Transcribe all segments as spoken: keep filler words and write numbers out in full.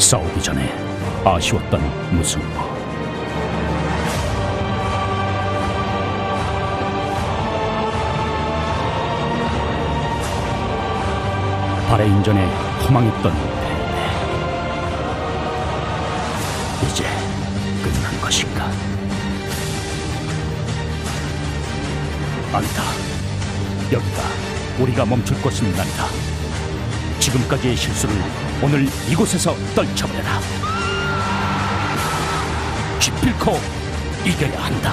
싸우기 전에 아쉬웠던 무승부. 바레인전에 허망했던 패배. 이제 끝난 것인가? 아니다. 여기가 우리가 멈출 곳은 아니다. 지금까지의 실수를 오늘 이곳에서 떨쳐버려라. 기필코 이겨야 한다.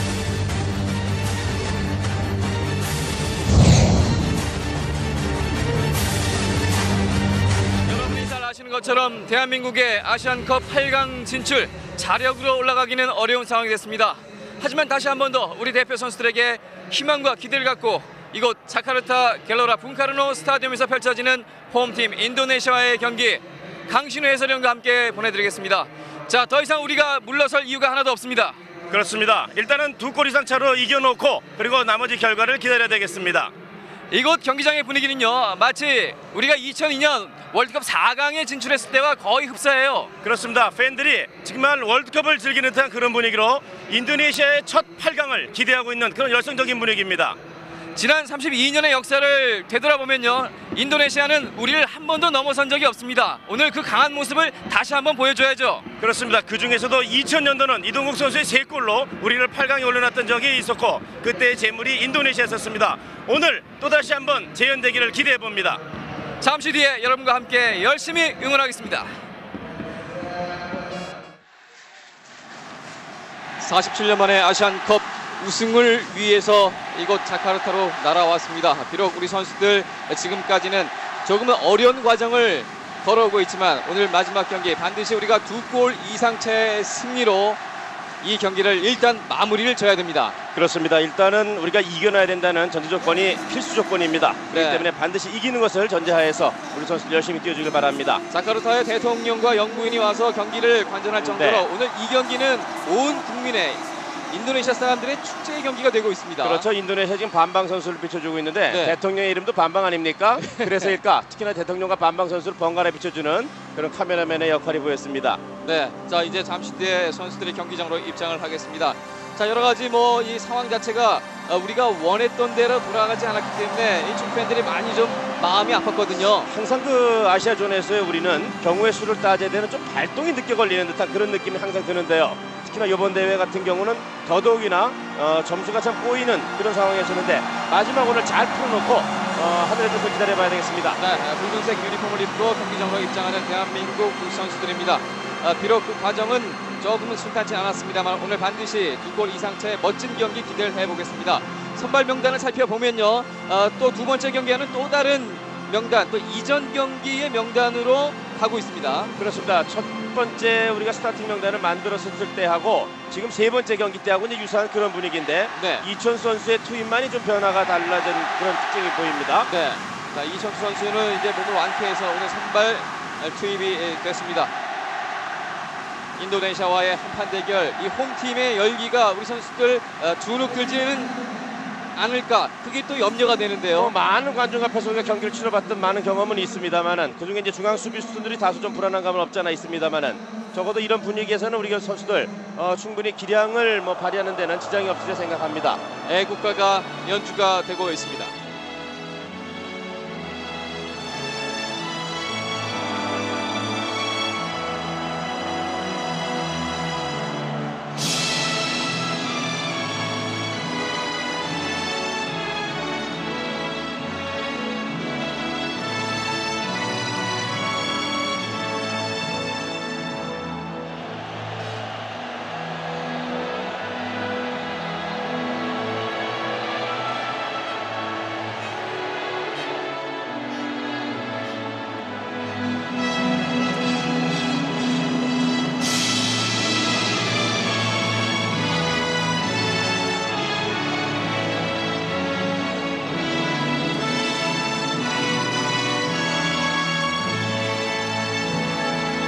여러분이 잘 아시는 것처럼 대한민국의 아시안컵 팔 강 진출, 자력으로 올라가기는 어려운 상황이 됐습니다. 하지만 다시 한 번 더 우리 대표 선수들에게 희망과 기대를 갖고 이곳 자카르타 갤러라 붕카르노 스타디움에서 펼쳐지는 홈팀 인도네시아와의 경기, 강신우 해설위원과 함께 보내드리겠습니다. 자, 더 이상 우리가 물러설 이유가 하나도 없습니다. 그렇습니다. 일단은 두 골 이상 차로 이겨놓고 그리고 나머지 결과를 기다려야 되겠습니다. 이곳 경기장의 분위기는요, 마치 우리가 이천이 년 월드컵 사 강에 진출했을 때와 거의 흡사해요. 그렇습니다. 팬들이 정말 월드컵을 즐기는 듯한 그런 분위기로 인도네시아의 첫 팔 강을 기대하고 있는 그런 열성적인 분위기입니다. 지난 삼십이 년의 역사를 되돌아보면요, 인도네시아는 우리를 한 번도 넘어선 적이 없습니다. 오늘 그 강한 모습을 다시 한번 보여줘야죠. 그렇습니다. 그 중에서도 이천 년도는 이동국 선수의 세 골로 우리를 팔 강에 올려놨던 적이 있었고, 그때의 재물이 인도네시아였습니다. 오늘 또다시 한번 재현되기를 기대해봅니다. 잠시 뒤에 여러분과 함께 열심히 응원하겠습니다. 사십칠 년 만에 아시안컵 우승을 위해서 이곳 자카르타로 날아왔습니다. 비록 우리 선수들 지금까지는 조금은 어려운 과정을 걸어오고 있지만 오늘 마지막 경기 반드시 우리가 두 골 이상차의 승리로 이 경기를 일단 마무리를 져야 됩니다. 그렇습니다. 일단은 우리가 이겨놔야 된다는 전제 조건이 필수 조건입니다. 그렇기 네. 때문에 반드시 이기는 것을 전제하에서 우리 선수들 열심히 뛰어주길 바랍니다. 자카르타의 대통령과 영부인이 와서 경기를 관전할 정도로 네. 오늘 이 경기는 온 국민의 인도네시아 사람들의 축제의 경기가 되고 있습니다. 그렇죠. 인도네시아 지금 반방 선수를 비춰주고 있는데 네. 대통령의 이름도 반방 아닙니까? 그래서일까? 특히나 대통령과 반방 선수를 번갈아 비춰주는 그런 카메라맨의 역할이 보였습니다. 네, 자 이제 잠시 뒤에 선수들이 경기장으로 입장을 하겠습니다. 자, 여러 가지 뭐 이 상황 자체가 우리가 원했던 대로 돌아가지 않았기 때문에 이 축구 팬들이 많이 좀 마음이 아팠거든요. 항상 그 아시아존에서의 우리는 경우의 수를 따져야 되는 좀 발동이 늦게 걸리는 듯한 그런 느낌이 항상 드는데요. 특히나 이번 대회 같은 경우는 더더욱이나 어, 점수가 참 꼬이는 그런 상황이었는데 마지막 오늘 잘 풀어놓고 어, 하늘의 뜻을 기다려봐야 되겠습니다. 네, 붉은색 유니폼을 입고 경기장으로 입장하는 대한민국 선수들입니다. 어, 비록 그 과정은 조금은 순탄치 않았습니다만 오늘 반드시 두 골 이상차의 멋진 경기 기대를 해보겠습니다. 선발 명단을 살펴보면요, 어, 또 두 번째 경기와는 또 다른 명단, 또 이전 경기의 명단으로 가고 있습니다. 그렇습니다. 첫 번째 우리가 스타팅 명단을 만들었을 때하고 지금 세 번째 경기 때하고 이제 유사한 그런 분위기인데 네. 이천수 선수의 투입만이 좀 변화가 달라진 그런 특징이 보입니다. 네, 자, 이천수 선수는 이제 몸을 완쾌해서 오늘 선발 투입이 됐습니다. 인도네시아와의 한판 대결, 이 홈팀의 열기가 우리 선수들 주눅 들지는 않을까, 그게 또 염려가 되는데요. 어, 많은 관중 앞에서 우리가 경기를 치러봤던 많은 경험은 있습니다만은 그중에 이제 중앙 수비수들이 다소 좀 불안한 감은 없지 않아 있습니다만은 적어도 이런 분위기에서는 우리 선수들 어, 충분히 기량을 뭐 발휘하는 데는 지장이 없으리라 생각합니다. 애국가가 연주가 되고 있습니다.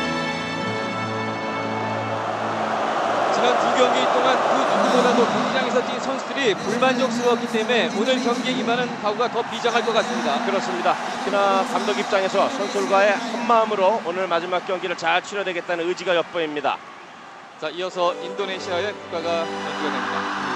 지난 두 경기 동안 그 누구보다도 경기장에서 상황에서 뛴 선수들이 불만족스러웠기 때문에 오늘 경기에 임하는 각오가 더 비장할 것 같습니다. 그렇습니다. 특히나 감독 입장에서 선수들과의 한마음으로 오늘 마지막 경기를 잘 치러내겠다는 의지가 엿보입니다. 자, 이어서 인도네시아의 국가가 연주가 됩니다.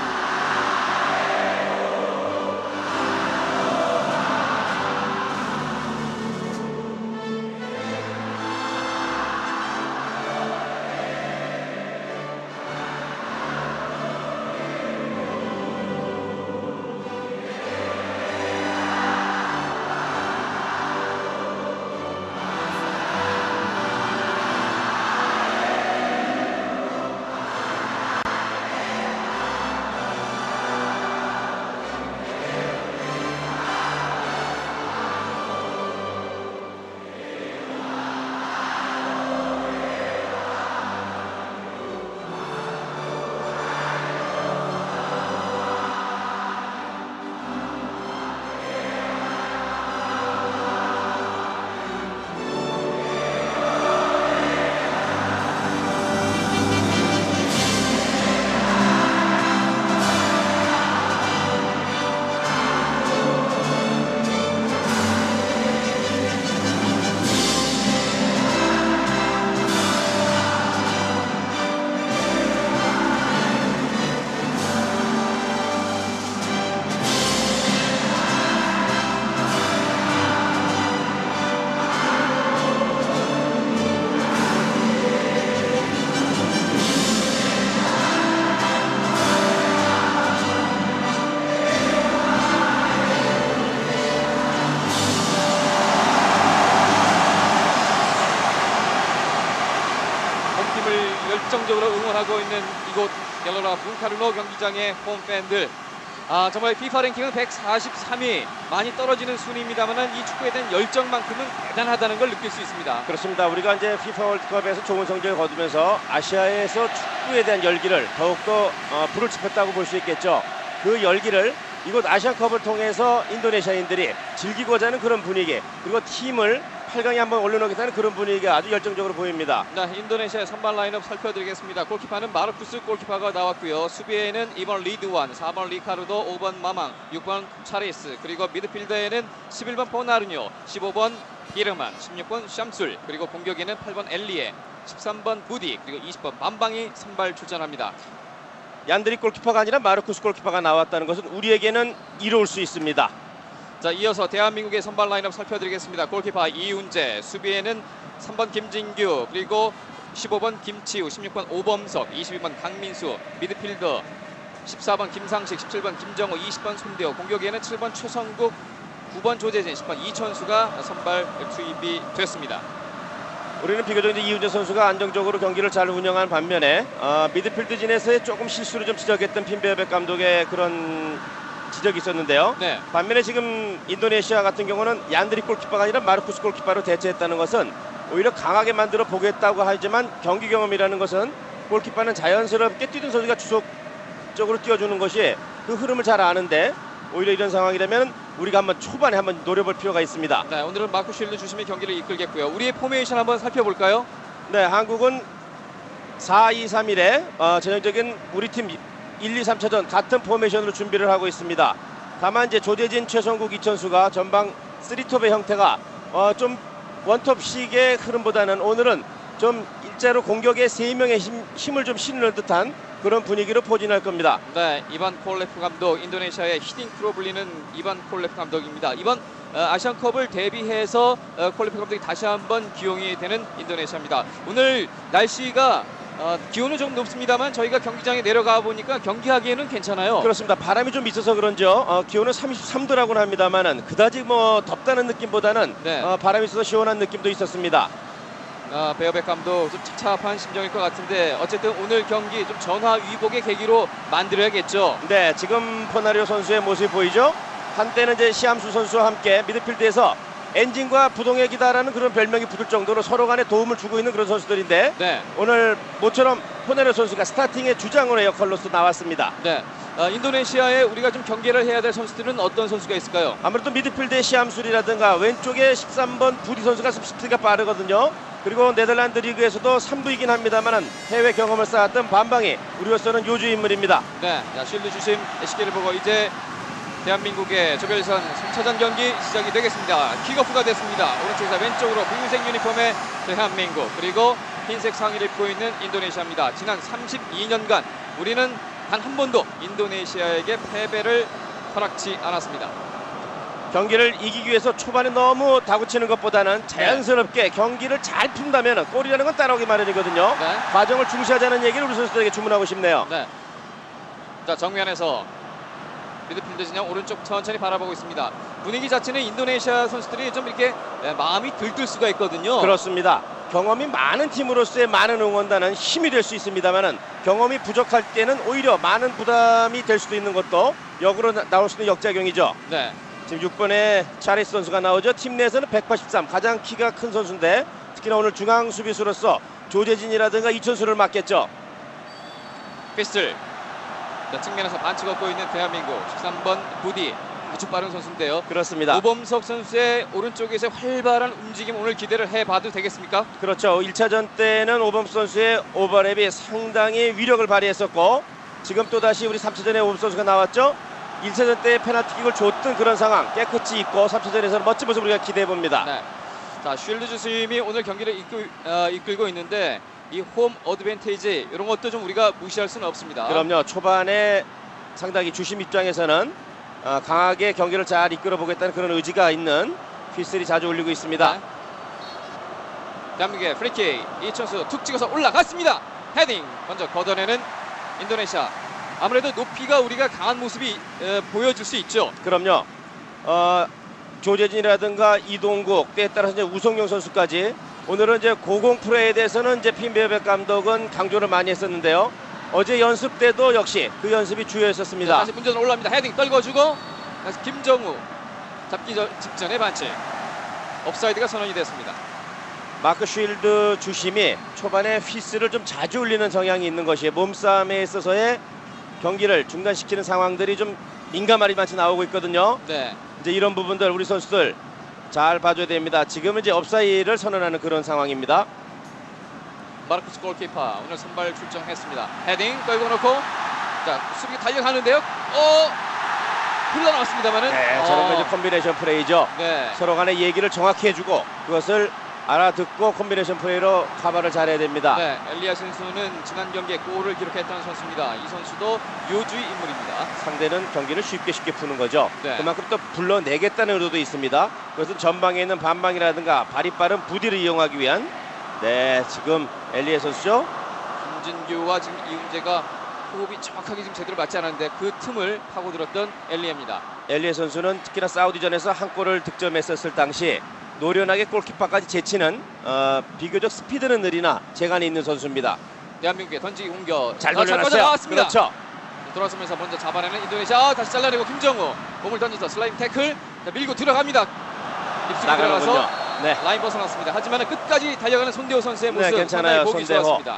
열정적으로 응원하고 있는 이곳 갤러라 분카르노 경기장의 홈팬들, 아 정말 피파 랭킹은 백사십삼 위, 많이 떨어지는 순위입니다만 이 축구에 대한 열정만큼은 대단하다는 걸 느낄 수 있습니다. 그렇습니다. 우리가 이제 피파 월드컵에서 좋은 성적을 거두면서 아시아에서 축구에 대한 열기를 더욱더 어, 불을 지폈다고 볼 수 있겠죠. 그 열기를 이곳 아시아컵을 통해서 인도네시아인들이 즐기고자 하는 그런 분위기, 그리고 팀을 팔 강에 한번 올려놓겠다는 그런 분위기가 아주 열정적으로 보입니다. 네, 인도네시아의 선발 라인업 살펴드리겠습니다. 골키퍼는 마르쿠스 골키퍼가 나왔고요. 수비에는 이 번 리드완, 사 번 리카르도, 오 번 마망, 육 번 차리스, 그리고 미드필더에는 십일 번 포나르뇨, 십오 번 비르만, 십육 번 샴술, 그리고 공격에는 팔 번 엘리에, 십삼 번 부디, 그리고 이십 번 만방이 선발 출전합니다. 얀드리 골키퍼가 아니라 마르쿠스 골키퍼가 나왔다는 것은 우리에게는 이로울 수 있습니다. 자, 이어서 대한민국의 선발 라인업 살펴드리겠습니다. 골키퍼 이훈재, 수비에는 삼 번 김진규, 그리고 십오 번 김치우, 십육 번 오범석, 이십이 번 강민수, 미드필더 십사 번 김상식, 십칠 번 김정우, 이십 번 손대호, 공격에는 칠 번 최성국, 구 번 조재진, 십 번 이천수가 선발 투입이 됐습니다. 우리는 비교적 이제 이훈재 선수가 안정적으로 경기를 잘 운영한 반면에 어, 미드필드진에서의 조금 실수를 좀 지적했던 핀베어백 감독의 그런 지적이 있었는데요. 네. 반면에 지금 인도네시아 같은 경우는 얀드리 골키퍼가 아니라 마르쿠스 골키퍼로 대체했다는 것은 오히려 강하게 만들어 보겠다고 하지만 경기 경험이라는 것은 골키퍼는 자연스럽게 뛰던 선수가 주속적으로 뛰어주는 것이 그 흐름을 잘 아는데 오히려 이런 상황이라면 우리가 한번 초반에 한번 노려볼 필요가 있습니다. 네, 오늘은 마크 쉴드 주심이 경기를 이끌겠고요. 우리의 포메이션 한번 살펴볼까요? 네, 한국은 사 이 삼 일에 어, 전형적인 우리 팀 일, 이, 삼 차전 같은 포메이션으로 준비를 하고 있습니다. 다만 이제 조재진, 최성국, 이천수가 전방 쓰리톱의 형태가 어, 좀 원톱식의 흐름보다는 오늘은 좀 일자로 공격에 세 명의 힘, 힘을 좀 실는 듯한 그런 분위기로 포진할 겁니다. 네, 이반 콜레프 감독, 인도네시아의 히딩크로 불리는 이반 콜레프 감독입니다. 이번 어, 아시안컵을 대비해서 어, 콜레프 감독이 다시 한번 기용이 되는 인도네시아입니다. 오늘 날씨가 어, 기온은 좀 높습니다만 저희가 경기장에 내려가 보니까 경기하기에는 괜찮아요. 그렇습니다. 바람이 좀 있어서 그런지요. 어, 기온은 삼십삼 도라고는 합니다만은 그다지 뭐 덥다는 느낌보다는 네. 어, 바람이 있어서 시원한 느낌도 있었습니다. 아, 베어백 감독 좀 착잡한 심정일 것 같은데 어쨌든 오늘 경기 좀 전화위복의 계기로 만들어야겠죠. 네, 지금 포나리오 선수의 모습이 보이죠? 한때는 이제 시암수 선수와 함께 미드필드에서 엔진과 부동액이다라는 그런 별명이 붙을 정도로 서로 간에 도움을 주고 있는 그런 선수들인데 네. 오늘 모처럼 포나리오 선수가 스타팅의 주장으로의 역할로서 나왔습니다. 네. 아, 인도네시아에 우리가 좀 경계를 해야 될 선수들은 어떤 선수가 있을까요? 아무래도 미드필드의 시암술이라든가 왼쪽에 십삼 번 부디 선수가 스피드가 빠르거든요. 그리고 네덜란드 리그에서도 삼 부이긴 합니다만 해외 경험을 쌓았던 반방이 우리로서는 요주 인물입니다. 네, 자, 쉴드 주심 시계를 보고 이제 대한민국의 조별선 삼 차전 경기 시작이 되겠습니다. 킥오프가 됐습니다. 오른쪽에서 왼쪽으로 붉은색 유니폼의 대한민국, 그리고 흰색 상의를 입고 있는 인도네시아입니다. 지난 삼십이 년간 우리는 단 한 번도 인도네시아에게 패배를 허락지 않았습니다. 경기를 이기기 위해서 초반에 너무 다구치는 것보다는 자연스럽게 경기를 잘 푼다면 골이라는 건 따라오기 마련이거든요. 네. 과정을 중시하자는 얘기를 우리 선수들에게 주문하고 싶네요. 네. 자, 정면에서 미드필드 진영 오른쪽 천천히 바라보고 있습니다. 분위기 자체는 인도네시아 선수들이 좀 이렇게 마음이 들뜰 수가 있거든요. 그렇습니다. 경험이 많은 팀으로서의 많은 응원단은 힘이 될 수 있습니다만은 경험이 부족할 때는 오히려 많은 부담이 될 수도 있는 것도 역으로 나, 나올 수 있는 역작용이죠. 네. 지금 육 번에 차리스 선수가 나오죠. 팀 내에서는 백팔십삼, 가장 키가 큰 선수인데 특히나 오늘 중앙 수비수로서 조재진이라든가 이천수를 맡겠죠. 피스틀. 자, 측면에서 반칙 얻고 있는 대한민국 십삼 번 부디, 아주 빠른 선수인데요. 그렇습니다. 오범석 선수의 오른쪽에서 활발한 움직임 오늘 기대를 해봐도 되겠습니까? 그렇죠. 일 차전 때는 오범석 선수의 오버랩이 상당히 위력을 발휘했었고 지금 또다시 우리 삼 차전에 오범석 선수가 나왔죠. 일 차전 때 페널티킥을 줬던 그런 상황 깨끗이 있고 삼 차전에서는 멋진 모습을 우리가 기대해봅니다. 네. 자, 쉴드 주심이 오늘 경기를 이끌, 어, 이끌고 있는데 이 홈 어드밴테이지 이런 것도 좀 우리가 무시할 수는 없습니다. 그럼요. 초반에 상당히 주심 입장에서는 어, 강하게 경기를 잘 이끌어 보겠다는 그런 의지가 있는 휘슬이 자주 울리고 있습니다. 네. 대한민국의 프리킥, 이천수 툭 찍어서 올라갔습니다. 헤딩 먼저 걷어내는 인도네시아. 아무래도 높이가 우리가 강한 모습이 에, 보여줄 수 있죠. 그럼요. 어, 조재진이라든가 이동국, 때에 따라서 이제 우성용 선수까지 오늘은 이제 고공 플레이에 대해서는 이제 핀베어백 감독은 강조를 많이 했었는데요. 어제 연습 때도 역시 그 연습이 주요했었습니다. 다시 문제는 올라옵니다. 헤딩 떨궈주고 다시 김정우 잡기 전, 직전의 반칙. 옵사이드가 선언이 됐습니다. 마크 쉴드 주심이 초반에 휘스를 좀 자주 울리는 성향이 있는 것이 몸싸움에 있어서의 경기를 중단시키는 상황들이 좀 민감하리 많이 나오고 있거든요. 네. 이제 이런 부분들 우리 선수들 잘 봐줘야 됩니다. 지금은 이제 업사이드를 선언하는 그런 상황입니다. 마르코스 골키퍼 오늘 선발 출정했습니다. 헤딩 떨고 놓고 자, 수비 달려가는데요. 어 흘러나왔습니다만은 네, 저런 거 어, 이제 콤비네이션 플레이죠. 네. 서로 간의 얘기를 정확히 해주고 그것을 알아듣고 콤비네이션 플레이로 커버를 잘해야 됩니다. 네, 엘리아 선수는 지난 경기에 골을 기록했던 선수입니다. 이 선수도 요주의 인물입니다. 상대는 경기를 쉽게 쉽게 푸는 거죠. 네. 그만큼 또 불러내겠다는 의도도 있습니다. 그것은 전방에 있는 반방이라든가 발이 빠른 부디를 이용하기 위한 네, 지금 엘리아 선수죠. 김진규와 지금 이훈재가 호흡이 정확하게 지금 제대로 맞지 않았는데 그 틈을 파고들었던 엘리아입니다. 엘리아 선수는 특히나 사우디전에서 한 골을 득점했었을 당시 노련하게 골키퍼까지 제치는 어, 비교적 스피드는 느리나 재간이 있는 선수입니다. 대한민국의 던지기 공격 잘 아, 돌려놨어요. 나왔습니다. 그렇죠. 돌아서면서 먼저 잡아내는 인도네시아. 다시 잘라내고 김정우 공을 던져서 슬라이딩 태클. 자, 밀고 들어갑니다. 입술이 나가는군요. 들어가서 네. 라인 벗어났습니다. 하지만 끝까지 달려가는 손대호 선수의 네, 모습 괜찮아요. 상당히 보기 손대호. 좋았습니다.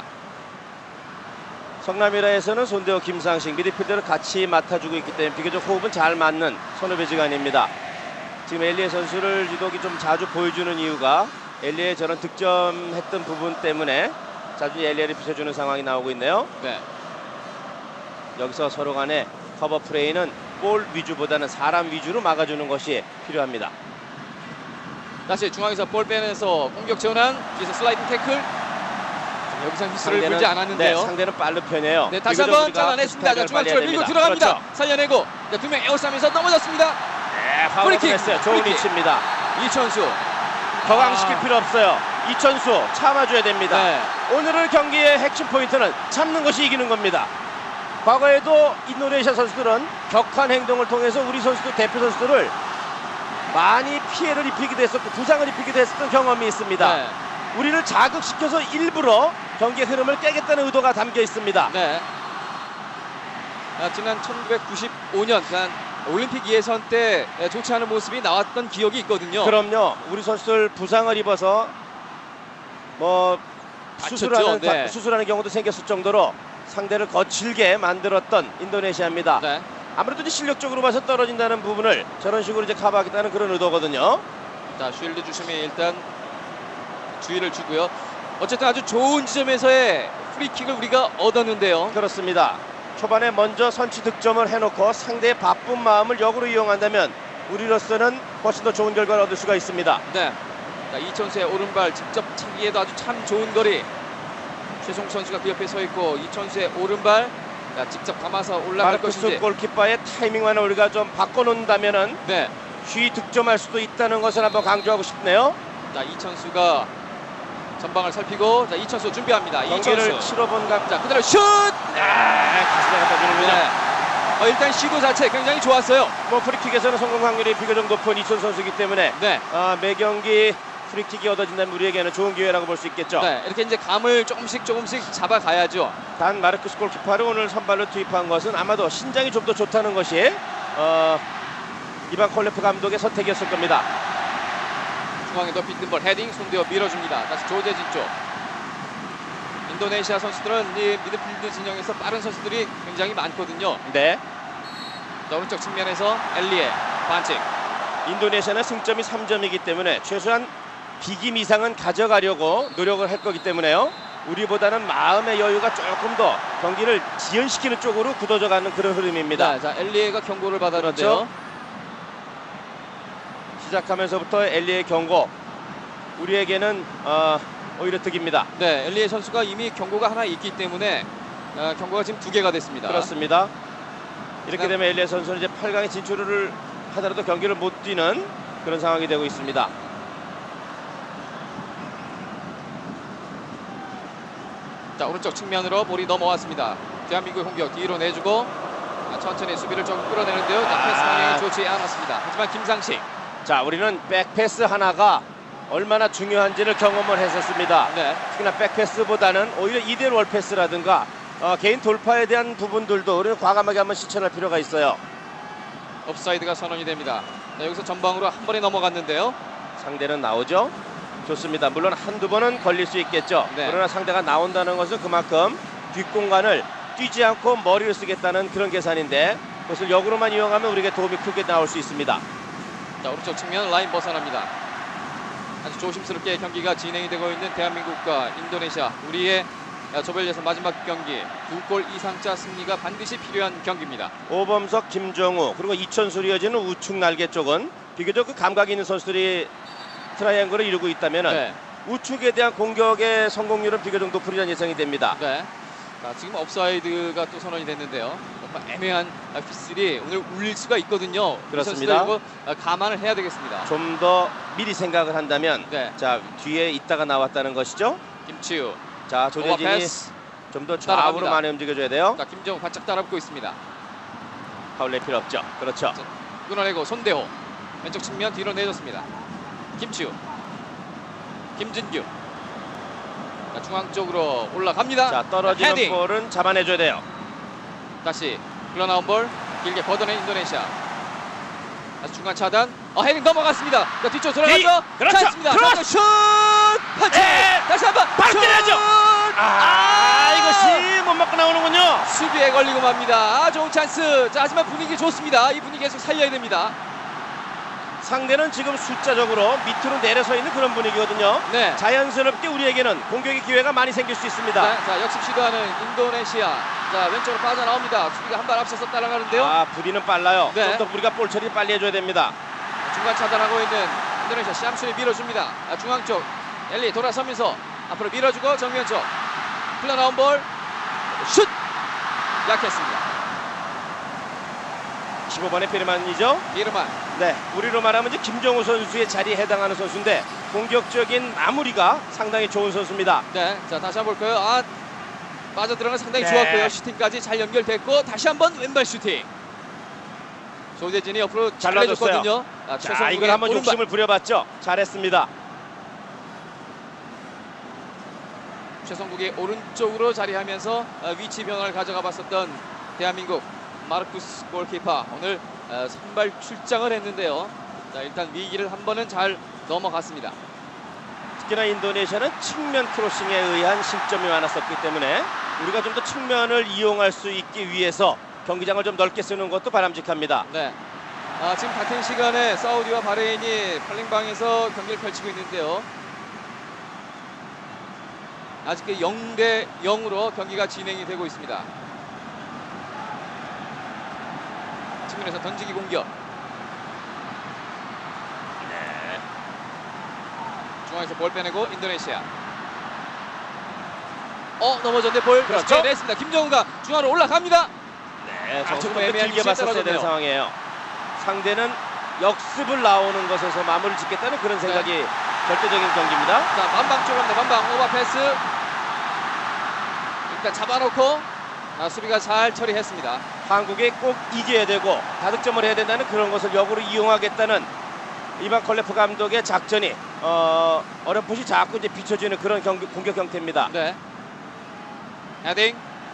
성남이라에서는 손대호, 김상식 미드필더를 같이 맡아주고 있기 때문에 비교적 호흡은 잘 맞는 선후배지간입니다. 지금 엘리의 선수를 유독이 좀 자주 보여주는 이유가 엘리의 저런 득점했던 부분 때문에 자주 엘리를 비춰주는 상황이 나오고 있네요. 네. 여기서 서로 간의 커버 플레이는 볼 위주보다는 사람 위주로 막아주는 것이 필요합니다. 다시 중앙에서 볼 빼내서 공격 전환. 뒤에서 슬라이딩 태클. 자, 여기서 휘슬을 불지 않았는데요. 네, 상대는 빠른 편이에요. 네, 다시 한번 잘라냈습니다. 자, 중앙 쪽으로 밀고 들어갑니다. 그렇죠. 살려내고 두 명 에어싸면서 넘어졌습니다. 네, 파울을 했어요. 좋은 프리킥. 위치입니다. 이천수. 격앙시킬 아. 필요 없어요. 이천수 참아줘야 됩니다. 네. 오늘의 경기의 핵심 포인트는 참는 것이 이기는 겁니다. 과거에도 인도네시아 선수들은 격한 행동을 통해서 우리 선수들, 대표 선수들을 많이 피해를 입히기도 했었고 부상을 입히기도 했었던 경험이 있습니다. 네. 우리를 자극시켜서 일부러 경기의 흐름을 깨겠다는 의도가 담겨 있습니다. 네. 아, 지난 천구백구십오 년 그러니까 올림픽 예선 때 좋지 않은 모습이 나왔던 기억이 있거든요. 그럼요. 우리 선수들 부상을 입어서 뭐 다쳤죠. 수술하는, 네. 수술하는 경우도 생겼을 정도로 상대를 거칠게 만들었던 인도네시아입니다. 네. 아무래도 이제 실력적으로 봐서 떨어진다는 부분을 저런 식으로 이제 커버하겠다는 그런 의도거든요. 자, 쉴드 주심이 일단 주의를 주고요. 어쨌든 아주 좋은 지점에서의 프리킥을 우리가 얻었는데요. 그렇습니다. 초반에 먼저 선취 득점을 해놓고 상대의 바쁜 마음을 역으로 이용한다면 우리로서는 훨씬 더 좋은 결과를 얻을 수가 있습니다. 네. 자, 이천수의 오른발 직접 차기에도 아주 참 좋은 거리. 최송 선수가 그 옆에 서 있고 이천수의 오른발 자, 직접 감아서 올라갈 마르쿠스 것인지. 골키퍼의 타이밍만 우리가 좀 바꿔놓는다면은 네. 쉬 득점할 수도 있다는 것을 한번 강조하고 싶네요. 자, 이천수가 전방을 살피고 자, 이천수 준비합니다. 경기를 이천수. 치러본 각. 자, 그대로 슛! 아, 가슴에 갖다 주는군요. 네. 어, 일단 시도 자체 굉장히 좋았어요. 뭐 프리킥에서는 성공 확률이 비교적 높은 이천 선수이기 때문에 네. 아, 매 경기 프리킥이 얻어진다면 우리에게는 좋은 기회라고 볼 수 있겠죠. 네. 이렇게 이제 감을 조금씩 조금씩 잡아가야죠. 단 마르쿠스 골키퍼를 오늘 선발로 투입한 것은 아마도 신장이 좀 더 좋다는 것이 어, 이반 콜레프 감독의 선택이었을 겁니다. 중앙에 높이 뜬 볼 헤딩 손대어 밀어줍니다. 다시 조재진 쪽. 인도네시아 선수들은 이 미드필드 진영에서 빠른 선수들이 굉장히 많거든요. 네. 자, 오른쪽 측면에서 엘리의 반칙. 인도네시아는 승점이 삼 점이기 때문에 최소한 비김 이상은 가져가려고 노력을 할 거기 때문에요. 우리보다는 마음의 여유가 조금 더 경기를 지연시키는 쪽으로 굳어져 가는 그런 흐름입니다. 자, 자 엘리에가 경고를 받았는데요. 그렇죠. 시작하면서부터 엘리의 경고. 우리에게는 어, 오히려 득입니다. 네, 엘리에 선수가 이미 경고가 하나 있기 때문에 어, 경고가 지금 두 개가 됐습니다. 그렇습니다. 이렇게 네. 되면 엘리의 선수는 이제 팔 강에 진출을 하더라도 경기를 못 뛰는 그런 상황이 되고 있습니다. 자, 오른쪽 측면으로 볼이 넘어왔습니다. 대한민국의 공격 뒤로 내주고 아, 천천히 수비를 좀 끌어내는데요. 자, 패스 방향이 좋지 않았습니다. 하지만 김상식. 자, 우리는 백패스 하나가 얼마나 중요한지를 경험을 했었습니다. 네. 특히나 백패스보다는 오히려 이대로 월패스라든가 어, 개인 돌파에 대한 부분들도 우리는 과감하게 한번 실천할 필요가 있어요. 옵사이드가 선언이 됩니다. 자, 여기서 전방으로 한 번에 넘어갔는데요. 상대는 나오죠. 좋습니다. 물론 한두 번은 걸릴 수 있겠죠. 네. 그러나 상대가 나온다는 것은 그만큼 뒷공간을 뛰지 않고 머리를 쓰겠다는 그런 계산인데 그것을 역으로만 이용하면 우리에게 도움이 크게 나올 수 있습니다. 자, 오른쪽 측면 라인 벗어납니다. 아주 조심스럽게 경기가 진행이 되고 있는 대한민국과 인도네시아. 우리의 조별 예선 마지막 경기 두 골 이상짜 승리가 반드시 필요한 경기입니다. 오범석, 김정우 그리고 이천수 이어지는 우측 날개 쪽은 비교적 그 감각이 있는 선수들이 트라이앵글을 이루고 있다면 네. 우측에 대한 공격의 성공률은 비교적 높으리란 예상이 됩니다. 네. 자, 지금 업사이드가 또 선언이 됐는데요. 정말 애매한 휘슬이 오늘 울릴 수가 있거든요. 그렇습니다. 이 선수들 이거 감안을 해야 되겠습니다. 좀 더 미리 생각을 한다면 네. 자, 뒤에 있다가 나왔다는 것이죠. 김치우. 자, 조재진이 좀 더 좌우로 따라갑니다. 많이 움직여줘야 돼요. 자, 김정우 바짝 따라붙고 있습니다. 파울 낼 필요 없죠. 그렇죠. 자, 끊어내고 손대호. 왼쪽 측면 뒤로 내줬습니다. 김치우. 김진규. 자, 중앙 쪽으로 올라갑니다. 자, 떨어지는 헤딩. 볼은 잡아내줘야 돼요. 다시 흘러나온 볼 길게 걷어낸 인도네시아. 다시 중간 차단. 어, 헤딩 넘어갔습니다. 자, 뒤쪽 돌아가죠. 그렇죠. 찬스입니다. 크로스. 자, 슛! 판치. 네. 다시 한번 바로 슛! 때려야죠. 아, 아, 이것이 못 맞고 나오는군요. 수비에 걸리고 맙니다. 아, 좋은 찬스. 자, 하지만 분위기 좋습니다. 이 분위기 계속 살려야 됩니다. 상대는 지금 숫자적으로 밑으로 내려서 있는 그런 분위기거든요. 네. 자연스럽게 우리에게는 공격의 기회가 많이 생길 수 있습니다. 자, 자, 역습 시도하는 인도네시아. 자, 왼쪽으로 빠져나옵니다. 수비가 한 발 앞서서 따라가는데요. 아, 부디는 빨라요. 네. 좀 더 우리가 볼 처리 빨리 해줘야 됩니다. 중간 차단하고 있는 인도네시아 샴순이 밀어줍니다. 아, 중앙 쪽 엘리 돌아서면서 앞으로 밀어주고 정면 쪽 흘러나온 볼 슛! 약했습니다. 십오 번의 페르만이죠. 비르만. 네, 우리로 말하면 이제 김정우 선수의 자리에 해당하는 선수인데 공격적인 마무리가 상당히 좋은 선수입니다. 네, 자 다시 한번 볼까요? 아, 빠져들어가는 상당히 네. 좋았고요. 슈팅까지 잘 연결됐고 다시 한번 왼발 슈팅. 조재진이 옆으로 잘 잘라줬어요. 내줬거든요. 아, 자, 최성국의 이걸 한번 오른발. 욕심을 부려봤죠. 잘했습니다. 최성국이 오른쪽으로 자리하면서 어, 위치 변화를 가져가 봤었던 대한민국 마르쿠스 골키퍼 오늘 어, 선발 출장을 했는데요. 자, 일단 위기를 한 번은 잘 넘어갔습니다. 특히나 인도네시아는 측면 크로싱에 의한 실점이 많았었기 때문에 우리가 좀 더 측면을 이용할 수 있기 위해서 경기장을 좀 넓게 쓰는 것도 바람직합니다. 네. 아, 지금 같은 시간에 사우디와 바레인이 팔랭방에서 경기를 펼치고 있는데요. 아직 영 대 영으로 경기가 진행이 되고 있습니다. 측면에서 던지기 공격. 네. 중앙에서 볼 빼내고 인도네시아. 어 넘어졌는데 볼 그렇죠. 냈습니다. 김정우가 중앙으로 올라갑니다. 네, 아, 조금 조금 더 애매한 길게 위치에 봤었어야 되는 떨어졌네요. 상황이에요. 상대는 역습을 나오는 것에서 마무리를 짓겠다는 그런 생각이 네. 절대적인 경기입니다. 자 만방 쪽으로 만방 오버 패스. 일단 잡아놓고 아, 수비가 잘 처리했습니다. 한국이 꼭 이겨야 되고 다득점을 해야 된다는 그런 것을 역으로 이용하겠다는 이반 컬레프 감독의 작전이 어, 어렴풋이 자꾸 이제 비춰지는 그런 경기, 공격 형태입니다. 네. 헤딩.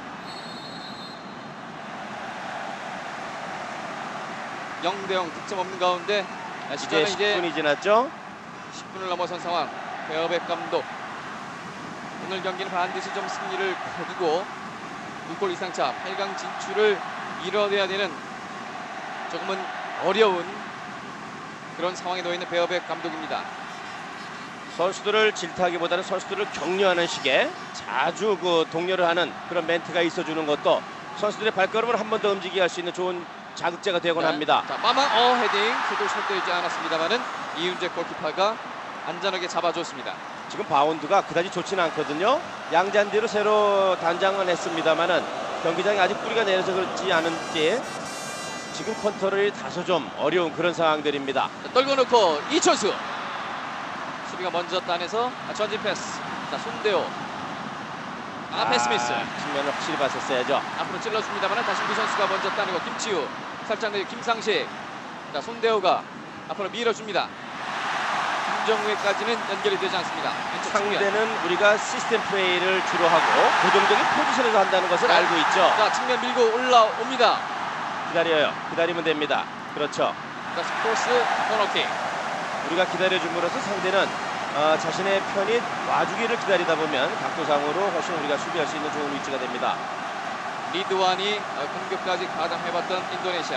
영 대 영 득점 없는 가운데 아, 이제 시간은 십 이제 분이 지났죠. 십 분을 넘어선 상황. 베어백 감독 오늘 경기는 반드시 좀 승리를 거두고 두 골 이상 차 팔 강 진출을 이뤄내야 되는 조금은 어려운 그런 상황에 놓여있는 베어백 감독입니다. 선수들을 질타하기보다는 선수들을 격려하는 식의 자주 그 독려를 하는 그런 멘트가 있어주는 것도 선수들의 발걸음을 한 번 더 움직이게 할 수 있는 좋은 자극제가 되곤 네. 합니다. 자, 마망 어 헤딩 제대로 샷되지 않았습니다만은 이윤재 골키퍼가 안전하게 잡아줬습니다. 지금 바운드가 그다지 좋지는 않거든요. 양잔디로 새로 단장은 했습니다만은 경기장이 아직 뿌리가 내려서 그렇지 않은지 지금 컨트롤이 다소 좀 어려운 그런 상황들입니다. 자, 떨궈 놓고 이천수 수비가 먼저 따내서 아, 전진 패스. 자 손대호 아 패스 미스. 측면을 확실히 봤었어야죠. 앞으로 찔러줍니다만 다시 우리 선수가 먼저 따내고 김치우 살짝 내리 김상식. 자 손대호가 앞으로 밀어줍니다. 김정우에까지는 연결이 되지 않습니다. 왼쪽 측면. 상대는 우리가 시스템 플레이를 주로 하고 고정적인 포지션에서 한다는 것을 네. 알고 있죠. 자 측면 밀고 올라옵니다. 기다려요. 기다리면 됩니다. 그렇죠. 자 스포츠 코너킥. 우리가 기다려줌으로써 상대는 어, 자신의 편이 와주기를 기다리다 보면 각도상으로 훨씬 우리가 수비할 수 있는 좋은 위치가 됩니다. 리드완이 어, 공격까지 가담해봤던 인도네시아.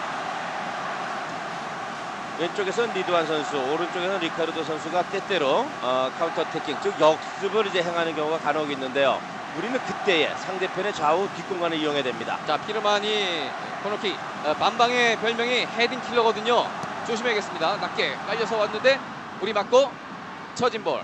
왼쪽에서는 리드완 선수, 오른쪽에서는 리카르도 선수가 때때로 어, 카운터 태킹, 즉 역습을 이제 행하는 경우가 간혹 있는데요. 우리는 그때에 상대편의 좌우 뒷공간을 이용해야 됩니다. 자 피르마니 코너킥. 어, 반방의 별명이 헤딩 킬러거든요. 조심해야겠습니다. 낮게 깔려서 왔는데 우리 맞고 처진 볼.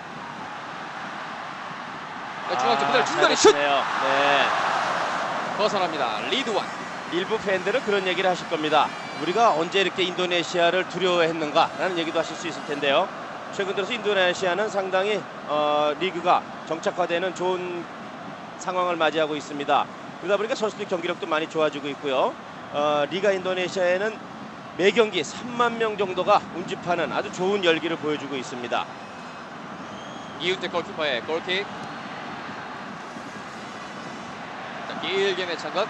자, 중앙쪽 그대로 중간에 슛 잘했네요. 네. 벗어납니다. 리드완. 일부 팬들은 그런 얘기를 하실 겁니다. 우리가 언제 이렇게 인도네시아를 두려워했는가 라는 얘기도 하실 수 있을 텐데요. 최근 들어서 인도네시아는 상당히 어, 리그가 정착화되는 좋은 상황을 맞이하고 있습니다. 그러다 보니까 선수들 경기력도 많이 좋아지고 있고요. 어, 리가 인도네시아에는 매 경기 삼만 명 정도가 운집하는 아주 좋은 열기를 보여주고 있습니다. 이윤재 골키퍼의 골킥. 자, 길게 내찬 것.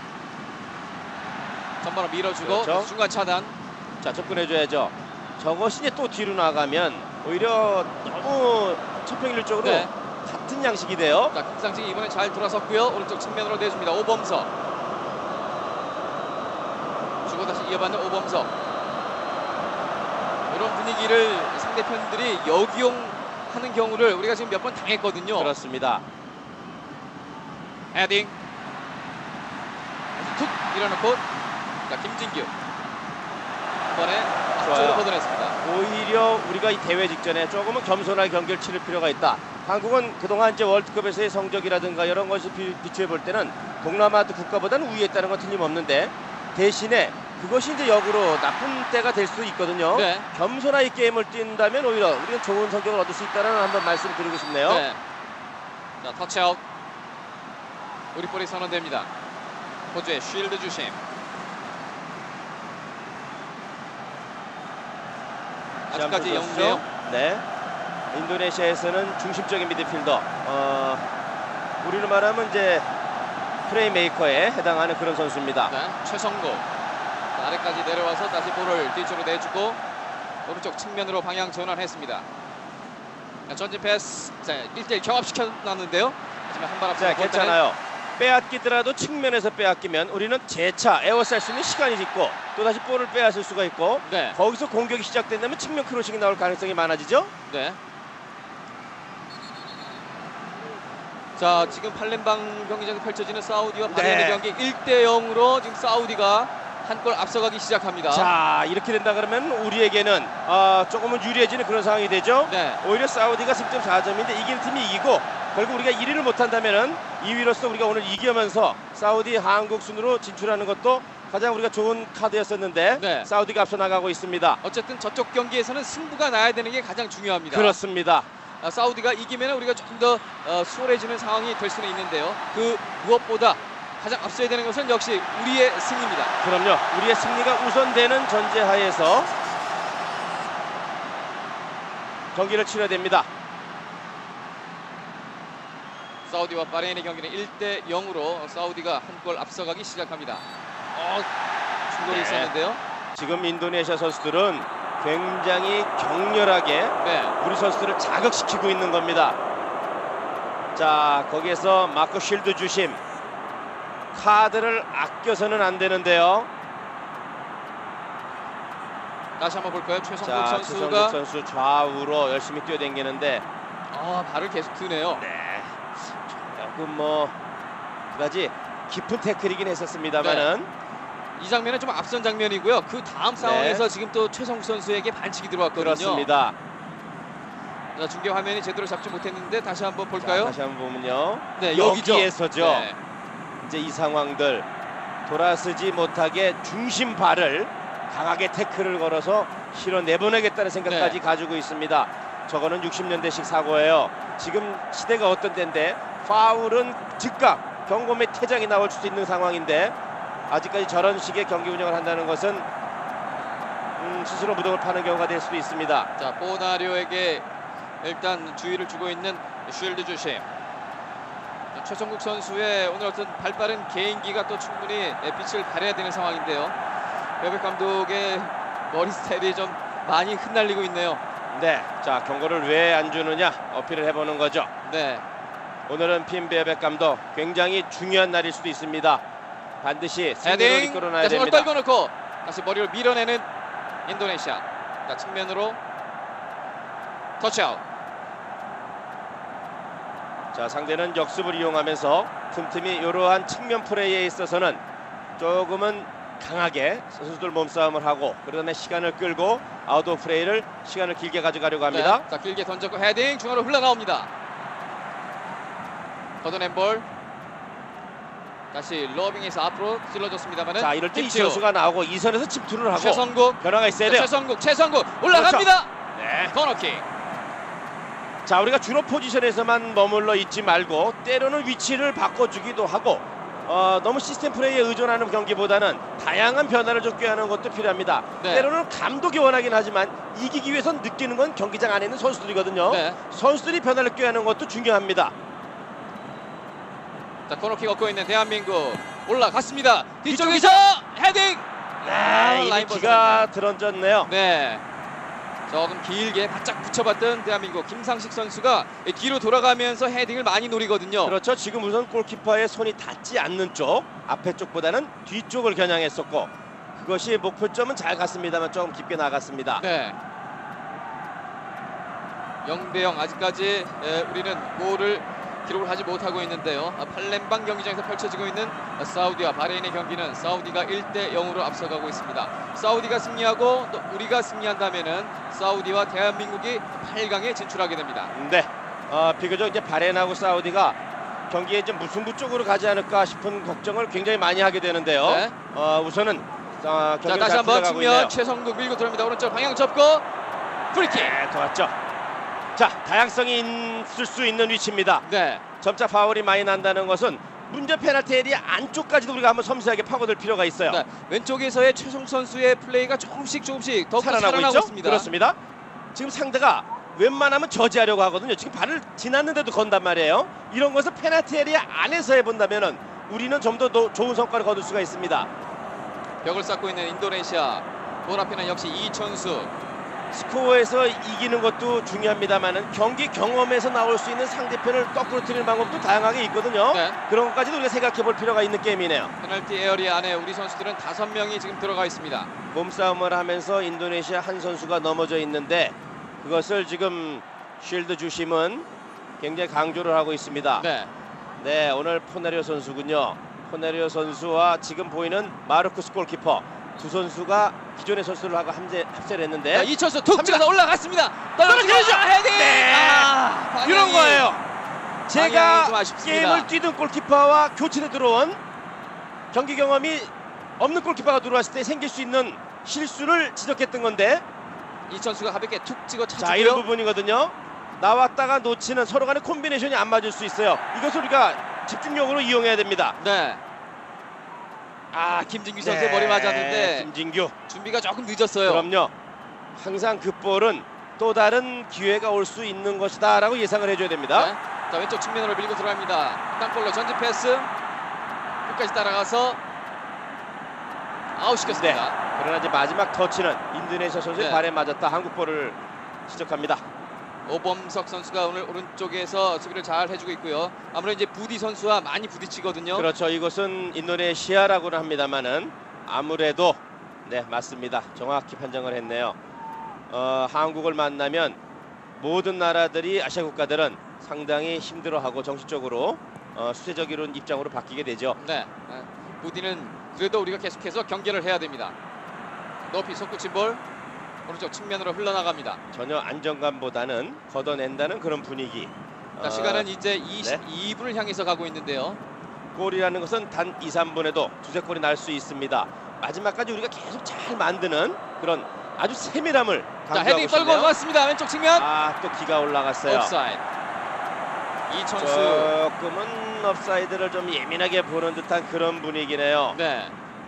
전반으로 밀어주고 그렇죠. 중간 차단. 자, 접근해줘야죠. 저것이 이제 또 뒤로 나가면 오히려 너무 천편일률적으로 네. 같은 양식이 돼요. 자, 김상식이 이번에 잘 돌아섰고요. 오른쪽 측면으로 내줍니다. 오범석. 주고 다시 이어받는 오범석. 이런 분위기를 상대편들이 역이용하는 경우를 우리가 지금 몇 번 당했거든요. 그렇습니다. 헤딩. 툭 밀어놓고 자 김진규 한 번에 앞쪽으로 걷어냈습니다. 오히려 우리가 이 대회 직전에 조금은 겸손하게 경기를 치를 필요가 있다. 한국은 그동안 이제 월드컵에서의 성적이라든가 이런 것을 비, 비추해 볼 때는 동남아 국가보다는 우위에 있다는 건 틀림없는데 대신에 그것이 이제 역으로 나쁜 때가 될 수도 있거든요. 네. 겸손하게 게임을 뛴다면 오히려 우리는 좋은 성적을 얻을 수 있다는 한번 말씀을 드리고 싶네요. 네. 자 터치아웃. 우리 볼이 선언됩니다. 호주의 쉴드 주심. 아직까지 영 대 영. 네. 인도네시아에서는 중심적인 미드필더. 어, 우리로 말하면 이제 플레이메이커에 해당하는 그런 선수입니다. 네, 최성구. 자, 아래까지 내려와서 다시 볼을 뒤쪽으로 내주고 오른쪽 측면으로 방향 전환했습니다. 자, 전진 패스. 자, 일 대 일 경합시켜놨는데요. 하지만 한 발 앞서 자, 괜찮아요. 빼앗기더라도 측면에서 빼앗기면 우리는 재차 에워쌀 수 있는 시간이 있고 또다시 볼을 빼앗을 수가 있고 네. 거기서 공격이 시작된다면 측면 크로싱이 나올 가능성이 많아지죠. 네. 자, 지금 팔렘방 경기장에서 펼쳐지는 사우디와 바레인의 네. 경기 일 대 영으로 지금 사우디가 한 골 앞서가기 시작합니다. 자, 이렇게 된다 그러면 우리에게는 어, 조금은 유리해지는 그런 상황이 되죠. 네. 오히려 사우디가 승점 사 점인데 이기는 팀이 이기고 결국 우리가 일 위를 못한다면은 이 위로서 우리가 오늘 이기면서 사우디 한국 순으로 진출하는 것도 가장 우리가 좋은 카드였었는데 네. 사우디가 앞서 나가고 있습니다. 어쨌든 저쪽 경기에서는 승부가 나야 되는 게 가장 중요합니다. 그렇습니다. 아, 사우디가 이기면 우리가 조금 더 어, 수월해지는 상황이 될 수는 있는데요. 그 무엇보다 가장 앞서야 되는 것은 역시 우리의 승리입니다. 그럼요. 우리의 승리가 우선되는 전제하에서 경기를 치러야 됩니다. 사우디와 바레인의 경기는 일 대 영으로 사우디가 한 골 앞서가기 시작합니다. 어, 충돌이 네. 있었는데요. 지금 인도네시아 선수들은 굉장히 격렬하게 네. 우리 선수들을 자극시키고 있는 겁니다. 자, 거기에서 마코 쉴드 주심. 카드를 아껴서는 안 되는데요. 다시 한번 볼까요? 최성국 자, 선수가 최성국 선수 좌우로 열심히 뛰어다니는데 아, 발을 계속 드네요. 네. 조금 뭐 그다지 깊은 태클이긴 했었습니다만은 이 장면은 좀 앞선 장면이고요. 그 다음 상황에서 지금 또 최성국 선수에게 반칙이 들어왔거든요. 그렇습니다. 자, 중계 화면이 제대로 잡지 못했는데 다시 한번 자, 볼까요? 다시 한번 보면요. 네, 여기죠. 여기에서죠. 네. 이제 이 상황들 돌아서지 못하게 중심 발을 강하게 태클을 걸어서 실어 내보내겠다는 생각까지 네. 가지고 있습니다. 저거는 육십 년대식 사고예요. 지금 시대가 어떤 때인데 파울은 즉각 경고 및 퇴장이 나올 수 있는 상황인데 아직까지 저런 식의 경기 운영을 한다는 것은 음, 스스로 무덤을 파는 경우가 될 수도 있습니다. 자, 보나리오에게 일단 주의를 주고 있는 쉴드 주심. 자, 최성국 선수의 오늘 어떤 발빠른 개인기가 또 충분히 빛을 발해야 되는 상황인데요. 베베 감독의 머리 스타일이 좀 많이 흩날리고 있네요. 네, 자 경고를 왜 안 주느냐 어필을 해보는 거죠. 네. 오늘은 핀 베어백 감독 굉장히 중요한 날일 수도 있습니다. 반드시 승리를 헤딩. 이끌어놔야 자, 정말 됩니다. 떨궈놓고 다시 머리를 밀어내는 인도네시아. 자, 측면으로 터치아웃. 자, 상대는 역습을 이용하면서 틈틈이 이러한 측면 플레이에 있어서는 조금은 강하게 선수들 몸싸움을 하고 그다음에 시간을 끌고 아웃 오브 플레이를 시간을 길게 가져가려고 합니다. 네. 자, 길게 던졌고 헤딩 중앙으로 흘러나옵니다. 걷어낸 볼. 다시 러빙에서 앞으로 찔러줬습니다만은 자, 이럴 때 이선수가 나오고 이선에서 침투를 하고 최성국. 변화가 있어야 자, 돼요. 최성국, 최성국 올라갑니다. 네. 코너킥. 자, 우리가 주로 포지션에서만 머물러 있지 말고 때로는 위치를 바꿔주기도 하고 어, 너무 시스템 플레이에 의존하는 경기보다는 다양한 변화를 좀 꾀하는 것도 필요합니다. 네. 때로는 감독이 원하긴 하지만 이기기 위해선 느끼는 건 경기장 안에 있는 선수들이거든요. 네. 선수들이 변화를 꾀하는 것도 중요합니다. 자, 코너킥 얻고 있는 대한민국 올라갔습니다. 뒤쪽에서 헤딩. 네, 아, 이 라인 기가 들어졌네요. 네. 조금 길게 바짝 붙여봤던 대한민국 김상식 선수가 뒤로 돌아가면서 헤딩을 많이 노리거든요. 그렇죠. 지금 우선 골키퍼의 손이 닿지 않는 쪽, 앞에 쪽보다는 뒤쪽을 겨냥했었고 그것이 목표점은 잘 갔습니다만 조금 깊게 나갔습니다. 네. 영 대 영 아직까지 에, 우리는 골을 기록을 하지 못하고 있는데요. 아, 팔렘방 경기장에서 펼쳐지고 있는 사우디와 바레인의 경기는 사우디가 일 대 영으로 앞서가고 있습니다. 사우디가 승리하고 또 우리가 승리한다면은 사우디와 대한민국이 팔 강에 진출하게 됩니다. 네, 어, 비교적 이제 바레인하고 사우디가 경기에 좀 무승부 쪽으로 가지 않을까 싶은 걱정을 굉장히 많이 하게 되는데요. 네. 어, 우선은 어, 자, 경기를 다시 잘 한번 풀어가고 있네요. 측면 최성국 밀고 들어옵니다. 오른쪽 방향 접고 프리킥. 네, 좋았죠. 자, 다양성이 있을 수 있는 위치입니다. 네. 점차 파울이 많이 난다는 것은 문제 페널티 에리아 안쪽까지도 우리가 한번 섬세하게 파고들 필요가 있어요. 네. 왼쪽에서의 최성 선수의 플레이가 조금씩 조금씩 더욱 살아나고, 살아나고 있죠? 있습니다. 그렇습니다. 지금 상대가 웬만하면 저지하려고 하거든요. 지금 발을 지났는데도 건단 말이에요. 이런 것을 페널티 에리아 안에서 해본다면은 우리는 좀 더 좋은 성과를 거둘 수가 있습니다. 벽을 쌓고 있는 인도네시아. 볼 앞에는 역시 이천수. 스코어에서 이기는 것도 중요합니다만은 경기 경험에서 나올 수 있는 상대편을 거꾸로 트리는 방법도 다양하게 있거든요. 네. 그런 것까지도 우리가 생각해 볼 필요가 있는 게임이네요. 페널티 에어리아 안에 우리 선수들은 다섯 명이 지금 들어가 있습니다. 몸싸움을 하면서 인도네시아 한 선수가 넘어져 있는데 그것을 지금 쉴드 주심은 굉장히 강조를 하고 있습니다. 네. 네, 오늘 포네리오 선수군요. 포네리오 선수와 지금 보이는 마르쿠스 골키퍼 두 선수가 기존의 선수를 하고 함재, 합세를 했는데 자, 이천수 툭 찍어서 올라갔습니다. 떨어뜨리죠. 헤딩. 네. 아, 방향이, 이런 거예요. 방향이 제가 좀 아쉽습니다. 게임을 뛰던 골키퍼와 교체로 들어온 경기 경험이 없는 골키퍼가 들어왔을 때 생길 수 있는 실수를 지적했던 건데, 이천수가 가볍게 툭 찍어 자, 이런 차주고요. 부분이거든요. 나왔다가 놓치는 서로 간의 콤비네이션이 안 맞을 수 있어요. 이것을 우리가 집중력으로 이용해야 됩니다. 네. 아, 김진규 선수의 네, 머리 맞았는데 김진규. 준비가 조금 늦었어요. 그럼요. 항상 그 볼은 또 다른 기회가 올 수 있는 것이다 라고 예상을 해줘야 됩니다. 네. 자, 왼쪽 측면으로 밀고 들어갑니다. 땅볼로 전진 패스 끝까지 따라가서 아웃시켰습니다. 네. 그러나 이제 마지막 터치는 인도네시아 선수의 네. 발에 맞았다. 한국 볼을 지적합니다. 오범석 선수가 오늘 오른쪽에서 수비를 잘 해주고 있고요. 아무래도 이제 부디 선수와 많이 부딪히거든요. 그렇죠. 이것은 인도네시아라고는 합니다만은 아무래도 네, 맞습니다. 정확히 판정을 했네요. 어, 한국을 만나면 모든 나라들이 아시아 국가들은 상당히 힘들어하고 정신적으로 어, 수세적인 입장으로 바뀌게 되죠. 네. 네. 부디는 그래도 우리가 계속해서 경기를 해야 됩니다. 높이 솟구친 볼 오른쪽 측면으로 흘러나갑니다. 전혀 안정감보다는 걷어낸다는 그런 분위기. 자, 어, 시간은 이제 이십이 분을 향해서 가고 있는데요. 골이라는 것은 단 이, 삼 분에도 두세 골이 날 수 있습니다. 마지막까지 우리가 계속 잘 만드는 그런 아주 세밀함을 자, 강조하고 헤딩 떨고 싶네요. 갔습니다. 왼쪽 측면. 아, 또 기가 올라갔어요. 옵사이드. 이천수. 조금은 업사이드를 좀 예민하게 보는 듯한 그런 분위기네요. 네.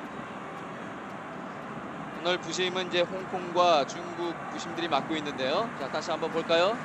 오늘 부심은 이제 홍콩과 중국 부심들이 맡고 있는데요. 자, 다시 한번 볼까요?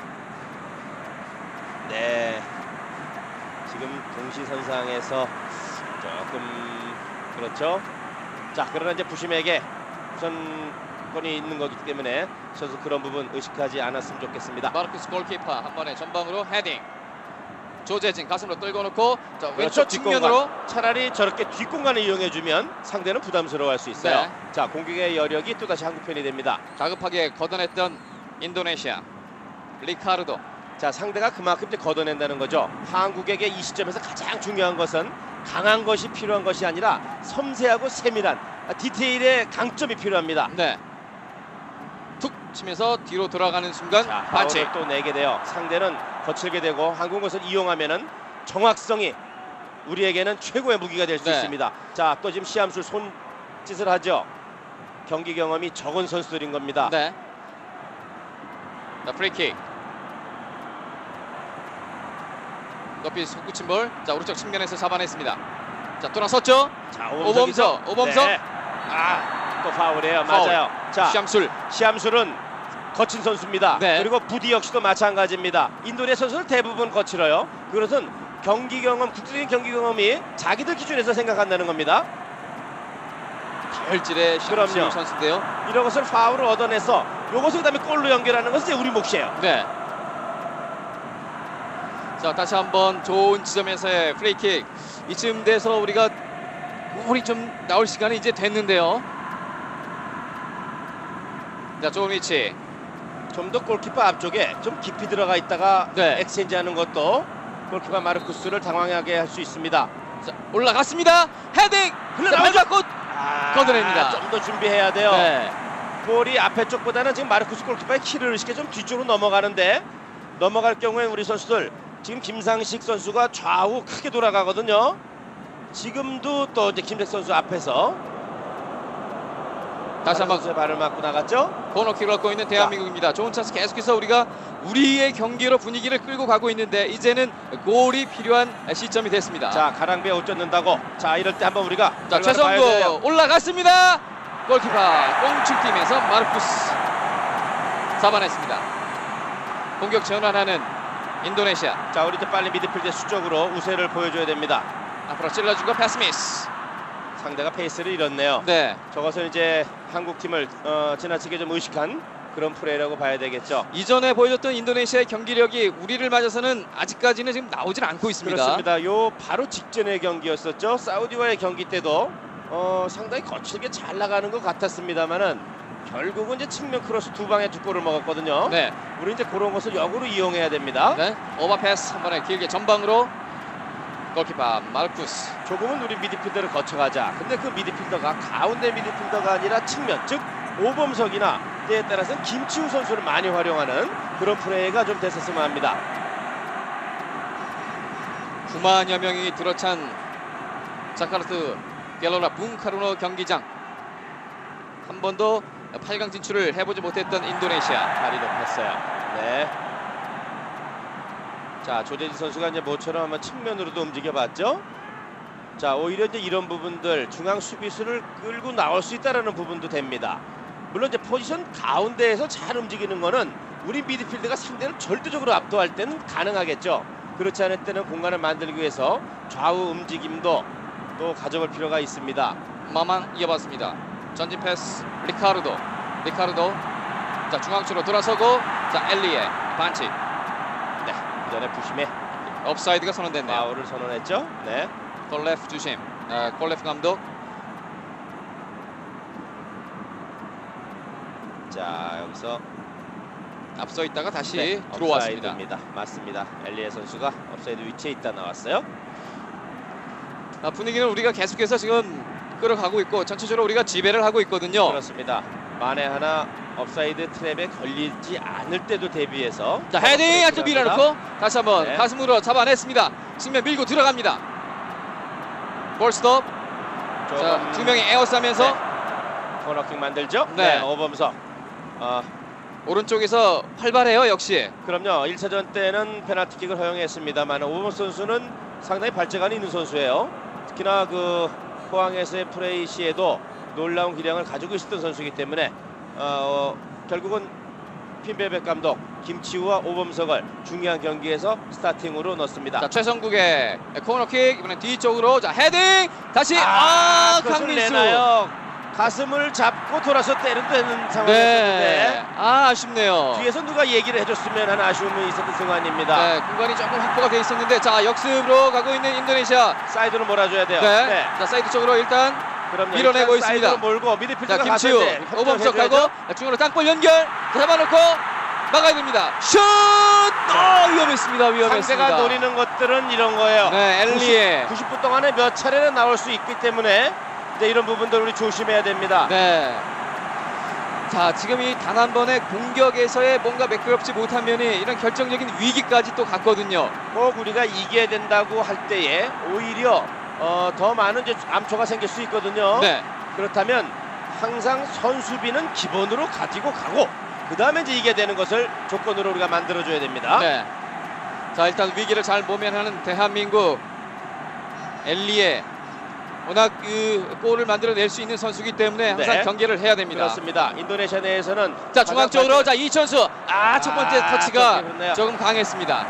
네. 지금 동시선상에서 조금 그렇죠. 자, 그러나 이제 부심에게 우선권이 있는 거기 때문에 선수 그런 부분 의식하지 않았으면 좋겠습니다. 마르쿠스 골키퍼 한 번에 전방으로 헤딩. 조재진 가슴으로 떨궈 놓고 자, 그렇죠. 왼쪽 측면으로. 뒷공간. 차라리 저렇게 뒷공간을 이용해주면 상대는 부담스러워할 수 있어요. 네. 자, 공격의 여력이 또다시 한국 편이 됩니다. 다급하게 걷어냈던 인도네시아 리카르도. 자, 상대가 그만큼 이제 걷어낸다는 거죠. 한국에게 이 시점에서 가장 중요한 것은 강한 것이 필요한 것이 아니라 섬세하고 세밀한 디테일의 강점이 필요합니다. 네. 툭 치면서 뒤로 돌아가는 순간 자, 반칙. 파울을 또 내게 돼요. 상대는 거칠게 되고 한국 것을 이용하면은 정확성이 우리에게는 최고의 무기가 될 수 네. 있습니다. 자, 또 지금 시암술 손짓을 하죠. 경기 경험이 적은 선수들인 겁니다. 네. 자, 프리킥. 높이 솟구친 볼. 자, 오른쪽 측면에서 잡아냈습니다. 자, 돌아섰죠. 자, 오범석, 오범석. 네. 아, 또 파울이에요. 파울. 맞아요. 자, 시암술. 시암술은 거친 선수입니다. 네. 그리고 부디 역시도 마찬가지입니다. 인도네시아 선수는 대부분 거칠어요. 그것은 경기 경험, 국제적인 경기 경험이 자기들 기준에서 생각한다는 겁니다. 다혈질의 그럼요. 시암술 선수인데요. 이런 것을 파울을 얻어내서 이것을 그다음에 골로 연결하는 것은 이제 우리 몫이에요. 네. 자, 다시 한번 좋은 지점에서의 프리킥. 이쯤 돼서 우리가 골이 좀 나올 시간이 이제 됐는데요. 자, 좋은 위치. 좀 더 골키퍼 앞쪽에 좀 깊이 들어가 있다가 네. 엑스체인지하는 것도 골키퍼 마르쿠스를 당황하게 할 수 있습니다. 자, 올라갔습니다. 헤딩. 흘러나오죠. 자, 밟았고. 아, 걷어냅니다. 좀 더 준비해야 돼요. 네. 볼이 앞에 쪽보다는 지금 마르쿠스 골키퍼의 키를 의식해 좀 뒤쪽으로 넘어가는데, 넘어갈 경우에 우리 선수들 지금 김상식 선수가 좌우 크게 돌아가거든요. 지금도 또 이제 김백 선수 앞에서 다시 한번 선수의 발을 맞고 나갔죠. 코너킥을 얻고 있는 대한민국입니다. 좋은 찬스 계속해서 우리가 우리의 경기로 분위기를 끌고 가고 있는데 이제는 골이 필요한 시점이 됐습니다. 자, 가랑비에 옷 젖는다고. 자, 이럴 때 한번 우리가 자, 결과를 봐야 돼요. 최성구 올라갔습니다. 골키퍼 꽁충팀에서 마르쿠스 잡아냈습니다. 공격 전환하는 인도네시아. 자, 우리 이제 빨리 미드필드 수적으로 우세를 보여줘야 됩니다. 앞으로 찔러주고 패스 미스. 상대가 페이스를 잃었네요. 네. 저것은 이제 한국 팀을 어, 지나치게 좀 의식한 그런 플레이라고 봐야 되겠죠. 이전에 보여줬던 인도네시아의 경기력이 우리를 맞아서는 아직까지는 지금 나오질 않고 있습니다. 그렇습니다. 요 바로 직전의 경기였었죠. 사우디와의 경기 때도 어, 상당히 거칠게 잘 나가는 것 같았습니다만은 결국은 이제 측면 크로스 두 방에 두 골을 먹었거든요. 네. 우리 이제 그런 것을 역으로 이용해야 됩니다. 네. 오버 패스 한 번에 길게 전방으로 골키퍼 마르쿠스. 조금은 우리 미드필더를 거쳐가자. 근데 그 미드필더가 가운데 미드필더가 아니라 측면, 즉 오범석이나 때에 따라서는 김치우 선수를 많이 활용하는 그런 플레이가 좀 됐었으면 합니다. 구만여 명이 들어찬 자카르타 갤러라 붕카루노 경기장. 한 번도 팔 강 진출을 해보지 못했던 인도네시아. 발이 높았어요. 네. 자, 조재지 선수가 이제 모처럼 한번 측면으로도 움직여봤죠. 자, 오히려 이제 이런 부분들 중앙 수비수를 끌고 나올 수 있다라는 부분도 됩니다. 물론 이제 포지션 가운데에서 잘 움직이는 거는 우리 미드필드가 상대를 절대적으로 압도할 때는 가능하겠죠. 그렇지 않을 때는 공간을 만들기 위해서 좌우 움직임도 또 가져볼 필요가 있습니다. 마만 이어봤습니다. 전진 패스 리카르도. 리카르도. 자, 중앙수로 돌아서고 자, 엘리의 반칙. 네, 그 전에 부심에 업사이드가 선언됐네요. 파울을 선언했죠. 네. 콜레프 주심. 아, 콜레프 감독. 자, 여기서 앞서 있다가 다시 네, 들어왔습니다. 업사이드입니다. 맞습니다. 엘리에 선수가 업사이드 위치에 있다 나왔어요. 아, 분위기는 우리가 계속해서 지금 끌어가고 있고 전체적으로 우리가 지배를 하고 있거든요. 그렇습니다. 만에 하나 업사이드 트랩에 걸리지 않을 때도 대비해서 자, 헤딩 한쪽 밀어놓고 다시 한번 네. 가슴으로 잡아냈습니다. 측면 밀고 들어갑니다. 볼 스톱. 자, 두 명이 에어싸면서 네. 코너킥 만들죠. 네. 네, 오범석. 어, 오른쪽에서 활발해요. 역시. 그럼요. 일 차전 때는 페널티킥을 허용했습니다만 오범석 선수는 상당히 발재간이 있는 선수예요. 특히나 그 포항에서의 플레이 시에도 놀라운 기량을 가지고 있었던 선수이기 때문에 어, 결국은 핀벨백 감독 김치우와 오범석을 중요한 경기에서 스타팅으로 넣습니다. 자, 최성국의 코너킥. 이번엔 뒤쪽으로. 자, 헤딩. 다시. 아, 아 그것을 강민수. 내나요? 가슴을 잡고 돌아서 때려도 되는 네. 상황이었는데 아, 아쉽네요. 뒤에서 누가 얘기를 해줬으면 하는 아쉬움이 있었던 순간입니다. 네, 공간이 조금 확보가 돼 있었는데 자, 역습으로 가고 있는 인도네시아. 사이드로 몰아줘야 돼요. 네. 네. 자, 사이드 쪽으로 일단 그럼요. 밀어내고 일단 있습니다. 사이드로 몰고 자, 미드필더가 김치우 가는데 오범석하고 중앙으로 땅볼 연결. 자, 잡아놓고 막아야 됩니다. 슛! 아, 위험했습니다. 위험했습니다. 상대가 노리는 것들은 이런 거예요. 네, 엘리에. 구십 분 동안에 몇 차례나 나올 수 있기 때문에 이제 이런 부분들 우리 조심해야 됩니다. 네. 자, 지금 이 단 한 번의 공격에서의 뭔가 매끄럽지 못한 면이 이런 결정적인 위기까지 또 갔거든요. 꼭 우리가 이겨야 된다고 할 때에 오히려 어, 더 많은 이제 암초가 생길 수 있거든요. 네. 그렇다면 항상 선수비는 기본으로 가지고 가고 그 다음에 이제 이겨야 되는 것을 조건으로 우리가 만들어줘야 됩니다. 네. 자, 일단 위기를 잘 모면하는 대한민국. 엘리에 워낙 그 골을 만들어낼 수 있는 선수이기 때문에 항상 네. 경계를 해야 됩니다. 그렇습니다. 인도네시아 내에서는 자, 중앙 쪽으로 자, 이천수. 아, 첫 번째 아, 터치가 저기 그렇네요. 조금 강했습니다.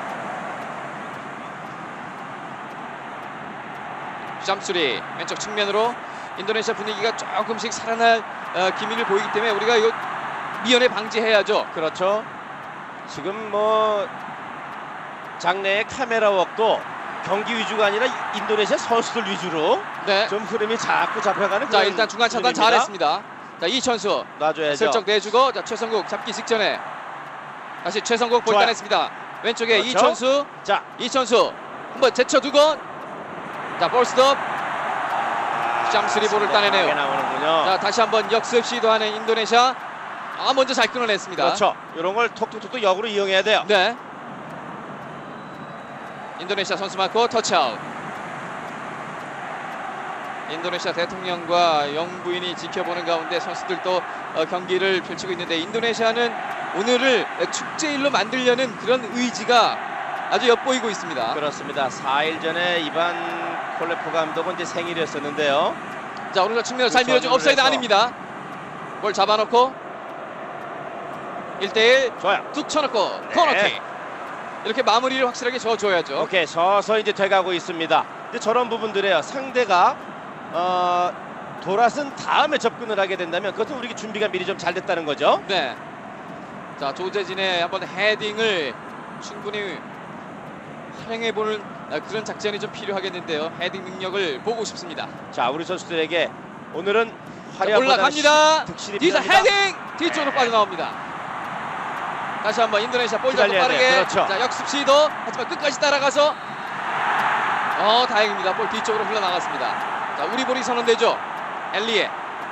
점수리 왼쪽 측면으로 인도네시아 분위기가 조금씩 살아날 어, 기미를 보이기 때문에 우리가 이거 미연에 방지해야죠. 그렇죠. 지금 뭐 장내의 카메라 웍도 경기 위주가 아니라 인도네시아 선수들 위주로 네. 좀 흐름이 자꾸 잡혀가는 자, 그런 일단 중간 차단 흐름입니다. 잘했습니다. 자, 이천수 놔줘야죠. 슬쩍 내주고 자, 최성국 잡기 직전에 다시 최성국 볼 좋아요. 따냈습니다. 왼쪽에 그렇죠. 이천수. 자, 이천수 한번 제쳐두고 자, 볼스톱. 짬쓰리 볼을 따내네요. 나오는군요. 자, 다시 한번 역습 시도하는 인도네시아. 아, 먼저 잘 끊어냈습니다. 그렇죠. 이런 걸 톡톡톡 역으로 이용해야 돼요. 네. 인도네시아 선수 맞고 터치아웃. 인도네시아 대통령과 영부인이 지켜보는 가운데 선수들도 어, 경기를 펼치고 있는데 인도네시아는 오늘을 축제일로 만들려는 그런 의지가 아주 엿보이고 있습니다. 그렇습니다. 사 일 전에 이반 콜레포 감독은 이제 생일이었었는데요. 자, 오른쪽 측면으로 잘 밀어준 선언을 업사이드 해서. 아닙니다. 볼 잡아놓고 일 대일 좋아요. 툭 쳐놓고 네. 코너킥. 이렇게 마무리를 확실하게 져줘야죠. 오케이, 서서히 이제 돼가고 있습니다. 근데 저런 부분들이에요. 상대가 어, 돌아선 다음에 접근을 하게 된다면 그것은 우리 준비가 미리 좀 잘 됐다는 거죠. 네. 자, 조재진의 한번 헤딩을 충분히 활용해보는 그런 작전이 좀 필요하겠는데요. 헤딩 능력을 보고 싶습니다. 자, 우리 선수들에게 오늘은 자, 화려함보다는 올라갑니다. 득실이 뒤에서 필요합니다. 헤딩 뒤쪽으로 빠져나옵니다. 다시 한번 인도네시아 볼 잡고 기다려야 빠르게 돼요. 그렇죠. 자, 역습 시도. 하지만 끝까지 따라가서 어, 다행입니다. 볼 뒤쪽으로 흘러나갔습니다. 자, 우리 볼이 선언되죠. 엘리에.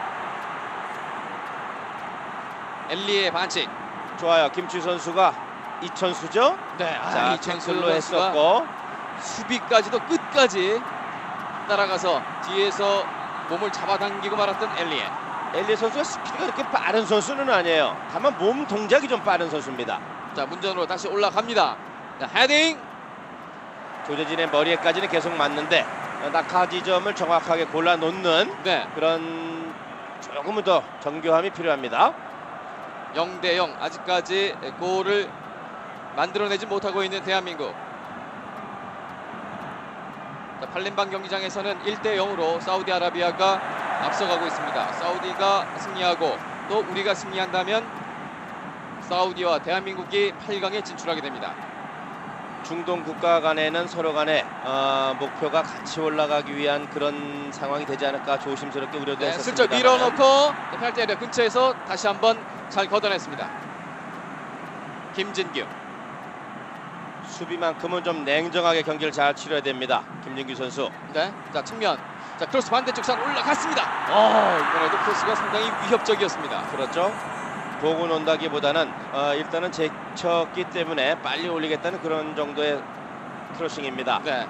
엘리의 반칙. 좋아요. 김치우 선수가 이천수죠. 네, 아, 자, 이천수 태클로 선수가 했었고 수비까지도 끝까지 따라가서 뒤에서 몸을 잡아당기고 말았던 엘리에. 엘리 선수가 스피드가 그렇게 빠른 선수는 아니에요. 다만 몸 동작이 좀 빠른 선수입니다. 자, 문전으로 다시 올라갑니다. 자, 헤딩. 조재진의 머리에까지는 계속 맞는데 낙하 지점을 정확하게 골라 놓는 네, 그런 조금은 더 정교함이 필요합니다. 영 대 영. 아직까지 골을 만들어내지 못하고 있는 대한민국. 자, 팔림방 경기장에서는 일 대 영으로 사우디아라비아가 앞서가고 있습니다. 사우디가 승리하고 또 우리가 승리한다면 사우디와 대한민국이 팔 강에 진출하게 됩니다. 중동 국가 간에는 서로 간에 어, 목표가 같이 올라가기 위한 그런 상황이 되지 않을까 조심스럽게 우려도 네, 했었습니다. 슬쩍 밀어넣고 페널티 에리어 근처에서 다시 한번 잘 걷어냈습니다. 김진규. 수비만큼은 좀 냉정하게 경기를 잘 치러야 됩니다. 김진규 선수. 네, 자 측면. 자, 크로스 반대쪽 산 올라갔습니다. 어, 이번에도 크로스가 상당히 위협적이었습니다. 그렇죠. 보고 논다기보다는 어, 일단은 제쳤기 때문에 빨리 올리겠다는 그런 정도의 크로싱입니다. 네.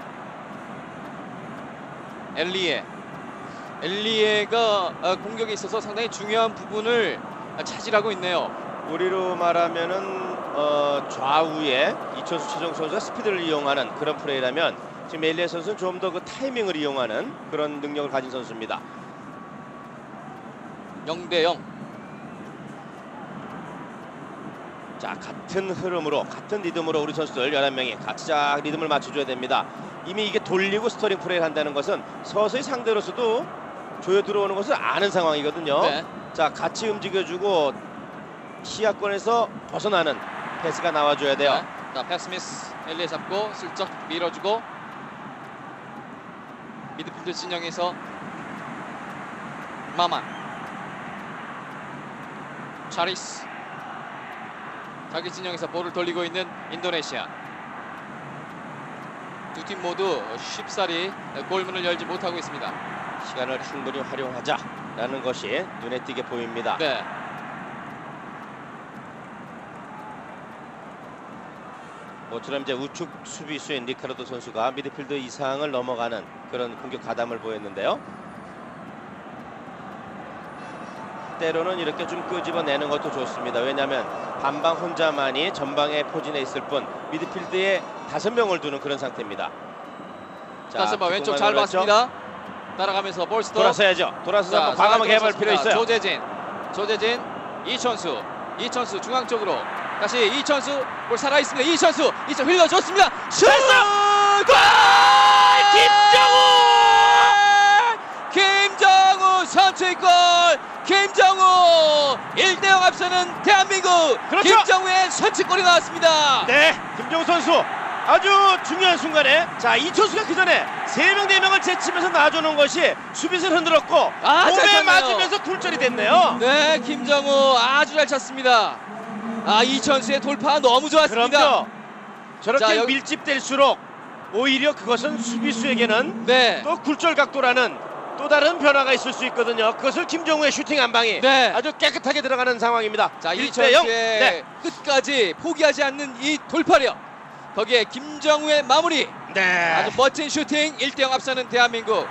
엘리에. 엘리에가 어, 공격에 있어서 상당히 중요한 부분을 차지하고 있네요. 우리로 말하면은 어, 좌우에 이천수 최정 선수가 스피드를 이용하는 그런 플레이라면 지금 엘리에 선수는 좀 더 그 타이밍을 이용하는 그런 능력을 가진 선수입니다. 영 대 영. 자, 같은 흐름으로 같은 리듬으로 우리 선수들 열한 명이 같이 쫙 리듬을 맞춰줘야 됩니다. 이미 이게 돌리고 스토링 플레이를 한다는 것은 서서히 상대로서도 조여 들어오는 것을 아는 상황이거든요. 네. 자, 같이 움직여주고 시야권에서 벗어나는 패스가 나와줘야 돼요. 네. 자, 패스미스. 엘리에 잡고 슬쩍 밀어주고 미드필드 진영에서 마만. 차리스. 자기 진영에서 볼을 돌리고 있는 인도네시아. 두 팀 모두 쉽사리 골문을 열지 못하고 있습니다. 시간을 충분히 활용하자라는 것이 눈에 띄게 보입니다. 네. 모처럼 이제 우측 수비수인 리카르도 선수가 미드필드 이상을 넘어가는 그런 공격 가담을 보였는데요. 때로는 이렇게 좀 끄집어내는 것도 좋습니다. 왜냐하면 반방 혼자만이 전방에 포진해 있을 뿐 미드필드에 다섯 명을 두는 그런 상태입니다. 다시 한번 왼쪽 잘 봤습니다. 따라가면서 볼스톱. 돌아서야죠. 돌아서서 한번 과감하게 해볼 필요 있어요. 조재진. 조재진. 이천수. 이천수 중앙 쪽으로. 다시 이천수. 볼 살아있습니다. 이천수. 이천 흘려줬습니다. 슛! 골! 김정우! 김정우 선취골! 김정우! 일 대 영 앞서는 대한민국. 그렇죠. 김정우의 선취골이 나왔습니다. 네, 김정우 선수 아주 중요한 순간에 자 이천수가 그 전에 세 명 네 명을 제치면서 놔주는 것이 수비수를 흔들었고 아, 잘 몸에 찼네요. 맞으면서 굴절이 됐네요. 네, 김정우 아주 잘 찼습니다. 아, 이천수의 돌파 너무 좋았습니다. 그럼요. 저렇게 자, 여기- 밀집될수록 오히려 그것은 수비수에게는 네. 또 굴절 각도라는 또 다른 변화가 있을 수 있거든요. 그것을 김정우의 슈팅 한 방이 네. 아주 깨끗하게 들어가는 상황입니다. 자, 일 대 영. 이천수의 네. 끝까지 포기하지 않는 이 돌파력. 거기에 김정우의 마무리. 네. 아주 멋진 슈팅. 일 대 영 앞서는 대한민국.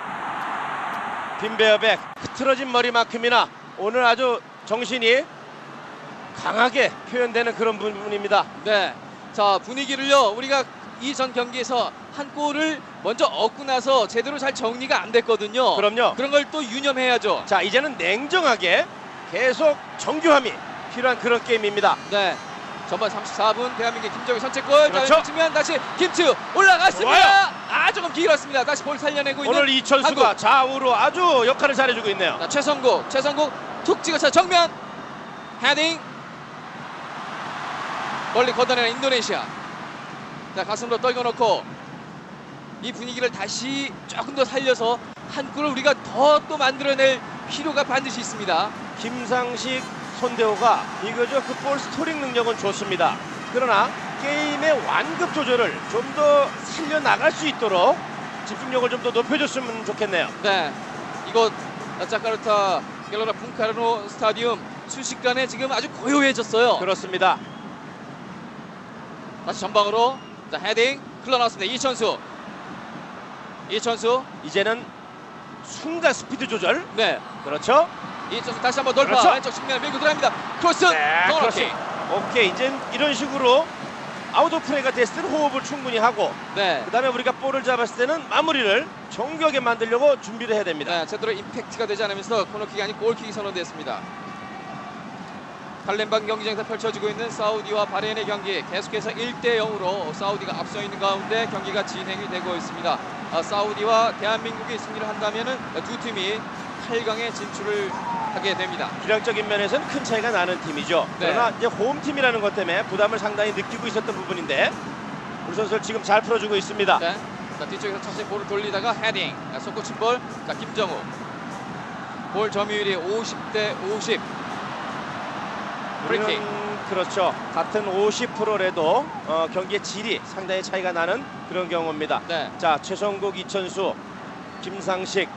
빈베어백 흐트러진 머리만큼이나 오늘 아주 정신이 강하게 표현되는 그런 부분입니다. 네. 자, 분위기를요. 우리가 이전 경기에서 한 골을 먼저 얻고 나서 제대로 잘 정리가 안 됐거든요. 그럼요. 그런 걸 또 유념해야죠. 자, 이제는 냉정하게 계속 정교함이 필요한 그런 게임입니다. 네. 전반 삼십사 분 대한민국 김정우 선취골. 그렇죠. 자, 측면 다시 김치우 올라갔습니다. 좋아요. 아, 조금 길었습니다. 다시 볼 살려내고 있는 오늘 이천수가 한국. 좌우로 아주 역할을 잘해주고 있네요. 자, 최성국. 최성국 툭 찍어서 정면 헤딩. 멀리 걷어내는 인도네시아. 자, 가슴으로 떨궈놓고 이 분위기를 다시 조금 더 살려서 한 골을 우리가 더 또 만들어낼 필요가 반드시 있습니다. 김상식, 손대호가 이거죠. 그 볼 스토링 능력은 좋습니다. 그러나 게임의 완급 조절을 좀 더 살려나갈 수 있도록 집중력을 좀 더 높여줬으면 좋겠네요. 네, 이곳 자카르타 갤러라 붕카르노 스타디움 순식간에 지금 아주 고요해졌어요. 그렇습니다. 다시 전방으로 자 헤딩 흘러나왔습니다. 이천수 이천수 이제는 순간 스피드 조절. 네 그렇죠. 이천수 다시 한번 돌파 그렇죠. 왼쪽 측면에 밀고 들어갑니다. 크로스 네, 넣어넣기. 그렇습니다. 오케이, 이제 이런 식으로 아웃 오브 플레이가 됐을 때는 호흡을 충분히 하고 네. 그 다음에 우리가 볼을 잡았을 때는 마무리를 정교하게 만들려고 준비를 해야 됩니다. 네, 제대로 임팩트가 되지 않으면서 코너킥이 아닌 골킥이 선언됐습니다. 팔렘방 경기장에서 펼쳐지고 있는 사우디와 바레인의 경기 계속해서 일 대 영으로 사우디가 앞서 있는 가운데 경기가 진행이 되고 있습니다. 아, 사우디와 대한민국이 승리를 한다면 두 팀이 팔 강에 진출을 하게 됩니다. 기량적인 면에서는 큰 차이가 나는 팀이죠. 네. 그러나 이제 홈팀이라는 것 때문에 부담을 상당히 느끼고 있었던 부분인데 우리 선수들 지금 잘 풀어주고 있습니다. 네. 자, 뒤쪽에서 천천히 볼을 돌리다가 헤딩. 자, 속구친 볼. 자, 김정우. 볼 점유율이 오십 대 오십. 프리킥. 우리는 그렇죠. 같은 오십 퍼센트래도 어, 경기의 질이 상당히 차이가 나는 그런 경우입니다. 네. 자, 최성국, 이천수, 김상식.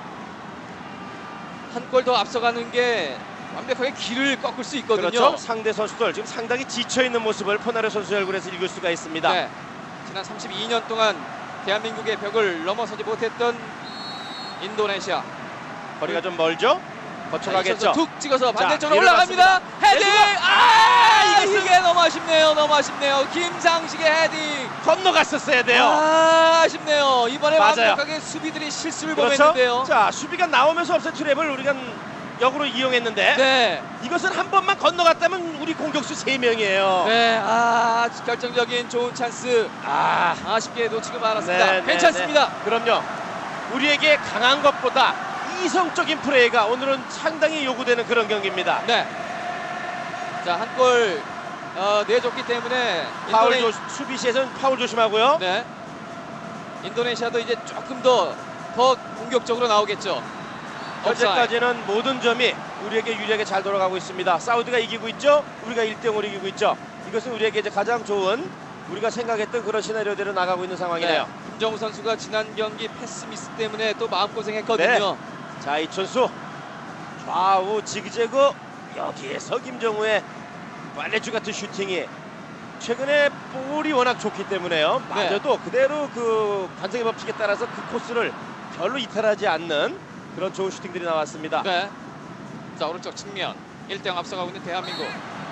한 골 더 앞서가는 게 완벽하게 길을 꺾을 수 있거든요. 그렇죠. 상대 선수들 지금 상당히 지쳐 있는 모습을 포나르 선수 얼굴에서 읽을 수가 있습니다. 네. 지난 삼십이 년 동안 대한민국의 벽을 넘어서지 못했던 인도네시아. 거리가 좀 멀죠? 거쳐가겠죠. 자, 툭 찍어서 반대쪽으로 자, 올라갑니다. 헤딩! 내주고! 아, 이것은- 이게 너무 아쉽네요. 너무 아쉽네요. 김상식의 헤딩. 건너갔었어야 돼요. 아, 아쉽네요. 이번에 맞아요. 완벽하게 수비들이 실수를 그렇죠. 범했는데요. 자, 수비가 나오면서 업셋 트랩을 우리가 역으로 이용했는데 네. 이것은 한 번만 건너갔다면 우리 공격수 세 명이에요. 네. 아, 결정적인 좋은 찬스. 아, 아쉽게 놓치고 말았습니다. 네, 네, 괜찮습니다. 네. 그럼요. 우리에게 강한 것보다 이성적인 플레이가 오늘은 상당히 요구되는 그런 경기입니다. 네. 자, 한 골 어, 내줬기 때문에 파울 인도네... 조, 수비시에서는 파울 조심하고요. 네. 인도네시아도 이제 조금 더 더 공격적으로 나오겠죠. 현재까지는 모든 점이 우리에게 유리하게 잘 돌아가고 있습니다. 사우디가 이기고 있죠. 우리가 일 대 영으로 이기고 있죠. 이것은 우리에게 이제 가장 좋은 우리가 생각했던 그런 시나리오대로 나가고 있는 상황이네요. 네. 김정우 선수가 지난 경기 패스 미스 때문에 또 마음고생했거든요. 자, 이천수 좌우 지그재그 여기에서 김정우의 빨래줄 같은 슈팅이 최근에 볼이 워낙 좋기 때문에요. 네. 맞아도 그대로 그 관성의 법칙에 따라서 그 코스를 별로 이탈하지 않는 그런 좋은 슈팅들이 나왔습니다. 네. 자, 오른쪽 측면 일 대 영 앞서가고 있는 대한민국.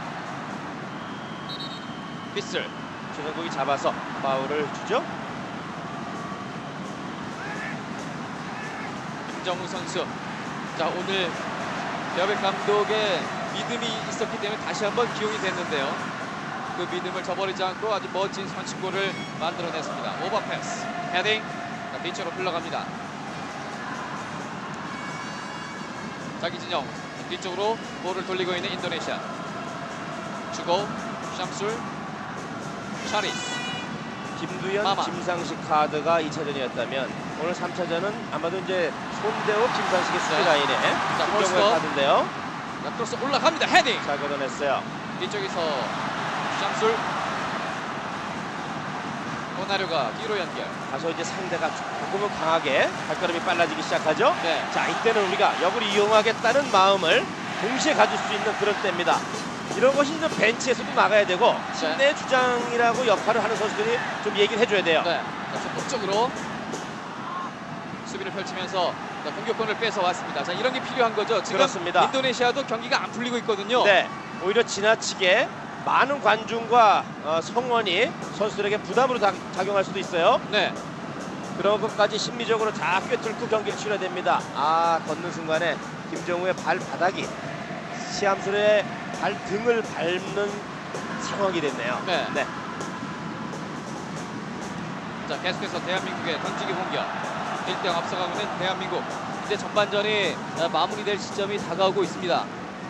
피슬. 최성국이 잡아서 파울을 주죠. 김정우 선수. 자, 오늘 배어백 감독의 믿음이 있었기 때문에 다시 한번 기용이 됐는데요. 그 믿음을 저버리지 않고 아주 멋진 선취골을 만들어냈습니다. 오버패스, 헤딩. 자, 뒤쪽으로 흘러갑니다. 자기 진영 뒤쪽으로 볼을 돌리고 있는 인도네시아. 주고 샴술, 샤리스. 김두현, 마마. 김상식 카드가 이 차전이었다면 오늘 삼 차전은 아마도 이제 손대호, 김상식의 수비 네. 라인에 자, 김정우의 폴스터. 카드인데요. 자, 크로스 올라갑니다. 헤딩. 잘 걷어냈어요. 뒤쪽에서 샴술. 호나류가 뒤로 연결. 다소 이제 상대가 조금은 강하게 발걸음이 빨라지기 시작하죠. 네. 자, 이때는 우리가 역을 이용하겠다는 마음을 동시에 가질 수 있는 그런 때입니다. 이런 것이 좀 벤치에서도 나가야 되고 팀 내 주장이라고 역할을 하는 선수들이 좀 얘기를 해줘야 돼요. 네. 자, 적극적으로 수비를 펼치면서 자, 공격권을 뺏어 왔습니다. 자, 이런 게 필요한 거죠. 지금 그렇습니다. 인도네시아도 경기가 안 풀리고 있거든요. 네, 오히려 지나치게 많은 관중과 어, 성원이 선수들에게 부담으로 다, 작용할 수도 있어요. 네. 그런 것까지 심리적으로 다 꿰뚫고 경기를 치러야 됩니다. 아, 걷는 순간에 김정우의 발바닥이 시암술의 발등을 밟는 상황이 됐네요. 네. 네. 자, 계속해서 대한민국의 던지기 공격. 일 대 영 앞서가고 있는 대한민국. 이제 전반전이 어, 마무리될 시점이 다가오고 있습니다.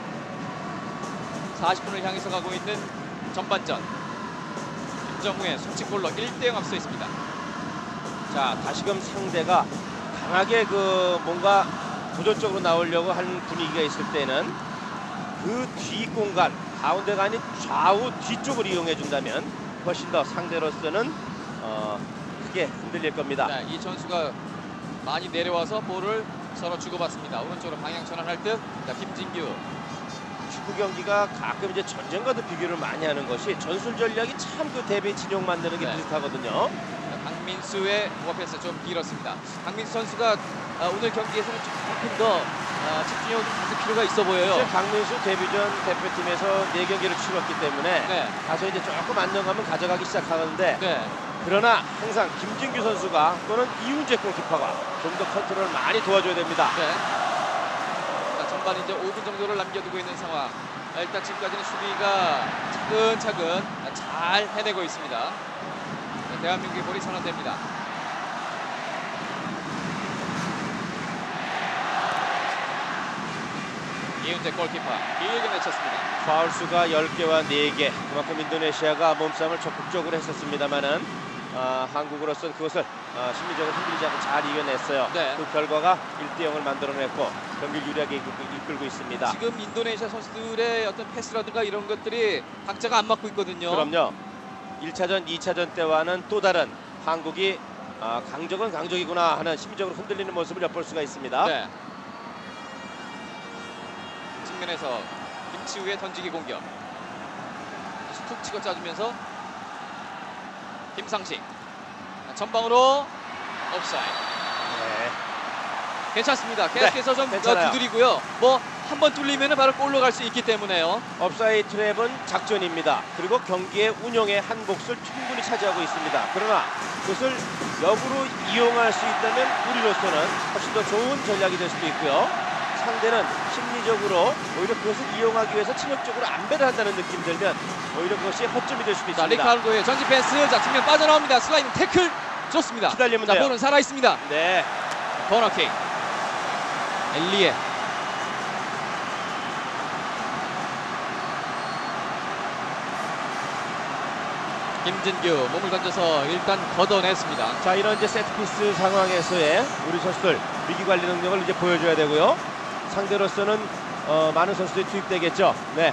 사십 분을 향해서 가고 있는 전반전. 김정우의 선취골로 일 대 영 앞서 있습니다. 자, 다시금 상대가 강하게 그 뭔가 도전적으로 나오려고 하는 분위기가 있을 때는 그 뒷공간, 가운데가 아닌 좌우 뒤쪽을 이용해 준다면 훨씬 더 상대로서는 어, 크게 흔들릴 겁니다. 네, 이 전수가 많이 내려와서 볼을 서로 주고받습니다. 오른쪽으로 방향 전환할 듯. 자, 김진규. 축구 경기가 가끔 이제 전쟁과도 비교를 많이 하는 것이 전술 전략이 참 그 대비 진영 만드는 게 네. 비슷하거든요. 자, 강민수의 오버패스 좀 길었습니다. 강민수 선수가 아, 오늘 경기에서는 조금 더 아, 집중력을 좀 가질 필요가 있어 보여요. 이제 강민수 데뷔전 대표팀에서 네 경기를 치렀기 때문에 네. 다소 이제 조금 안정감을 가져가기 시작하는데 네. 그러나 항상 김진규 선수가 또는 이훈재 골키퍼가 좀 더 컨트롤을 많이 도와줘야 됩니다. 네. 자, 전반 이제 오 분 정도를 남겨두고 있는 상황. 자, 일단 지금까지는 수비가 차근차근 잘 해내고 있습니다. 자, 대한민국의 볼이 선언됩니다. 이훈재 골키퍼 길게 내쳤습니다. 파울 수가 열 개와 네 개. 그만큼 인도네시아가 몸싸움을 적극적으로 했었습니다만은 아, 한국으로서는 그것을 아, 심리적으로 흔들리지 않고 잘 이겨냈어요. 네. 그 결과가 일 대 영을 만들어냈고 경기를 유리하게 이끌고, 이끌고 있습니다. 지금 인도네시아 선수들의 어떤 패스라든가 이런 것들이 박자가 안 맞고 있거든요. 그럼요. 일 차전, 이 차전 때와는 또 다른 한국이 아, 강적은 강적이구나 하는 심리적으로 흔들리는 모습을 엿볼 수가 있습니다. 네. 측면에서 김치우의 던지기 공격. 툭 치고 짜주면서 김상식 전방으로 옵사이드. 네. 괜찮습니다. 계속해서 좀 괜찮아요. 두드리고요. 뭐 한 번 뚫리면 바로 골로 갈 수 있기 때문에요. 업사이드 트랩은 작전입니다. 그리고 경기의 운영의 한 몫을 충분히 차지하고 있습니다. 그러나 그것을 역으로 이용할 수 있다면 우리로서는 훨씬 더 좋은 전략이 될 수도 있고요. 상대는 심리적으로 오히려 그것을 이용하기 위해서 침략적으로 안배를 한다는 느낌 들면 오히려 그것이 허점이 될 수도 자, 있습니다. 리카르도의 전진 패스. 자, 측면 빠져나옵니다. 슬라이딩 태클 좋습니다. 기다리면 자, 돼요. 볼은 살아 있습니다. 네. 코너킥. 엘리에. 김진규 몸을 던져서 일단 걷어냈습니다. 자, 이런 이제 세트피스 상황에서의 우리 선수들 위기 관리 능력을 이제 보여줘야 되고요. 상대로서는 어, 많은 선수들이 투입되겠죠. 네.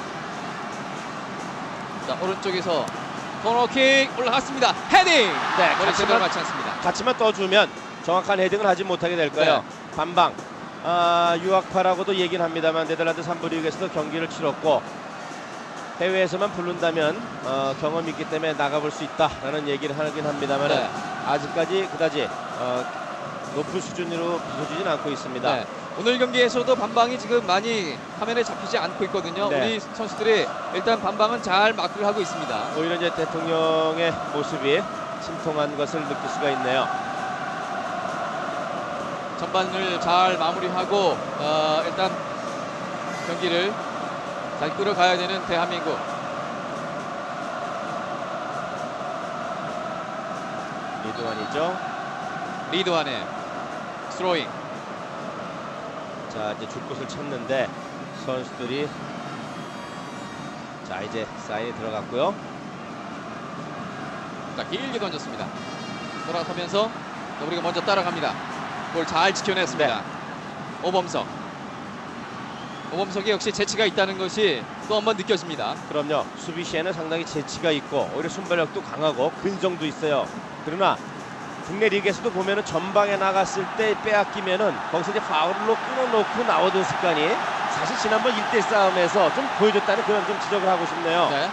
자, 오른쪽에서 코너킥 올라갔습니다. 헤딩. 네, 머리 제대로 같이만, 맞지 않습니다. 같이만 떠주면 정확한 헤딩을 하지 못하게 될 거예요. 네. 반방. 아, 유학파라고도 얘기는 합니다만 네덜란드 삼 부 리그에서도 경기를 치렀고 해외에서만 부른다면 어, 경험이 있기 때문에 나가볼 수 있다라는 얘기를 하긴 합니다만 네. 아직까지 그다지 어, 높은 수준으로 비춰지진 않고 있습니다. 네. 오늘 경기에서도 반방이 지금 많이 화면에 잡히지 않고 있거든요. 네. 우리 선수들이 일단 반방은 잘 마크를 하고 있습니다. 오히려 이제 대통령의 모습이 침통한 것을 느낄 수가 있네요. 전반을 잘 마무리하고 어, 일단 경기를 잘 끌어가야 되는 대한민국. 리드완이죠. 리드완의 스로잉. 자, 이제 줄 곳을 찾는데 선수들이 자 이제 사인이 들어갔고요. 자, 길게 던졌습니다. 돌아서면서 우리가 먼저 따라갑니다. 볼 잘 지켜냈습니다. 네. 오범석. 오범석이 역시 재치가 있다는 것이 또 한 번 느껴집니다. 그럼요. 수비 시에는 상당히 재치가 있고 오히려 순발력도 강하고 근성도 있어요. 그러나 국내 리그에서도 보면은 전방에 나갔을 때 빼앗기면은 거기서 이제 파울로 끊어놓고 나오던 습관이 사실 지난번 일 대 싸움에서 좀 보여줬다는 그런 좀 지적을 하고 싶네요. 네.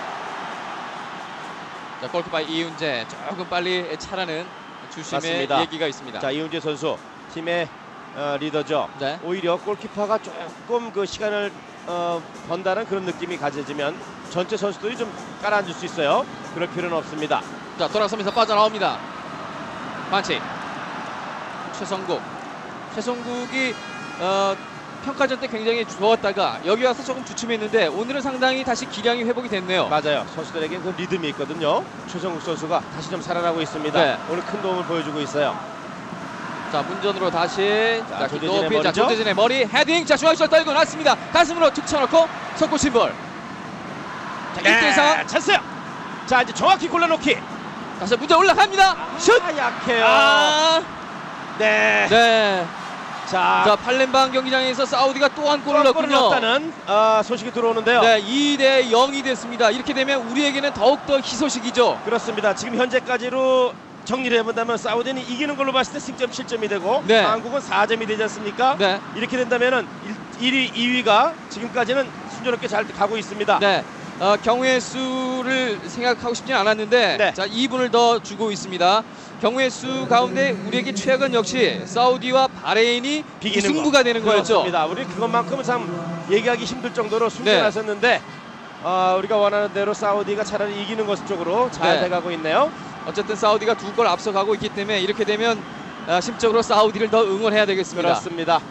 자, 골키퍼 이훈재 조금 빨리 차라는 주심의 맞습니다. 얘기가 있습니다. 자, 이훈재 선수 팀의 어, 리더죠. 네. 오히려 골키퍼가 조금 그 시간을 어, 번다는 그런 느낌이 가져지면 전체 선수들이 좀 깔아앉을 수 있어요. 그럴 필요는 없습니다. 자, 돌아서면서 빠져나옵니다. 반칙. 최성국. 최성국이 어, 평가전 때 굉장히 좋았다가 여기 와서 조금 주춤했는데 오늘은 상당히 다시 기량이 회복이 됐네요. 맞아요. 선수들에게 그 리듬이 있거든요. 최성국 선수가 다시 좀 살아나고 있습니다. 네. 오늘 큰 도움을 보여주고 있어요. 자, 문전으로 다시 자, 자, 조대진의 높이, 자, 머리죠? 조대진의 머리 헤딩. 자, 중앙시절 떨고 났습니다. 가슴으로 툭 쳐놓고 석고 침볼. 자, 일 대 일 상황. 찬스요. 자, 이제 정확히 골라놓기. 다시 문제 올라갑니다. 슛. 아, 약해요. 아, 네. 네. 자, 자, 팔렘방 경기장에서 사우디가 또 한 골을 골을 넣었군요. 넣었다는 아, 소식이 들어오는데요. 네, 이 대 영이 됐습니다. 이렇게 되면 우리에게는 더욱더 희소식이죠. 그렇습니다. 지금 현재까지로 정리를 해본다면 사우디는 이기는 걸로 봤을 때 승점 칠 점이 되고 네. 한국은 사 점이 되지 않습니까? 네. 이렇게 된다면은 일 위, 이 위가 지금까지는 순조롭게 잘 가고 있습니다. 네. 어, 경우의 수를 생각하고 싶진 않았는데 네. 자 이 분을 더 주고 있습니다. 경우의 수 가운데 우리에게 최악은 역시 사우디와 바레인이 비기는 승부가 거. 되는 거였죠. 그렇습니다. 우리 그것만큼은 참 얘기하기 힘들 정도로 순진했었는데 어, 우리가 원하는 대로 사우디가 차라리 이기는 것 쪽으로 잘 네. 돼가고 있네요. 어쨌든 사우디가 두 골 앞서가고 있기 때문에 이렇게 되면 아, 심적으로 사우디를 더 응원해야 되겠습니다. 그렇습니다.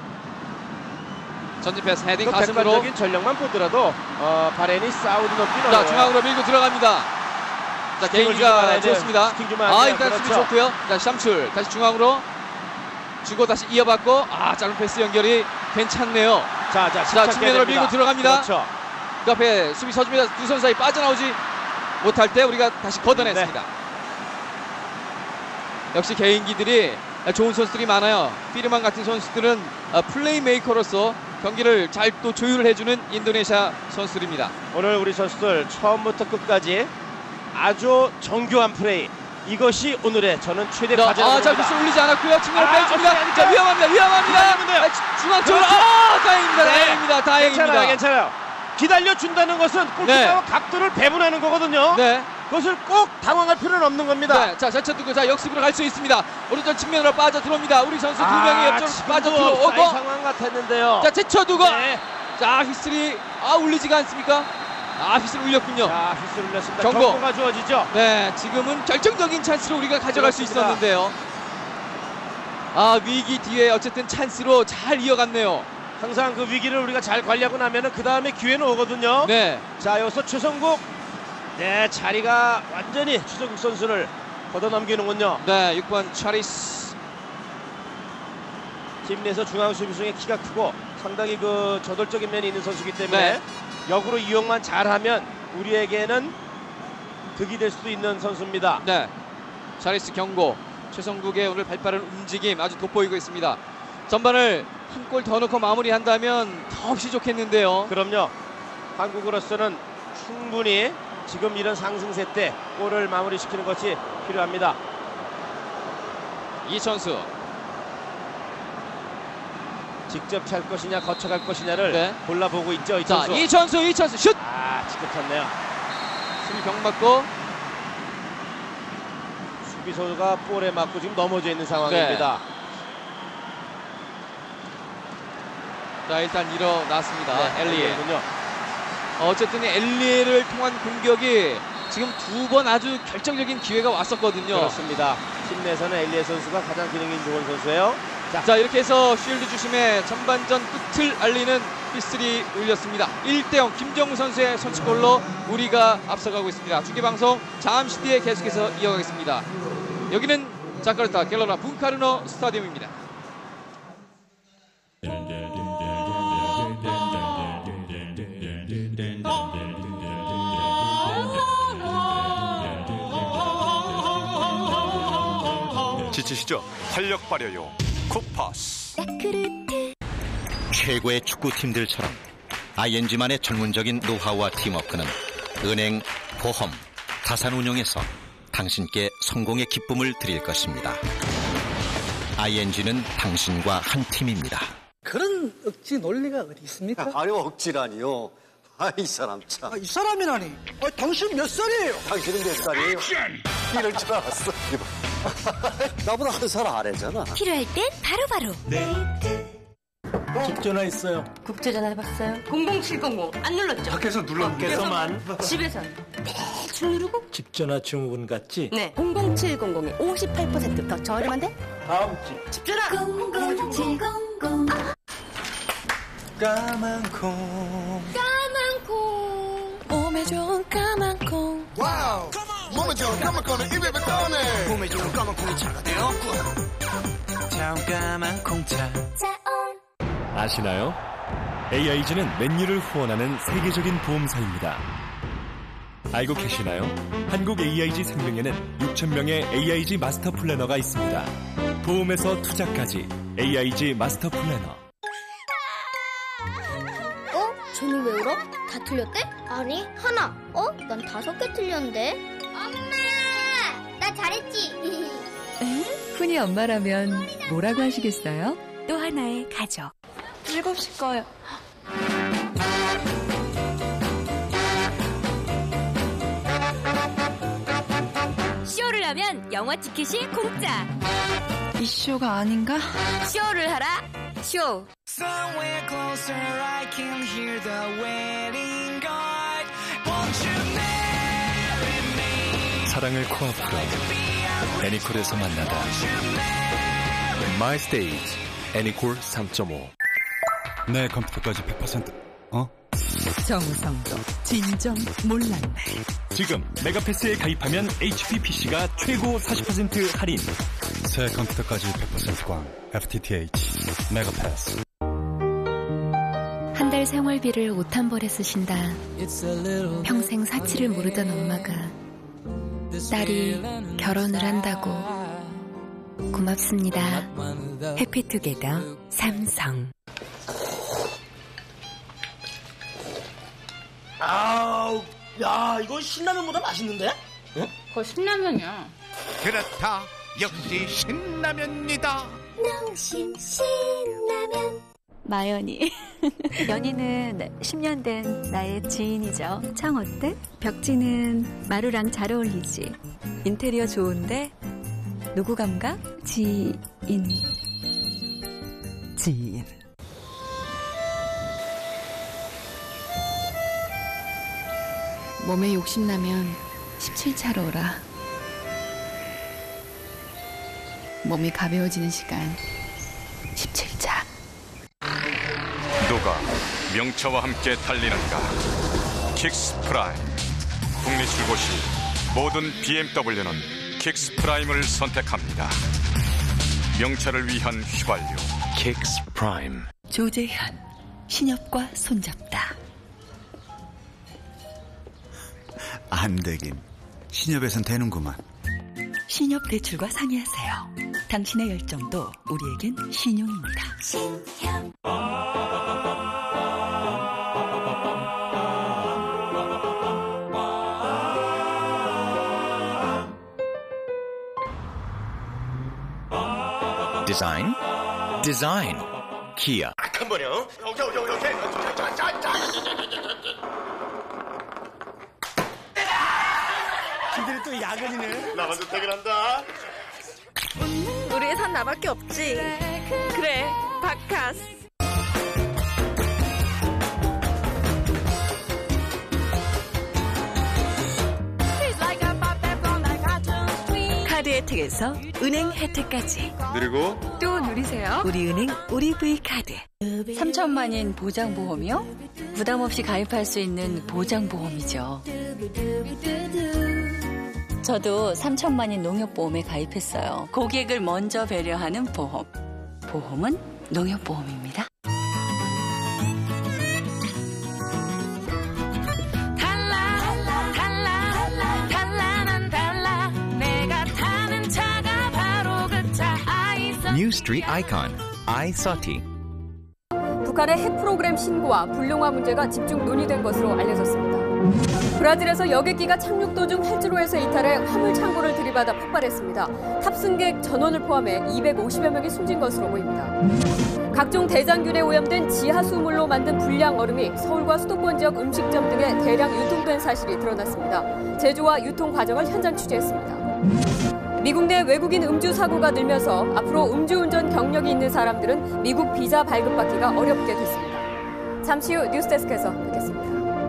전진 패스 헤딩 그 가슴으로. 객관적인 전력만 보더라도 어, 바레인이 사우디 넘기 자 어려워요. 중앙으로 밀고 들어갑니다. 자 슈팅을 주지 개인기가 말아야 돼요. 좋습니다. 슈팅 주면 안 아 돼요. 일단 수비 그렇죠. 좋고요. 자 샴출 다시 중앙으로 주고 다시 이어받고 아 짧은 패스 연결이 괜찮네요. 자, 자, 자 측면으로 밀고 들어갑니다. 그렇죠. 그 앞에 수비 서줍니다. 두 선수 사이 빠져나오지 못할 때 우리가 다시 걷어냈습니다. 네. 역시 개인기들이 좋은 선수들이 많아요. 피르만 같은 선수들은 플레이메이커로서 경기를 잘 또 조율을 해주는 인도네시아 선수들입니다. 오늘 우리 선수들 처음부터 끝까지 아주 정교한 플레이. 이것이 오늘의 저는 최대 자, 과제라고 아, 자, 봅니다. 미스 올리지 않았고요. 측면을 아, 빼줍니다. 어떻게 자, 하니까? 위험합니다. 위험합니다. 하면 돼요. 아, 주- 중앙 쪽으로. 그렇죠. 아, 다행입니다. 네. 다행입니다. 다행입니다. 괜찮아요, 괜찮아요. 기다려준다는 것은 골키퍼와 네. 각도를 배분하는 거거든요. 네. 그것을 꼭 당황할 필요는 없는 겁니다. 네. 자, 자체 두고 자, 역습으로 갈 수 있습니다. 오른쪽 측면으로 빠져 들어옵니다. 우리 선수 두 명이 옆쪽으로 빠져 지금도 옵사이드 들어오고. 상황 같았는데요. 자, 제쳐두고. 네. 자, 휘슬이 아, 울리지가 않습니까? 아, 휘슬 울렸군요. 자, 휘슬 울렸습니다. 경고. 경고가 주어지죠. 네, 지금은 결정적인 찬스로 우리가 가져갈 수 그렇습니다. 있었는데요. 아, 위기 뒤에 어쨌든 찬스로 잘 이어갔네요. 항상 그 위기를 우리가 잘 관리하고 나면은 그 다음에 기회는 오거든요. 네. 자, 여기서 최성국. 네, 자리가 완전히 최성국 선수를 걷어넘기는군요. 네, 육 번 차리스. 팀 내에서 중앙 수비수의 키가 크고 상당히 그 저돌적인 면이 있는 선수이기 때문에 네. 역으로 이용만 잘하면 우리에게는 득이 될 수도 있는 선수입니다. 네. 차리스 경고. 최성국의 오늘 발빠른 움직임 아주 돋보이고 있습니다. 전반을 한 골 더 넣고 마무리한다면 더없이 좋겠는데요. 그럼요. 한국으로서는 충분히 지금 이런 상승세 때 골을 마무리시키는 것이 필요합니다. 이천수. 직접 찰 것이냐 거쳐갈 것이냐를 네. 골라보고 있죠. 자, 이천수. 이천수, 이천수 슛. 아, 직접 찼네요. 수비 병 맞고. 수비수가 볼에 맞고 지금 넘어져 있는 상황입니다. 자, 일단 일어났습니다. 네, 엘리에. 엘리에군요. 어쨌든 엘리에를 통한 공격이 지금 두 번 아주 결정적인 기회가 왔었거든요. 그렇습니다. 팀 내에서는 엘리에 선수가 가장 기능이 좋은 선수예요. 자, 자, 이렇게 해서 쉴드 주심의 전반전 끝을 알리는 휘슬이 울렸습니다. 일 대 영 김정우 선수의 선취골로 우리가 앞서가고 있습니다. 중계방송 잠시 뒤에 계속해서 이어가겠습니다. 여기는 자카르타 갤러라 분카르노 스타디움입니다. 지치시죠? 활력 발효요 쿠파스. 최고의 축구팀들처럼 아이엔지만의 전문적인 노하우와 팀워크는 은행, 보험, 자산운용에서 당신께 성공의 기쁨을 드릴 것입니다. 아이엔지는 당신과 한 팀입니다. 그런 억지 논리가 어디 있습니까? 아유 억지라니요. 아 이 사람 참. 아, 이 사람이라니. 아, 당신 몇 살이에요? 당신은 몇 살이에요? 이럴 줄 알았어. 나보다 한 살 아래잖아. 필요할 땐 바로바로 집 전화 있어요. 국제전화 해봤어요? 공공칠공공 안 눌렀죠? 밖에서 눌렀겠어만. 집에선 매일 누르고? 집 전화 증후군 같지? 네 공공칠공공이 오십팔 퍼센트 더 저렴한데? 다음 집. 집 전화 공공칠공공 까만 콩. 까만 콩 몸에 좋은 까만 콩 와우 몸에 좋은 까만 콩은 입에 뱉어내 몸에 좋은 까만 콩이 차가 되었군 참 까만 콩차. 자온 아시나요? 에이아이지는 맨유를 후원하는 세계적인 보험사입니다. 알고 계시나요? 한국 에이아이지 생명에는 육천 명의 에이아이지 마스터 플래너가 있습니다. 보험에서 투자까지 에이아이지 마스터 플래너. 어? 쟤는 왜 울어? 다 틀렸대? 아니 하나. 어? 난 다섯 개 틀렸는데. 엄마! 나 잘했지. 훈이 엄마라면 뭐라고 하시겠어요? 또 하나의 가족. 일곱 시 거요. 쇼를 하면 영화 티켓이 공짜. 이 쇼가 아닌가? 쇼를 하라. 쇼. Somewhere closer I can hear the wedding guard. Won't you marry me? 사랑을 코앞으로 애니콜에서 만나다. My Stage 애니콜 삼 점 오. 내 컴퓨터까지 백 퍼센트. 어? 정우성도 진정 몰랐네. 지금 메가패스에 가입하면 에이치피 피씨가 최고 사십 퍼센트 할인. 새 컴퓨터까지 백 퍼센트 광. 에프티티에이치 메가패스. 한 달 생활비를 옷 한 벌에 쓰신다. 평생 사치를 모르던 엄마가 딸이 결혼을 한다고. 고맙습니다. 해피투게더 삼성. 아우, 야, 이거 신라면보다 맛있는데? 응? 그거 신라면이야. 그렇다. 역시 신라면이다. 농심 신라면. 마연이. 연희는 십 년 된 나의 지인이죠. 창 어때? 벽지는 마루랑 잘 어울리지. 인테리어 좋은데 누구 감각? 지인. 지인. 몸에 욕심나면 십칠 차로 오라. 몸이 가벼워지는 시간 십칠 차. 누가 명차와 함께 달리는가? 킥스 프라임. 국내 출고 시 모든 비엠더블유는 킥스 프라임을 선택합니다. 명차를 위한 휘발유 킥스 프라임. 조재현. 신협과 손잡다. 안 되긴. 신협에선 되는구만. 신협 대출과 상의하세요. 당신의 열정도 우리에겐 신용입니다. 신협. 디자인, 디자인, 기아. 한 번요. 오케이, 오케이, 오케이, 오케이. 자, 자, 자. 니들이 또 야근이네. 나 먼저 퇴근한다. 우리 회사는 나밖에 없지. 그래, 바카스. 카드 혜택에서 은행 혜택까지. 그리고 또 누리세요. 우리은행 우리브이 카드. 삼천만인 보장보험이요? 부담 없이 가입할 수 있는 보장보험이죠. 저도 삼천만인 농협보험에 가입했어요. 고객을 먼저 배려하는 보험. 보험은 농협보험입니다. 달라 달라 달라는 달라. 내가 타는 차가 바로 그 차. 아이서. New Street Icon, iSoti. 북한의 핵 프로그램 신고와 불용화 문제가 집중 논의된 것으로 알려졌습니다. 브라질에서 여객기가 착륙 도중 활주로에서 이탈해 화물 창고를 들이받아 폭발했습니다. 탑승객 전원을 포함해 이백오십여 명이 숨진 것으로 보입니다. 각종 대장균에 오염된 지하수물로 만든 불량 얼음이 서울과 수도권 지역 음식점 등에 대량 유통된 사실이 드러났습니다. 제조와 유통 과정을 현장 취재했습니다. 미국 내 외국인 음주 사고가 늘면서 앞으로 음주운전 경력이 있는 사람들은 미국 비자 발급받기가 어렵게 됐습니다. 잠시 후 뉴스데스크에서 뵙겠습니다.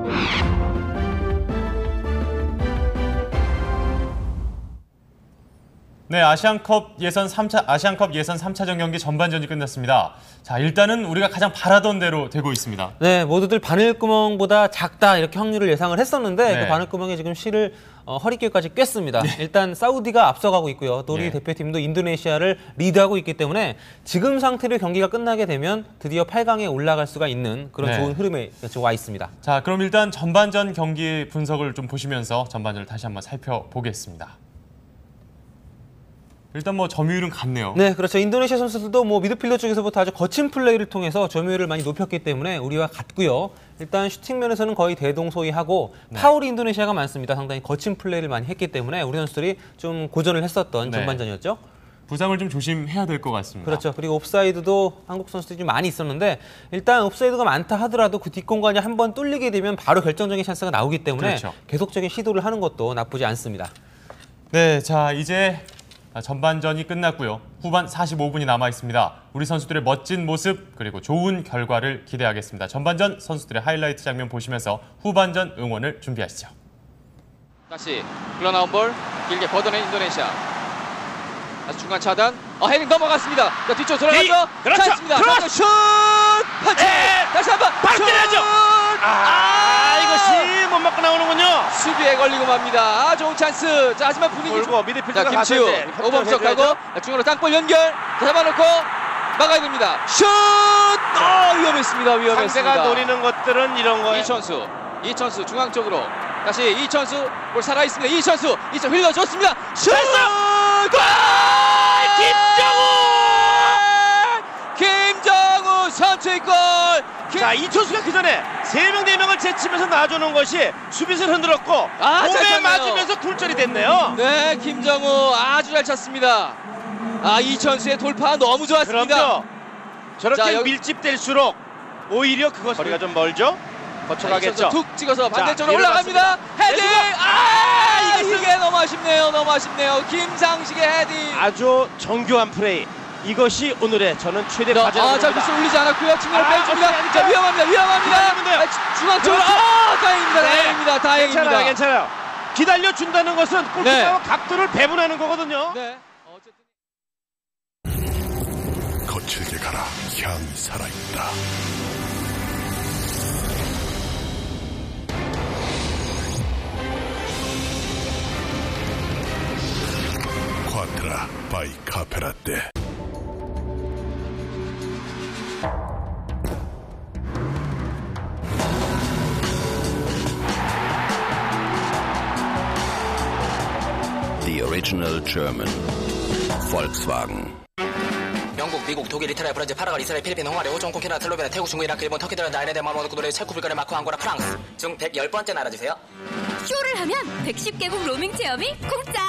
네, 아시안컵 예선 삼 차 아시안컵 예선 삼 차전 경기 전반전이 끝났습니다. 자, 일단은 우리가 가장 바라던 대로 되고 있습니다. 네, 모두들 바늘구멍보다 작다 이렇게 확률을 예상을 했었는데 네. 그 바늘구멍에 지금 실을 어, 허리띠까지 꿰습니다. 네. 일단 사우디가 앞서가고 있고요. 또 우리 네. 대표팀도 인도네시아를 리드하고 있기 때문에 지금 상태로 경기가 끝나게 되면 드디어 팔 강에 올라갈 수가 있는 그런 네. 좋은 흐름에 와 있습니다. 자, 그럼 일단 전반전 경기 분석을 좀 보시면서 전반전을 다시 한번 살펴보겠습니다. 일단 뭐 점유율은 같네요. 네, 그렇죠. 인도네시아 선수들도 뭐 미드필더 쪽에서부터 아주 거친 플레이를 통해서 점유율을 많이 높였기 때문에 우리와 같고요. 일단 슈팅 면에서는 거의 대동소이하고 네. 파울이 인도네시아가 많습니다. 상당히 거친 플레이를 많이 했기 때문에 우리 선수들이 좀 고전을 했었던 네. 전반전이었죠. 부상을 좀 조심해야 될 것 같습니다. 그렇죠. 그리고 옵사이드도 한국 선수들이 좀 많이 있었는데 일단 옵사이드가 많다 하더라도 그 뒷공간이 한번 뚫리게 되면 바로 결정적인 찬스가 나오기 때문에 그렇죠. 계속적인 시도를 하는 것도 나쁘지 않습니다. 네, 자 이제 전반전이 끝났고요. 후반 사십오 분이 남아 있습니다. 우리 선수들의 멋진 모습 그리고 좋은 결과를 기대하겠습니다. 전반전 선수들의 하이라이트 장면 보시면서 후반전 응원을 준비하시죠. 다시 흘러나온 볼 길게 걷어낸 인도네시아. 다시 중간 차단. 어, 헤딩 넘어갔습니다. 자, 뒤쪽 돌아가서 그렇죠. 찬스입니다. 크로스! 슛! 펀치! 네. 다시 한번 박진하죠. 아, 아, 이것이 못 맞고 나오는군요. 수비에 걸리고 맙니다. 아, 좋은 찬스. 자, 하지만 분위기 돌고 미드필더가 김치우 오범석하고 중앙으로 땅볼 연결. 잡아놓고 막아야 됩니다. 슛! 어, 위험했습니다. 위험했습니다. 상대가 노리는 것들은 이런 거예요. 이천수. 이천수 중앙 쪽으로. 다시 이천수 볼 살아 있습니다. 이천수. 이천 흘려줬습니다. 슛! 골! 김정우! 김정우 선취골! 김... 자, 이천수가 그 전에 세 명 네 명을 제치면서 놔주는 것이 수비수를 흔들었고 아, 몸에 맞으면서 굴절이 됐네요. 네, 김정우 아주 잘 찼습니다. 아, 이천수의 돌파 너무 좋았습니다. 그럼요. 저렇게 자, 여기... 밀집될수록 오히려 그것 거리가 좀 멀죠? 거쳐가겠죠. 툭 찍어서 반대쪽으로 올라갑니다. 헤딩! 아, 이게 너무 아쉽네요. 너무 아쉽네요. 김상식의 헤딩. 아주 정교한 플레이. 이것이 오늘의 저는 최대 과제입니다. 아, 자, 미스 올리지 않았고요. 측면을 아, 빼줍니다. 자, 위험합니다. 위험합니다. 아, 중앙 쪽으로. 아, 다행입니다. 네. 다행입니다. 다행입니다. 괜찮아요. 괜찮아요. 기다려준다는 것은 골키퍼와 네. 각도를 배분하는 거거든요. 네. 어쨌든... 거칠게 가라. 향이 살아있다. 콰트라 바이 카페라떼. The original German Volkswagen. 영국, 미국, 독일, 이탈리아, 브라질, 파라과, 이스라엘, 필리핀, 홍가리, 호종, 콩키나, 슬로베니아, 태국, 중국, 이라크, 일본, 터키, 드란다, 아일랜드, 마모드, 구도레, 체코, 불가리아, 마코, 앙고라, 프랑스 중 백십 번째 나라 주세요. 쇼를 하면 백십 개국 로밍 체험이 공짜.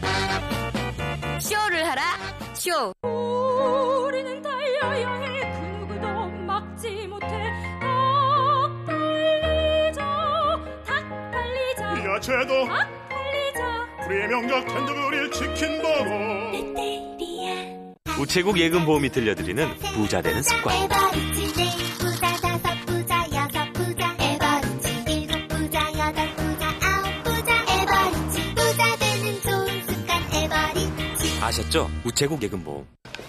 쇼를 하라. 쇼. 우리는 달려야 해. 그 누구도 막지 못해. 닭 달리자. 닭 달리자. 야채도 닭 달리자. 우리의 명작 텐더그릴 치킨버거. 우체국 예금보험이 들려드리는 부자 되는 습관. 에버리지 네 부자 다섯 부자 여섯 부자 에버리지 일곱 부자 여덟 부자 아홉 부자 에버리지 부자 되는 좋은 습관 에버리지. 아셨죠? 우체국 예금보험.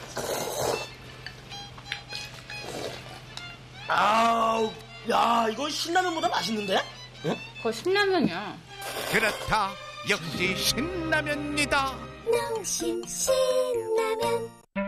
아우, 야, 이거 신라면보다 맛있는데? 응? 그거 신라면이야. 그렇다. 역시 신라면이다. 농심 신라면.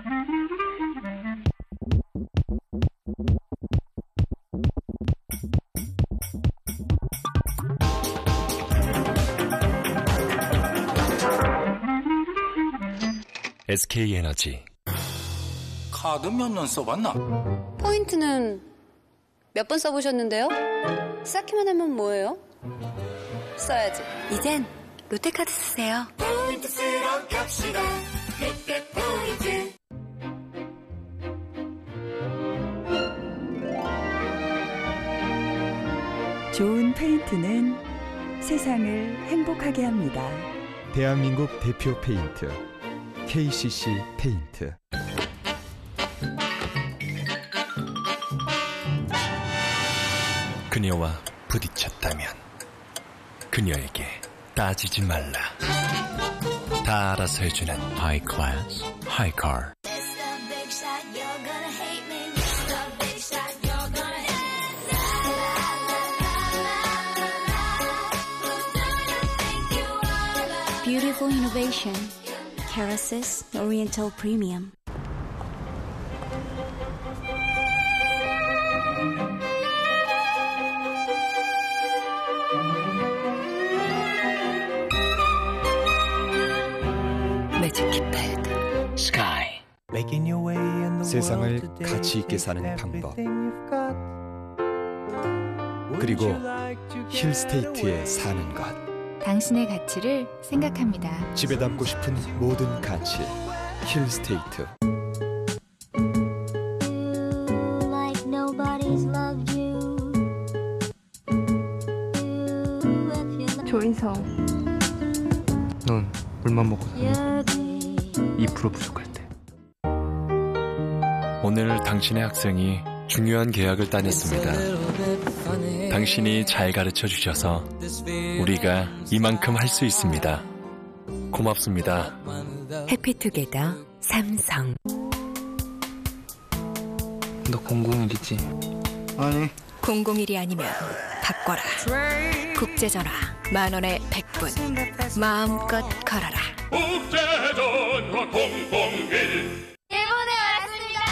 에스케이에너지. 카드 몇 년 써봤나? 포인트는 몇 번 써보셨는데요? 쌓기만 하면 뭐예요? 써야지. 이젠 롯데카드 쓰세요. 포인트 쓰러 갑시다. 롯데 포인트. 좋은 페인트는 세상을 행복하게 합니다. 대한민국 대표 페인트 케이씨씨 페인트. 그녀와 부딪혔다면 그녀에게 따지지 말라. 다 알아서 해주는 하이 클래스 하이카. Beautiful innovation. Kerecis Oriental Premium. 매직 키패드. 세상을 가치 있게 사는 방법. 그리고 힐스테이트에 사는 것. 당신의 가치를 생각합니다. 집에 담고 싶은 모든 가치. 힐스테이트. 조인성. 넌 물만 먹어도 이 퍼센트 부족할 때. 오늘 당신의 학생이 중요한 계약을 따냈습니다. 당신이 잘 가르쳐 주셔서 우리가 이만큼 할 수 있습니다. 고맙습니다. 해피투게더 삼성. 너 공공일이지? 아니. 공공일이 아니면 바꿔라. 국제전화 만원에 백 분. 마음껏 걸어라. 국제전화 공공일. 일본에 왔습니다.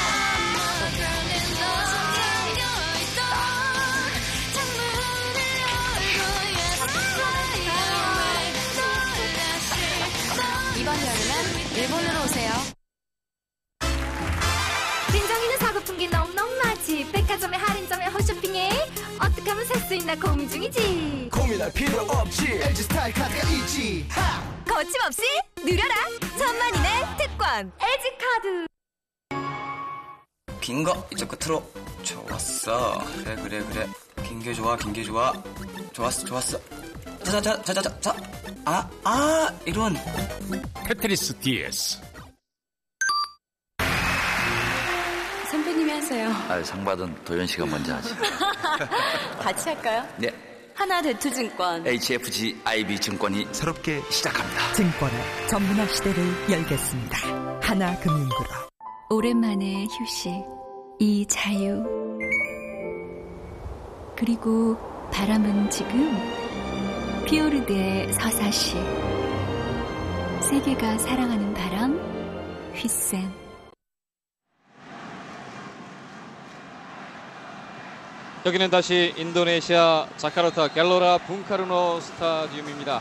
이번 여름엔 일본으로 오세요. 빈정이는 사고품기 넘넘나지. 백화점에 할인점에 홈쇼핑에 어떻게 하면 살 수 있나 고민 중이지. 고민할 필요 없지. 엘지 스타일 카드가 있지. 하! 거침없이 누려라. 천만인의 특권 엘지 카드. 긴 거 이쪽 끝으로. 좋았어. 그래 그래 그래. 긴 게 좋아 긴 게 좋아. 좋았어 좋았어. 자자자자자자. 아 아 이런. 테트리스 디에스. 선배님이 하세요. 아, 상 받은 도현 씨가 먼저 하지. 같이 할까요? 네. 하나대투증권 에이치에프지 아이비 증권이 새롭게 시작합니다. 증권의 전문화 시대를 열겠습니다. 하나금융그룹. 오랜만에 휴식, 이 자유. 그리고 바람은 지금 피오르드의 서사시. 세계가 사랑하는 바람, 휘센. 여기는 다시 인도네시아 자카르타 갤로라 붕카르노 스타디움입니다.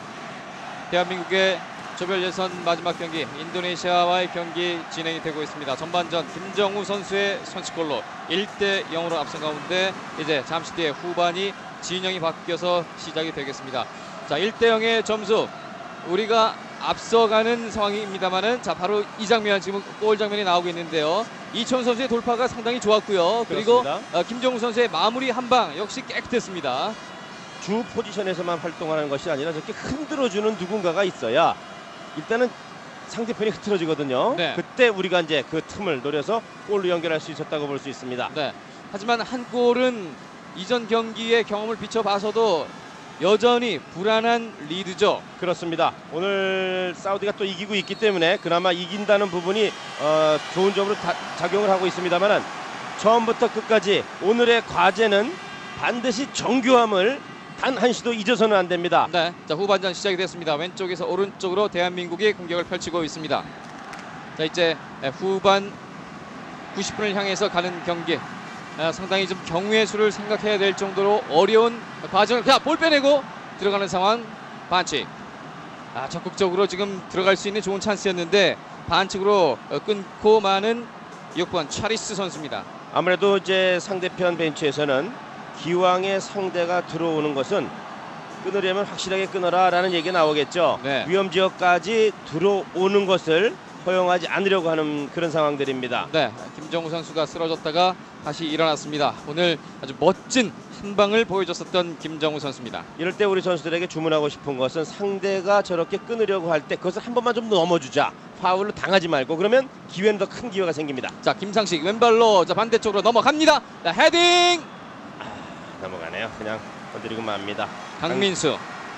대한민국의 조별 예선 마지막 경기 인도네시아와의 경기 진행이 되고 있습니다. 전반전 김정우 선수의 선취골로 일 대 영으로 앞선 가운데 이제 잠시 뒤에 후반이 진영이 바뀌어서 시작이 되겠습니다. 자, 일 대 영의 점수 우리가 앞서가는 상황입니다만은 자 바로 이 장면 지금 골 장면이 나오고 있는데요. 이천 선수의 돌파가 상당히 좋았고요. 그리고 어, 김정우 선수의 마무리 한 방 역시 깨끗했습니다. 주 포지션에서만 활동하는 것이 아니라 저렇게 흔들어주는 누군가가 있어야 일단은 상대편이 흐트러지거든요. 네. 그때 우리가 이제 그 틈을 노려서 골로 연결할 수 있었다고 볼 수 있습니다. 네. 하지만 한 골은 이전 경기의 경험을 비춰봐서도 여전히 불안한 리드죠. 그렇습니다. 오늘 사우디가 또 이기고 있기 때문에 그나마 이긴다는 부분이 어, 좋은 점으로 다, 작용을 하고 있습니다만은 처음부터 끝까지 오늘의 과제는 반드시 정교함을 단 한시도 잊어서는 안 됩니다. 네, 자 후반전 시작이 됐습니다. 왼쪽에서 오른쪽으로 대한민국이 공격을 펼치고 있습니다. 자 이제 후반 구십 분을 향해서 가는 경기. 아, 상당히 좀 경우의 수를 생각해야 될 정도로 어려운 과정을 자, 볼 빼내고 들어가는 상황. 반칙. 아, 적극적으로 지금 들어갈 수 있는 좋은 찬스였는데 반칙으로 끊고 마는 육 번 차리스 선수입니다. 아무래도 이제 상대편 벤치에서는 기왕의 상대가 들어오는 것은 끊으려면 확실하게 끊어라 라는 얘기가 나오겠죠. 네. 위험지역까지 들어오는 것을 허용하지 않으려고 하는 그런 상황들입니다. 네, 김정우 선수가 쓰러졌다가 다시 일어났습니다. 오늘 아주 멋진 한 방을 보여줬었던 김정우 선수입니다. 이럴 때 우리 선수들에게 주문하고 싶은 것은 상대가 저렇게 끊으려고 할 때 그것을 한 번만 좀 넘어주자. 파울로 당하지 말고 그러면 기회는 더 큰 기회가 생깁니다. 자, 김상식 왼발로 자 반대쪽으로 넘어갑니다. 자, 헤딩! 아, 넘어가네요. 그냥 건드리고 맙니다. 강민수.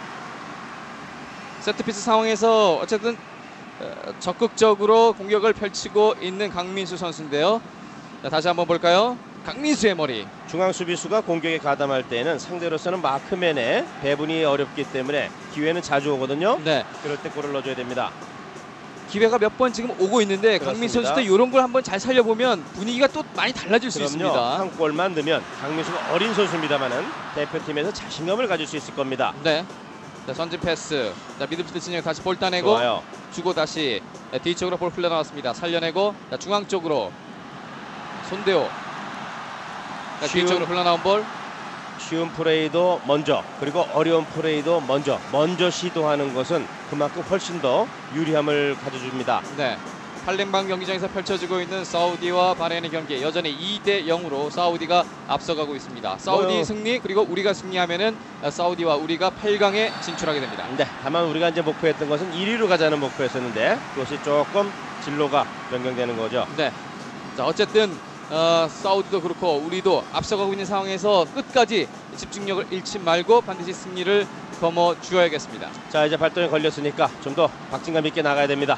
세트피스 상황에서 어쨌든 어, 적극적으로 공격을 펼치고 있는 강민수 선수인데요. 자, 다시 한번 볼까요? 강민수의 머리. 중앙 수비수가 공격에 가담할 때는 상대로서는 마크맨의 배분이 어렵기 때문에 기회는 자주 오거든요. 네. 그럴 때 골을 넣어줘야 됩니다. 기회가 몇 번 지금 오고 있는데 그렇습니다. 강민수 선수도 이런 걸 한번 잘 살려보면 분위기가 또 많이 달라질 수 그럼요. 있습니다. 한 골만 넣으면 강민수가 어린 선수입니다만은 대표팀에서 자신감을 가질 수 있을 겁니다. 네. 자, 전진 패스. 자, 미드필드 진영 다시 볼 따내고 좋아요. 주고 다시 자, 뒤쪽으로 볼 흘러나왔습니다. 살려내고 자, 중앙 쪽으로 손대호. 자, 쉬운, 뒤쪽으로 흘러나온 볼. 쉬운 플레이도 먼저 그리고 어려운 플레이도 먼저 먼저 시도하는 것은 그만큼 훨씬 더 유리함을 가져줍니다. 네. 팔렘방 경기장에서 펼쳐지고 있는 사우디와 바레인의 경기 여전히 이 대 영으로 사우디가 앞서가고 있습니다. 사우디 뭐요? 승리 그리고 우리가 승리하면은 사우디와 우리가 팔 강에 진출하게 됩니다. 네, 다만 우리가 이제 목표했던 것은 일 위로 가자는 목표였었는데 그것이 조금 진로가 변경되는 거죠. 네. 자, 어쨌든 어, 사우디도 그렇고 우리도 앞서가고 있는 상황에서 끝까지 집중력을 잃지 말고 반드시 승리를 거머 주어야겠습니다. 자, 이제 발동이 걸렸으니까 좀 더 박진감 있게 나가야 됩니다.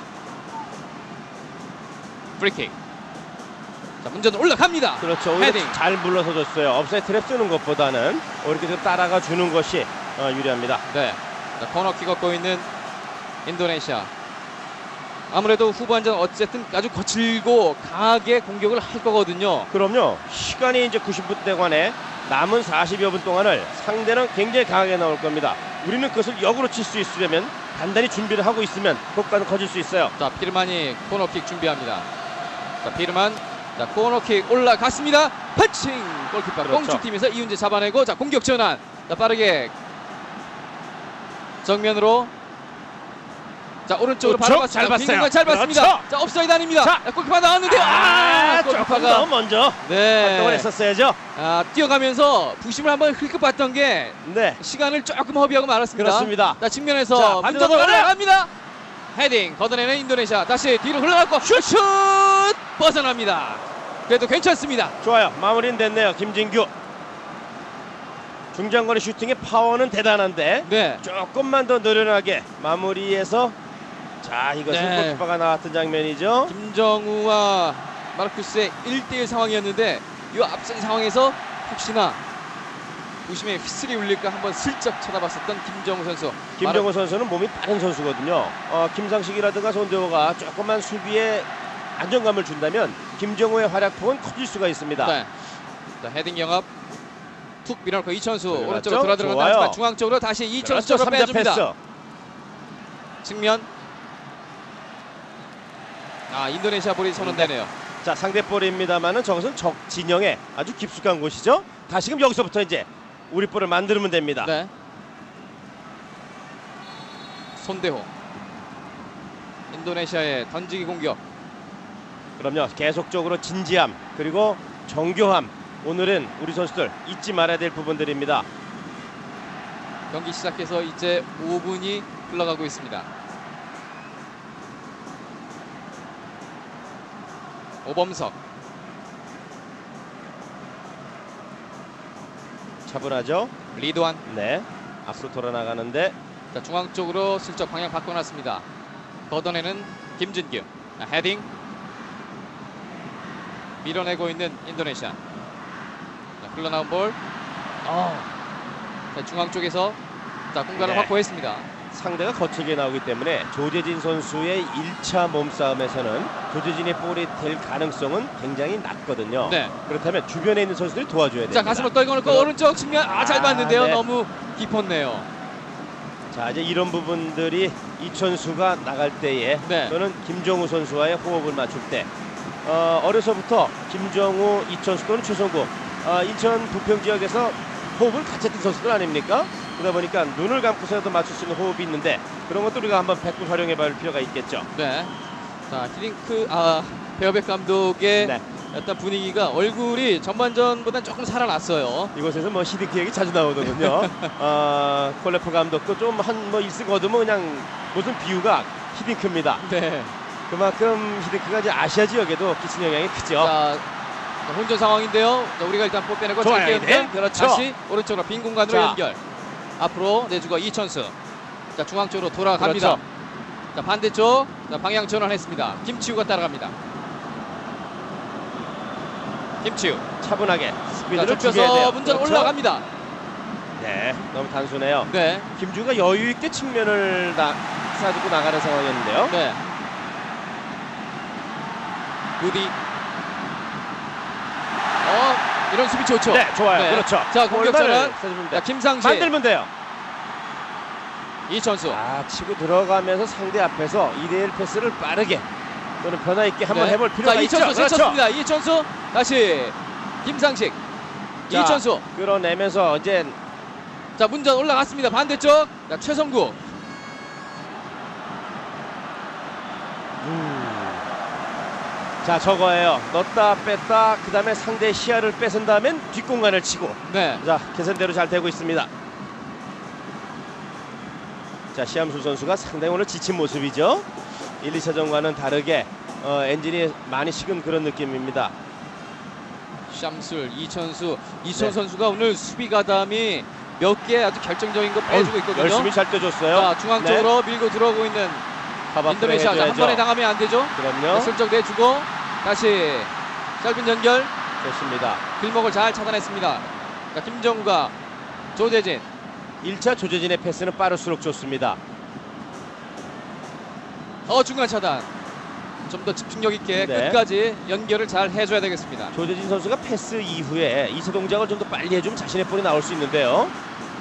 프리킥. 자, 문제는 올라갑니다. 그렇죠. 오히려 헤딩. 잘 물러서 줬어요. 업사이드 트랩 쓰는 것보다는 이렇게 좀 따라가 주는 것이 어, 유리합니다. 네. 자, 코너킥 얻고 있는 인도네시아. 아무래도 후반전 어쨌든 아주 거칠고 강하게 공격을 할 거거든요. 그럼요. 시간이 이제 구십 분 대관에 남은 사십여 분 동안을 상대는 굉장히 강하게 나올 겁니다. 우리는 그것을 역으로 칠 수 있으려면 단단히 준비를 하고 있으면 그것과는 거질 수 있어요. 자, 피르만이 코너킥 준비합니다. 자, 피르만. 자, 코너킥 올라갔습니다. 패칭. 골키퍼 그렇죠. 공축팀에서 이훈재 잡아내고 자, 공격 전환. 자, 빠르게 정면으로. 자, 오른쪽으로 바로 봤습니다. 잘 봤어요. 빈공간 잘 봤습니다. 그렇죠. 자, 옵사이드 아닙니다. 자, 자, 골키퍼 나왔는데요. 아, 아, 골키퍼가 너무 먼저 네. 활동을 했었어야죠. 아, 뛰어가면서 부심을 한번 흘끗 봤던 게 네. 시간을 조금 허비하고 말았습니다. 그렇습니다. 자, 측면에서 자, 문제가 반대로 올라갑니다. 헤딩 걷어내는 인도네시아. 다시 뒤로 흘러갔고 슛! 슛! 벗어납니다. 그래도 괜찮습니다. 좋아요. 마무리는 됐네요. 김진규. 중장거리 슈팅의 파워는 대단한데 네. 조금만 더 느련하게 마무리해서 자, 이것은 네. 골키퍼가 나왔던 장면이죠. 김정우와 마르쿠스의 일 대 일 상황이었는데 이 앞선 상황에서 혹시나 부심에 휘슬이 울릴까 한번 슬쩍 쳐다봤었던 김정우 선수. 김정우 마르... 선수는 몸이 빠른 선수거든요. 어, 김상식이라든가 손대호가 조금만 수비에 안정감을 준다면 김정우의 활약폭은 커질 수가 있습니다. 네. 자, 헤딩 영합 툭 밀어놓고 이천수 그래, 오른쪽으로 돌아 들어간다. 하지만 중앙 쪽으로 다시 이천수 쪽으로 그렇죠. 빼줍니다. 패스. 측면. 아, 인도네시아 볼이 선언되네요. 자, 상대 볼입니다만은 저것은 적 진영에 아주 깊숙한 곳이죠. 다시금 여기서부터 이제 우리 볼을 만들면 됩니다. 네. 손대호. 인도네시아의 던지기 공격. 그럼요. 계속적으로 진지함 그리고 정교함. 오늘은 우리 선수들 잊지 말아야 될 부분들입니다. 경기 시작해서 이제 오 분이 흘러가고 있습니다. 오범석. 차분하죠. 리드완. 네. 앞으로 돌아 나가는데 자, 중앙 쪽으로 슬쩍 방향 바꿔놨습니다. 걷어내는 김진규. 자, 헤딩. 밀어내고 있는 인도네시아. 자, 흘러나온 볼. 어. 자, 중앙 쪽에서 자, 공간을 네. 확보했습니다. 상대가 거칠게 나오기 때문에 조재진 선수의 일 차 몸싸움에서는 조재진의 볼이 될 가능성은 굉장히 낮거든요. 네. 그렇다면 주변에 있는 선수들이 도와줘야 됩니다. 자, 가슴을 떨궈놓고 그럼... 오른쪽 측면. 아, 잘 봤는데요. 네. 너무 깊었네요. 자, 이제 이런 부분들이 이천수가 나갈 때에 네. 또는 김정우 선수와의 호흡을 맞출 때 어, 어려서부터 김정우, 이천수 또는 최성구 어, 인천 부평 지역에서 호흡을 같이 했던 선수들 아닙니까? 그러다 보니까 눈을 감고서도 맞출 수 있는 호흡이 있는데 그런 것도 우리가 한번 백분 활용해 볼 필요가 있겠죠. 네. 자, 히딩크 아 베어백 감독의 네. 어떤 분위기가 얼굴이 전반전보다 조금 살아났어요. 이곳에서 뭐 히딩크 얘기 자주 나오거든요. 어, 콜레프 감독도 좀 한 뭐 일승 거두면 그냥 무슨 비유가 히딩크입니다. 네. 그만큼 히딩크가 이제 아시아 지역에도 끼친 영향이 크죠. 자, 혼전 상황인데요. 자, 우리가 일단 볼 빼내고 좋아요. 연결. 네. 그렇죠. 다시 오른쪽으로 빈 공간으로 자. 연결. 앞으로 내주고 이천수. 자, 중앙 쪽으로 돌아갑니다. 그렇죠. 자, 반대쪽. 자, 방향 전환했습니다. 김치우가 따라갑니다. 김치우. 차분하게 스피드를 자, 줄여야 돼요. 좁혀서 문제는 그렇죠. 올라갑니다. 네, 너무 단순해요. 네. 김주가 여유 있게 측면을 나, 사주고 나가는 상황이었는데요. 네. 부디. 어, 이런 수비 좋죠. 네, 좋아요. 네. 그렇죠. 자, 공격 전환. 골만을 자, 김상식. 만들면 돼요. 이천수. 아, 치고 들어가면서 상대 앞에서 이 대 일 패스를 빠르게 또는 변화 있게 한번 네. 해볼 필요가 자, 있죠. 이천수 그렇죠. 제쳤습니다. 이천수 다시 김상식. 자, 이천수 끌어내면서 이제 자 문전 올라갔습니다. 반대쪽 자, 최성구. 음. 자, 저거예요. 넣었다 뺐다 그 다음에 상대의 시야를 뺏은 다음엔 뒷공간을 치고. 네. 자, 계산대로 잘 되고 있습니다. 자, 시암수 선수가 상당히 오늘 지친 모습이죠. 일, 이 차전과는 다르게 어, 엔진이 많이 식은 그런 느낌입니다. 샴술, 이천수, 이천 네. 선수가 오늘 수비 가담이 몇 개 아주 결정적인 거 빼주고 있거든요. 열심히 잘 떼줬어요. 자, 중앙 쪽으로 네. 밀고 들어오고 있는 카바 인도네시아. 자, 한 번에 당하면 안 되죠. 그럼요. 슬쩍 내주고 다시 짧은 연결. 좋습니다. 길목을 잘 차단했습니다. 자, 김정우가 조재진. 일 차 조재진의 패스는 빠를수록 좋습니다. 어, 중간 차단. 좀 더 집중력 있게 네. 끝까지 연결을 잘 해줘야 되겠습니다. 조재진 선수가 패스 이후에 이세 동작을 좀 더 빨리 해주면 자신의 볼이 나올 수 있는데요.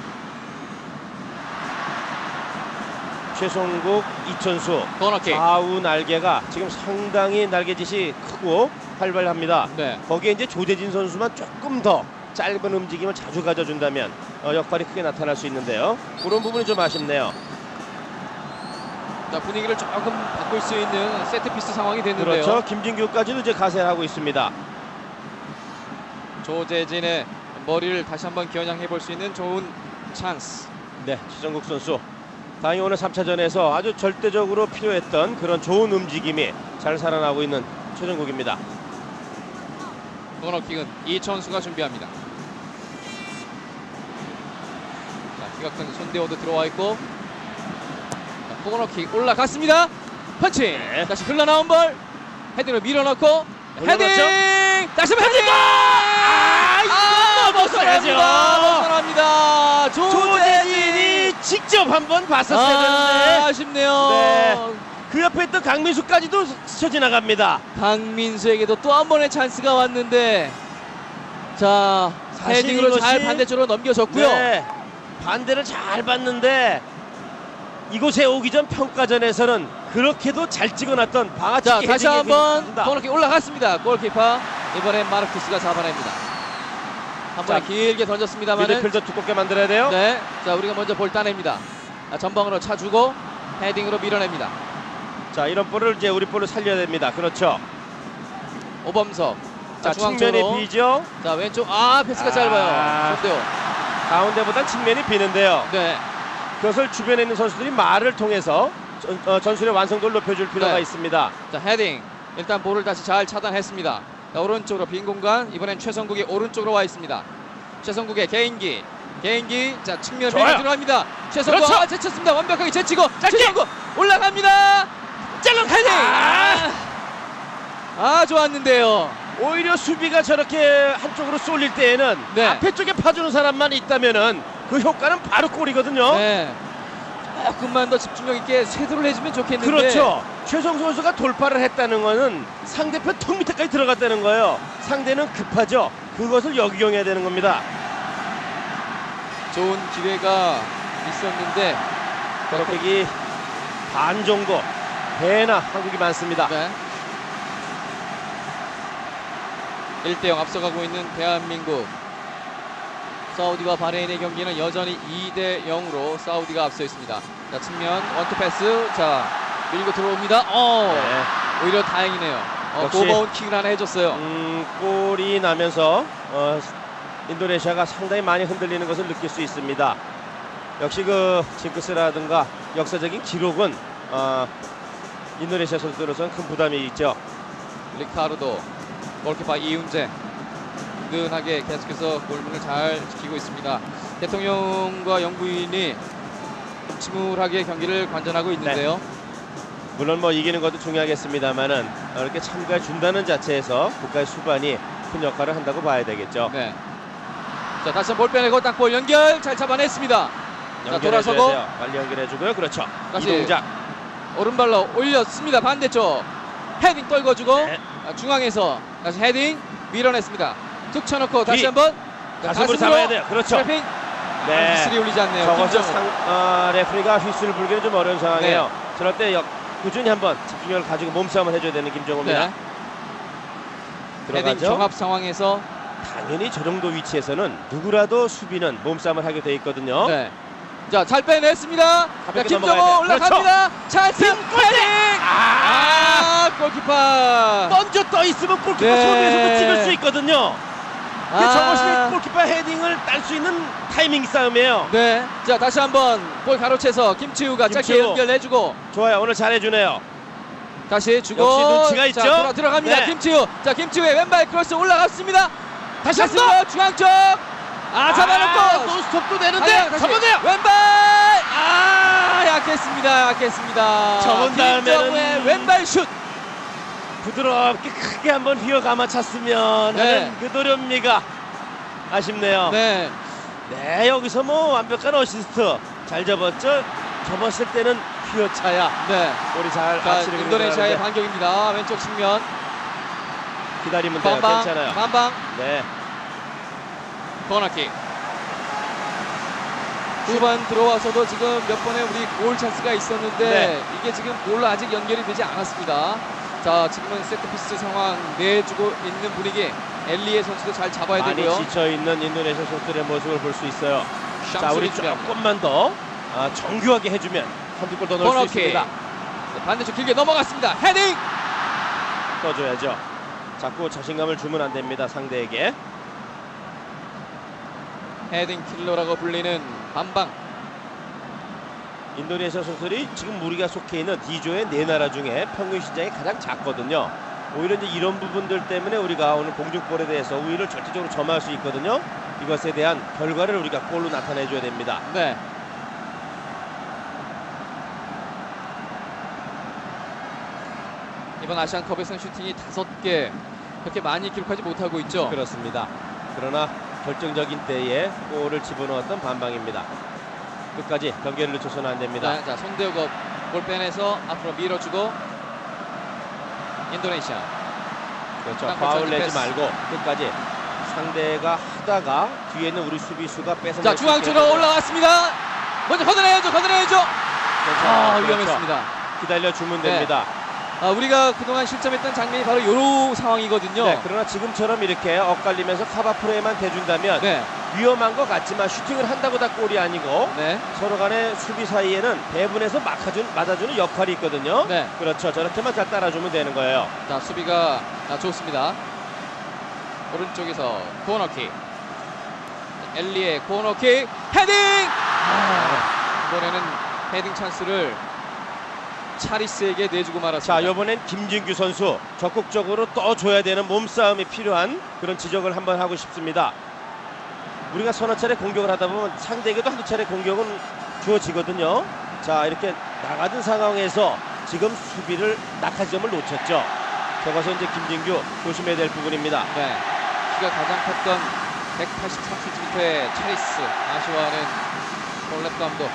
최성국, 이천수 코너킥. 좌우 날개가 지금 상당히 날개짓이 크고 활발합니다. 네. 거기에 이제 조재진 선수만 조금 더 짧은 움직임을 자주 가져준다면 어, 역할이 크게 나타날 수 있는데요. 그런 부분이 좀 아쉽네요. 자, 분위기를 조금 바꿀 수 있는 세트피스 상황이 됐는데요. 그렇죠. 김진규까지도 이제 가세하고 있습니다. 조재진의 머리를 다시 한번 겨냥해 볼 수 있는 좋은 찬스. 네, 최정국 선수 다행히 오늘 삼 차전에서 아주 절대적으로 필요했던 그런 좋은 움직임이 잘 살아나고 있는 최정국입니다. 코너킥은 이천수가 준비합니다. 자, 키가 큰 손대호도 들어와 있고. 자, 코너킥 올라갔습니다. 펀치. 네. 다시 흘러나온 볼 헤딩으로 밀어넣고 헤딩. 다시 한번 헤딩. 아, 아, 이거 벗어나죠. 벗어납니다. 조재진이 직접 한번 봤었어야 되는데 아, 아쉽네요. 네. 그 옆에 있던 강민수까지도 스쳐 지나갑니다. 강민수에게도 또 한 번의 찬스가 왔는데 자, 헤딩으로 잘 반대쪽으로 넘겨줬고요. 네, 반대를 잘 봤는데 이곳에 오기 전 평가전에서는 그렇게도 잘 찍어놨던 방아치기 자, 헤딩이 다시 한번 있습니다. 코너킥 올라갔습니다. 골키퍼 이번엔 마르쿠스가 잡아냅니다. 한 번에 길게 던졌습니다만 미드필더 두껍게 만들어야 돼요. 네, 자, 우리가 먼저 볼 따냅니다. 자, 전방으로 차주고 헤딩으로 밀어냅니다. 자, 이런 볼을 이제 우리 볼로 살려야 됩니다. 그렇죠. 오범석. 자, 중앙 측면이 쪽으로. 비죠. 자, 왼쪽. 아, 패스가 아, 짧아요. 손대호. 가운데보단 측면이 비는데요. 네. 그것을 주변에 있는 선수들이 말을 통해서 전, 어, 전술의 완성도를 높여줄 필요가 네. 있습니다. 자, 헤딩. 일단 볼을 다시 잘 차단했습니다. 자, 오른쪽으로 빈 공간. 이번엔 최성국이 오른쪽으로 와 있습니다. 최성국의 개인기. 개인기. 자, 측면 밀고 들어갑니다. 최성국. 그렇죠. 아, 제쳤습니다. 완벽하게 제치고. 최성국 올라갑니다. 짤런 헤딩. 아, 아, 좋았는데요. 오히려 수비가 저렇게 한쪽으로 쏠릴 때에는 네. 앞에 쪽에 파주는 사람만 있다면은 그 효과는 바로 골이거든요. 네. 조금만 더 집중력 있게 쇄도를 해주면 좋겠는데. 그렇죠. 최성수 선수가 돌파를 했다는 거는 상대편 턱 밑에까지 들어갔다는 거예요. 상대는 급하죠. 그것을 역이용해야 되는 겁니다. 좋은 기회가 있었는데 그렇게 반 정도 배나 한국이 많습니다. 네. 일 대 영 앞서가고 있는 대한민국. 사우디와 바레인의 경기는 여전히 이 대 영으로 사우디가 앞서 있습니다. 자, 측면 원투 패스. 자, 밀고 들어옵니다. 어, 네. 오히려 다행이네요. 어, 역시, 고마운 킥을 하나 해줬어요. 음, 골이 나면서 어, 인도네시아가 상당히 많이 흔들리는 것을 느낄 수 있습니다. 역시 그 징크스라든가 역사적인 기록은 어, 인도네시아 선수들로서는 큰 부담이 있죠. 리카르도, 골키퍼 이훈재 든든하게 계속해서 골문을 잘 지키고 있습니다. 대통령과 영부인이 침울하게 경기를 관전하고 있는데요. 네. 물론 뭐 이기는 것도 중요하겠습니다만은 이렇게 참가해 준다는 자체에서 국가의 수반이 큰 역할을 한다고 봐야 되겠죠. 네. 자, 다시 한번 볼 빼내고 딱볼 연결 잘 잡아냈습니다. 자, 돌아서고 돼요. 빨리 연결해주고요. 그렇죠. 다시 이동작 오른발로 올렸습니다. 반대쪽 헤딩 떨궈주고 네. 중앙에서 다시 헤딩 밀어냈습니다. 툭 쳐놓고 다시 뒤. 한번 가슴으로 잡아야 돼요. 그렇죠. 트래핑. 네. 휘슬이 울리지 않네요. 저것은 상, 어, 레프리가 휘슬을 불기는 좀 어려운 상황이에요. 네. 저럴 때 역, 꾸준히 한번 집중력을 가지고 몸싸움을 해줘야 되는 김정호입니다. 네. 헤딩 경합 상황에서 당연히 저 정도 위치에서는 누구라도 수비는 몸싸움을 하게 돼 있거든요. 네. 자, 잘 빼냈습니다. 자, 김정호 올라갑니다. 찬스 헤딩! 아, 아, 골키퍼 먼저 떠 있으면 골키퍼 네. 손에서도 찍을 수 있거든요. 아. 저것이 골키퍼 헤딩을 딸 수 있는 타이밍 싸움이에요. 네. 자, 다시 한번 볼 가로채서 김치우가 짧게 김치우. 연결해주고. 좋아요. 오늘 잘해주네요. 다시 주고. 역시 눈치가 있죠. 자, 돌아 들어갑니다. 네. 김치우. 자, 김치우의 왼발 크로스 올라갔습니다. 다시 한 번 중앙 쪽. 아, 잡아놓고 아, 또 스톱도 되는데 잡아내요. 왼발. 아, 약했습니다. 약했습니다. 접은 다음에는 김정우의 왼발 슛. 부드럽게 크게 한번 휘어감아 찼으면 네. 하는 그 노련미가 아쉽네요. 네. 네, 여기서 뭐 완벽한 어시스트 잘 접었죠. 접었을 때는 휘어차야. 네. 우리 잘 자, 아치를 인도네시아의 반격입니다. 왼쪽 측면. 기다리면 돼요. 반방. 괜찮아요. 반방. 네. 코너킥. 후반 들어와서도 지금 몇 번의 우리 골 찬스가 있었는데 네. 이게 지금 골로 아직 연결이 되지 않았습니다. 자, 지금은 세트피스 상황 내주고 있는 분위기. 엘리의 선수도 잘 잡아야 많이 되고요. 지쳐있는 인도네시아 선수들의 모습을 볼 수 있어요. 자, 샴스를 우리 준비합니다. 조금만 더 아, 정교하게 해주면 한두 골 더 넣을 수 코너킥. 있습니다. 자, 반대쪽 길게 넘어갔습니다. 헤딩! 떠줘야죠. 자꾸 자신감을 주면 안 됩니다. 상대에게. 헤딩 킬러라고 불리는 반방. 인도네시아 선수들이 지금 우리가 속해 있는 D조의 네 나라 중에 평균 시장이 가장 작거든요. 오히려 이제 이런 부분들 때문에 우리가 오늘 공중볼에 대해서 우위를 절대적으로 점할 수 있거든요. 이것에 대한 결과를 우리가 골로 나타내줘야 됩니다. 네. 이번 아시안컵에서는 슈팅이 다섯 개 그렇게 많이 기록하지 못하고 있죠. 그렇습니다. 그러나 결정적인 때에 골을 집어넣었던 반방입니다. 끝까지 경기를 늦춰서는 안 됩니다. 네, 자, 손대우가 볼 빼내서 앞으로 밀어주고 인도네시아. 그렇죠. 파울 내지 말고 끝까지 상대가 하다가 뒤에 있는 우리 수비수가 뺏어낼 자, 중앙 쪽으로 올라왔습니다. 먼저 걷어내야죠. 걷어내야죠. 괜찮아요. 아, 그렇죠. 위험했습니다. 기다려주면 네. 됩니다. 아, 우리가 그동안 실점했던 장면이 바로 이런 상황이거든요. 네, 그러나 지금처럼 이렇게 엇갈리면서 카바 프레에만 대준다면 네. 위험한 것 같지만 슈팅을 한다고 다 골이 아니고 네. 서로 간의 수비 사이에는 배분해서 막아준, 맞아주는 역할이 있거든요. 네. 그렇죠. 저렇게만 잘 따라주면 되는 거예요. 자, 수비가 아, 좋습니다. 오른쪽에서 코너킥. 엘리의 코너킥 헤딩! 아, 이번에는 헤딩 찬스를 차리스에게 내주고 말았습니다. 자, 이번엔 김진규 선수 적극적으로 떠줘야 되는 몸싸움이 필요한 그런 지적을 한번 하고 싶습니다. 우리가 서너 차례 공격을 하다 보면 상대에게도 한두 차례 공격은 주어지거든요. 자, 이렇게 나가던 상황에서 지금 수비를 낙하지점을 놓쳤죠. 저것은 이제 김진규 조심해야 될 부분입니다. 네, 키가 가장 컸던 백팔십삼 센티미터의 차리스 아쉬워하는 폴랩 감독.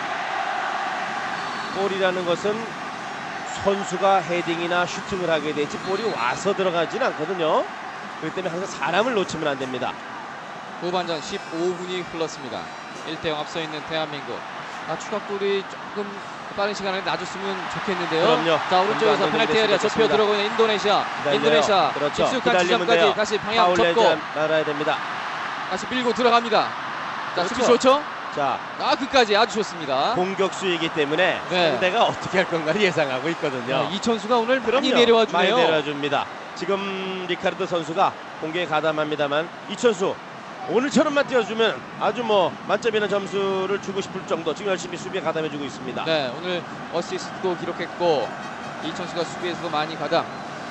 볼이라는 것은 선수가 헤딩이나 슈팅을 하게 되지 볼이 와서 들어가지는 않거든요. 그렇기 때문에 항상 사람을 놓치면 안 됩니다. 후반전 십오 분이 흘렀습니다. 일 대 영 앞서 있는 대한민국. 아, 추가골이 조금 빠른 시간에 놔줬으면 좋겠는데요. 그럼요. 자, 오른쪽에서 페널티 에리아 좁혀 들어오고 있는 인도네시아. 기다려요. 인도네시아 그렇죠. 깊숙한 지점까지 다시 방향 접고 말아야 됩니다. 다시 밀고 들어갑니다. 자, 그렇죠. 수비 좋죠? 자, 아, 끝까지 아주 좋습니다. 공격수이기 때문에 네. 상대가 어떻게 할 건가를 예상하고 있거든요. 아, 이천수가 오늘 그럼요. 많이 내려와 주네요. 많이 내려줍니다. 지금 리카르도 선수가 공격에 가담합니다만 이천수 오늘처럼만 뛰어주면 아주 뭐 만점이나 점수를 주고 싶을 정도 지금 열심히 수비에 가담해주고 있습니다. 네, 오늘 어시스트도 기록했고 이천수가 수비에서도 많이 가담.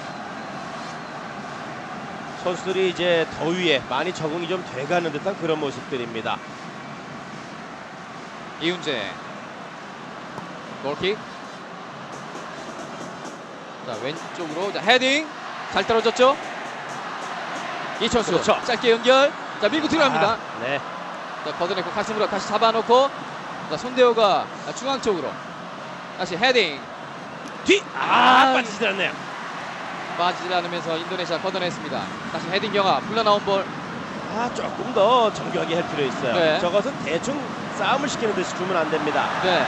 선수들이 이제 더위에 많이 적응이 좀 돼가는 듯한 그런 모습들입니다. 이훈재 골킥. 자, 왼쪽으로 자, 헤딩 잘 떨어졌죠. 이천수 그렇죠. 짧게 연결. 자, 밀고 들어갑니다. 아, 네. 자, 걷어내고 가슴으로 다시 잡아놓고 자, 손대호가 중앙 쪽으로 다시 헤딩 뒤! 아, 빠지지 않네요. 빠지지 않으면서 인도네시아 걷어냈습니다. 다시 헤딩 경합 흘러나온 볼 아, 조금 더 정교하게 할 필요 있어요. 네. 저것은 대충 싸움을 시키는 듯이 주면 안 됩니다. 네.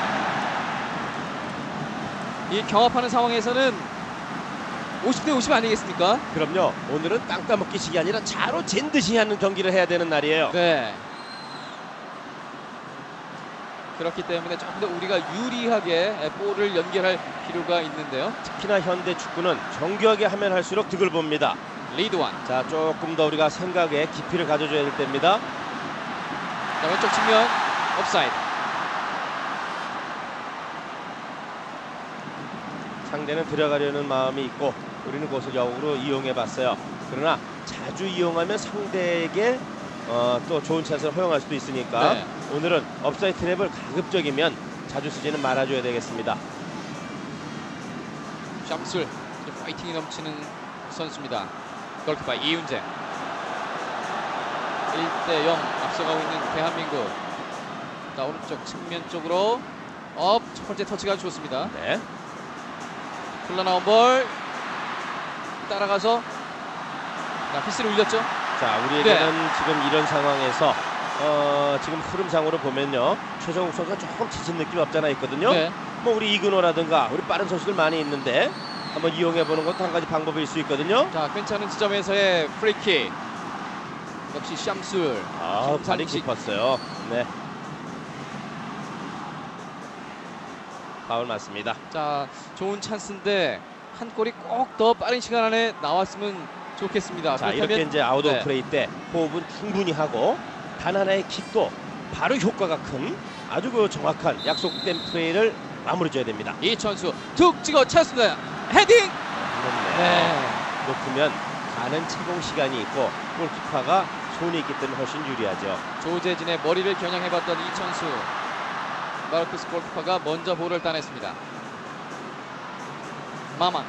이 경합하는 상황에서는 오십 대 오십 아니겠습니까? 그럼요. 오늘은 땅 따먹기식이 아니라 자로 잰 듯이 하는 경기를 해야 되는 날이에요. 네. 그렇기 때문에 조금 더 우리가 유리하게 볼을 연결할 필요가 있는데요. 특히나 현대 축구는 정교하게 하면 할수록 득을 봅니다. 리드완. 자, 조금 더 우리가 생각에 깊이를 가져줘야 될 때입니다. 자, 왼쪽 측면 옵사이드. 상대는 들어가려는 마음이 있고 우리는 그것을 역으로 이용해 봤어요. 그러나 자주 이용하면 상대에게 어, 또 좋은 찬스를 허용할 수도 있으니까 네. 오늘은 업사이드 트랩을 가급적이면 자주 쓰지는 말아줘야 되겠습니다. 샴술, 파이팅이 넘치는 선수입니다. 골키퍼 이윤재. 일 대 영 앞서가고 있는 대한민국. 자, 오른쪽 측면 쪽으로 업, 첫 번째 터치가 좋습니다. 네. 흘러나온 볼 따라가서 자, 피스를 올렸죠. 자, 우리에게는 네. 지금 이런 상황에서 어, 지금 흐름상으로 보면요, 최정욱 선수가 조금 지친 느낌 없잖아 있거든요. 네. 뭐 우리 이근호라든가 우리 빠른 선수들 많이 있는데 한번 이용해 보는 것도 한 가지 방법일 수 있거든요. 자, 괜찮은 지점에서의 프리킥. 역시 샴술. 아, 발이 깊었어요. 네. 파울 맞습니다. 자, 좋은 찬스인데 한 골이 꼭 더 빠른 시간 안에 나왔으면 좋겠습니다. 자, 그렇다면, 이렇게 이제 아웃 오브 네. 플레이 때 호흡은 충분히 하고 단 하나의 킥도 바로 효과가 큰 아주 그 정확한 약속된 플레이를 마무리 줘야 됩니다. 이천수 툭 찍어 찼습니다. 헤딩. 네. 높으면 가는 채공 시간이 있고 골키퍼가 손이 있기 때문에 훨씬 유리하죠. 조재진의 머리를 겨냥해봤던 이천수. 마르쿠스 골키퍼가 먼저 볼을 따냈습니다. 마만.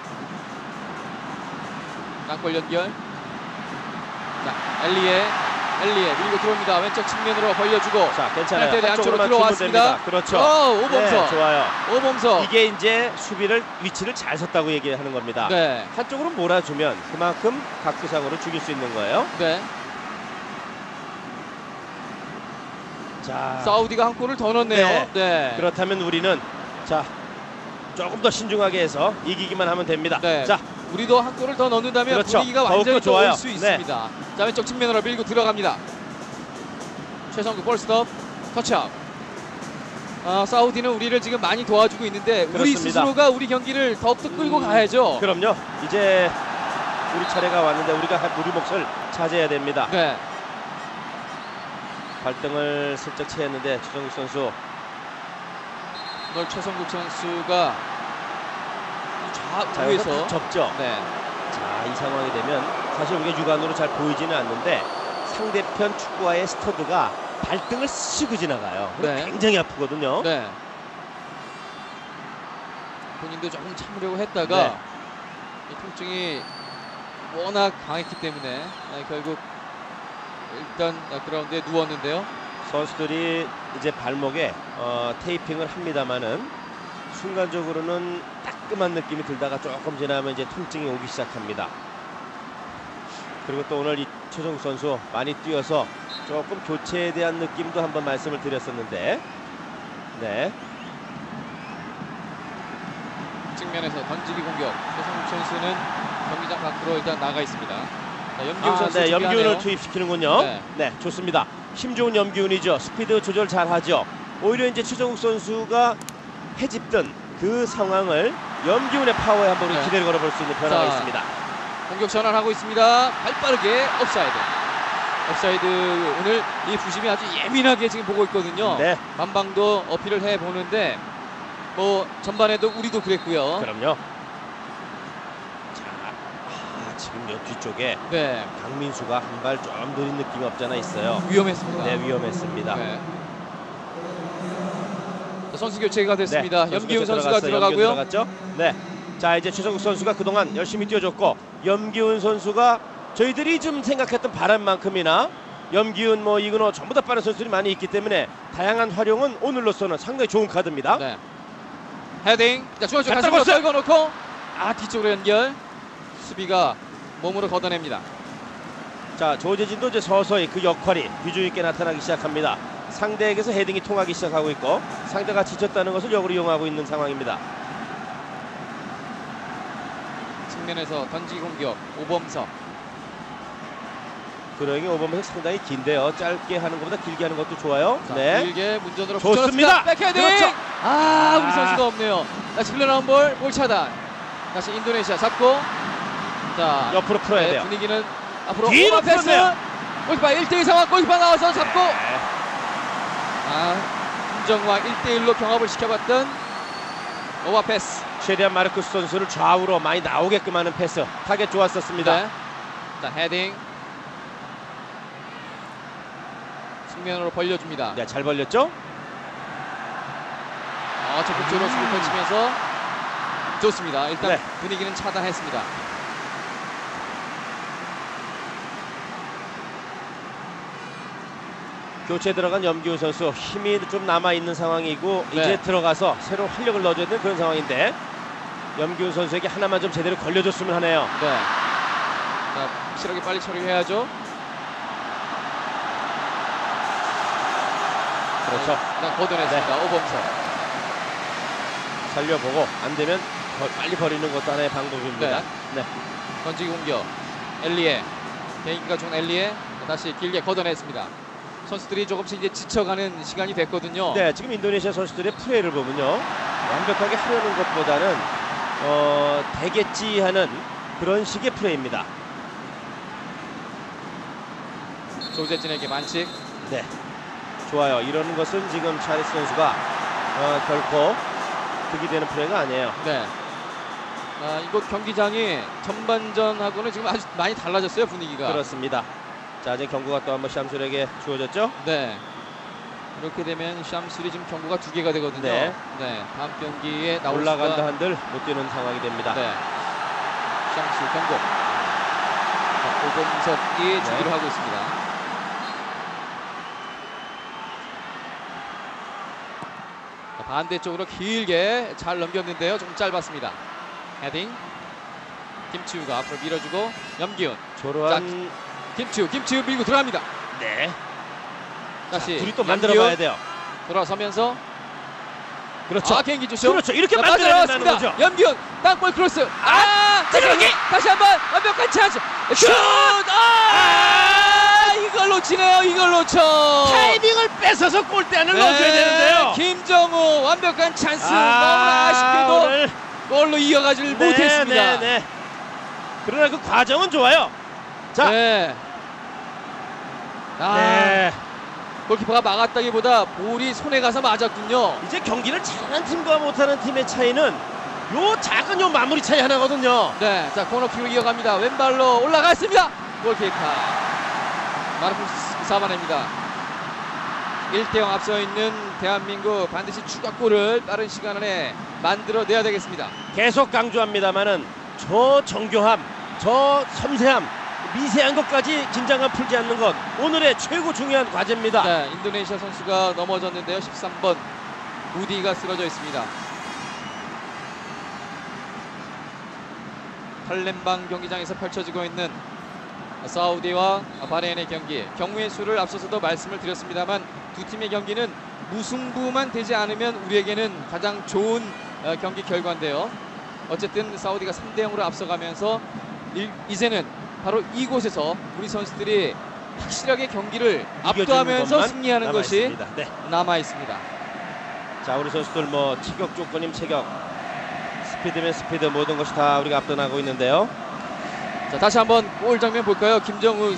땅볼 연결. 자, 엘리에 엘리에 밀고 들어옵니다. 왼쪽 측면으로 벌려주고. 자, 괜찮아요. 안쪽으로 한쪽으로만 들어왔습니다. 주면 됩니다. 그렇죠. 오, 오범서. 네, 좋아요. 오범서. 이게 이제 수비를 위치를 잘 섰다고 얘기하는 겁니다. 네. 한쪽으로 몰아주면 그만큼 각도상으로 죽일 수 있는 거예요. 네. 자, 사우디가 한 골을 더 넣었네요. 네. 네. 그렇다면 우리는 자 조금 더 신중하게 해서 이기기만 하면 됩니다. 네. 자, 우리도 한 골을 더 넣는다면 그렇죠. 분위기가 완전히 또 좋아요. 올 수 있습니다. 네. 자, 왼쪽 측면으로 밀고 들어갑니다. 최성구 볼스톱 터치아웃. 아, 사우디는 우리를 지금 많이 도와주고 있는데 그렇습니다. 우리 스스로가 우리 경기를 더욱더 끌고 음, 가야죠. 그럼요. 이제 우리 차례가 왔는데 우리가 우리 몫을 차지해야 됩니다. 네. 발등을 슬쩍 채였는데 최정국 선수. 오늘 최성국 선수가 좌우에서 접죠. 네. 자, 이 상황이 되면 사실 우리가 육안으로 잘 보이지는 않는데 상대편 축구화의 스터드가 발등을 쑤고 지나가요. 네. 굉장히 아프거든요. 네. 본인도 조금 참으려고 했다가 네. 이 통증이 워낙 강했기 때문에 네, 결국 일단 그라운드에 누웠는데요. 선수들이 이제 발목에 어, 테이핑을 합니다만은 순간적으로는 따끔한 느낌이 들다가 조금 지나면 이제 통증이 오기 시작합니다. 그리고 또 오늘 이 최정욱 선수 많이 뛰어서 조금 교체에 대한 느낌도 한번 말씀을 드렸었는데, 네. 측면에서 던지기 공격. 최성욱 선수는 경기장 밖으로 일단 나가 있습니다. 자, 염기훈 아, 선수 네, 준비하네요. 염기훈을 투입시키는군요. 네. 네, 좋습니다. 힘 좋은 염기훈이죠. 스피드 조절 잘하죠. 오히려 이제 최정욱 선수가 해집던 그 상황을 염기훈의 파워에 한번 우리 네. 기대를 걸어볼 수 있는 변화가 자, 있습니다. 공격 전환하고 있습니다. 발빠르게 옵사이드. 옵사이드 오늘 이 부심이 아주 예민하게 지금 보고 있거든요. 네. 만방도 어필을 해 보는데 뭐 전반에도 우리도 그랬고요. 그럼요. 자, 아, 지금 여 뒤쪽에 네. 강민수가 한 발 좀 느린 느낌이 없잖아 있어요. 위험했습니다. 네, 위험했습니다. 네. 자, 선수 교체가 됐습니다. 네, 염기훈 선수 선수가 들어갔어요. 들어가고요. 염기훈 들어갔죠? 네. 자, 이제 최정국 선수가 그동안 열심히 뛰어줬고 염기훈 선수가 저희들이 좀 생각했던 바람만큼이나 염기훈 뭐 이근호 전부 다 빠른 선수들이 많이 있기 때문에 다양한 활용은 오늘로서는 상당히 좋은 카드입니다. 네. 헤딩. 자, 중앙쪽 잘 가슴으로 떨궜어요. 떨궈놓고 아, 뒤쪽으로 연결. 수비가 몸으로 걷어냅니다. 자, 조재진도 이제 서서히 그 역할이 비중 있게 나타나기 시작합니다. 상대에게서 헤딩이 통하기 시작하고 있고 상대가 지쳤다는 것을 역으로 이용하고 있는 상황입니다. 측면에서 던지기 공격 오범석. 드로잉이 오범석 상당히 긴데요. 짧게 하는 것보다 길게 하는 것도 좋아요. 자, 네. 길게 문전으로 좋습니다. 백헤딩. 그렇죠. 아, 우리 선수가 없네요. 다시 흘러나온 볼, 볼 차단. 다시 인도네시아 잡고 자 옆으로 풀어야 네, 돼요. 분위기는 앞으로 뒤로 오버 패스. 풀었네요. 골키퍼 일 대 일 상황, 골키퍼 나와서 잡고 네. 아, 김정우와 일 대 일로 경합을 시켜봤던 오버 패스. 최대한 마르쿠스 선수를 좌우로 많이 나오게끔 하는 패스. 타겟 좋았었습니다. 네. 자, 헤딩. 측면으로 벌려줍니다. 네, 잘 벌렸죠? 아, 적극적으로 수비 펼치면서 좋습니다. 일단 네. 분위기는 차단했습니다. 교체 들어간 염기훈 선수 힘이 좀 남아있는 상황이고 네. 이제 들어가서 새로 활력을 넣어줘야 되는 그런 상황인데 염기훈 선수에게 하나만 좀 제대로 걸려줬으면 하네요. 네. 자, 확실하게 빨리 처리해야죠. 그렇죠. 네, 걷어냈습니다. 네. 오범석. 살려보고 안 되면 버, 빨리 버리는 것도 하나의 방법입니다. 네. 네. 던지기 공격. 엘리에. 개인기가 좋은 엘리에. 다시 길게 걷어냈습니다. 선수들이 조금씩 이제 지쳐가는 시간이 됐거든요. 네, 지금 인도네시아 선수들의 플레이를 보면요. 완벽하게 하려는 것보다는 어, 되겠지 하는 그런 식의 플레이입니다. 조재진에게 만식. 네, 좋아요. 이러는 것은 지금 차리스 선수가 어, 결코 득이 되는 플레이가 아니에요. 네. 아, 이곳 경기장이 전반전하고는 지금 아주 많이 달라졌어요, 분위기가. 그렇습니다. 자, 이제 경고가 또 한번 샴술에게 주어졌죠? 네. 이렇게 되면 샴술이 지금 경고가 두 개가 되거든요. 네. 네. 다음 경기에 나올 올라간다 수가... 한들 못 뛰는 상황이 됩니다. 네. 샴술 경고. 자, 오범석이 네. 준비를 하고 있습니다. 자, 반대쪽으로 길게 잘 넘겼는데요. 좀 짧았습니다. 헤딩. 김치우가 앞으로 밀어주고 염기훈. 조로한 김치우, 김치우 밀고 들어갑니다. 네. 다시 자, 둘이 또 만들어봐야 돼요. 돌아서면서 그렇죠. 아, 개인기 좋죠. 그렇죠. 이렇게 자, 만들어야 된다는 빠져나왔습니다. 거죠. 염기훈 땅볼 크로스. 아, 들어가기. 다시 한번 완벽한 찬스. 슛! 아, 이걸 놓치네요. 이걸 놓쳐. 타이밍을 뺏어서 골대안을 넣어줘야 되는데요. 김정우 완벽한 찬스. 아, 너무나 아쉽게도 오늘... 골로 이어가지를 네, 못했습니다. 네, 네. 그러나 그 과정은 좋아요. 자, 네. 아, 네. 골키퍼가 막았다기보다 볼이 손에 가서 맞았군요. 이제 경기를 잘하는 팀과 못하는 팀의 차이는 요 작은 요 마무리 차이 하나거든요. 네, 자 코너킥을 이어갑니다. 왼발로 올라갔습니다. 골키퍼 마르쿠스 사바네입니다. 일 대 영 앞서 있는 대한민국 반드시 추가골을 빠른 시간 안에 만들어내야 되겠습니다. 계속 강조합니다만은 저 정교함, 저 섬세함, 미세한 것까지 긴장감 풀지 않는 것 오늘의 최고 중요한 과제입니다. 네, 인도네시아 선수가 넘어졌는데요. 십삼 번 우디가 쓰러져 있습니다. 팔렘방 경기장에서 펼쳐지고 있는 사우디와 바레인의 경기. 경우의 수를 앞서서도 말씀을 드렸습니다만 두 팀의 경기는 무승부만 되지 않으면 우리에게는 가장 좋은 경기 결과인데요. 어쨌든 사우디가 삼 대 영으로 앞서가면서 일, 이제는 바로 이곳에서 우리 선수들이 확실하게 경기를 압도하면서 승리하는 것이 네. 남아 있습니다. 자, 우리 선수들 뭐 체격 조건임 체격, 스피드면 스피드 모든 것이 다 우리가 압도하고 있는데요. 자, 다시 한번 골 장면 볼까요? 김정우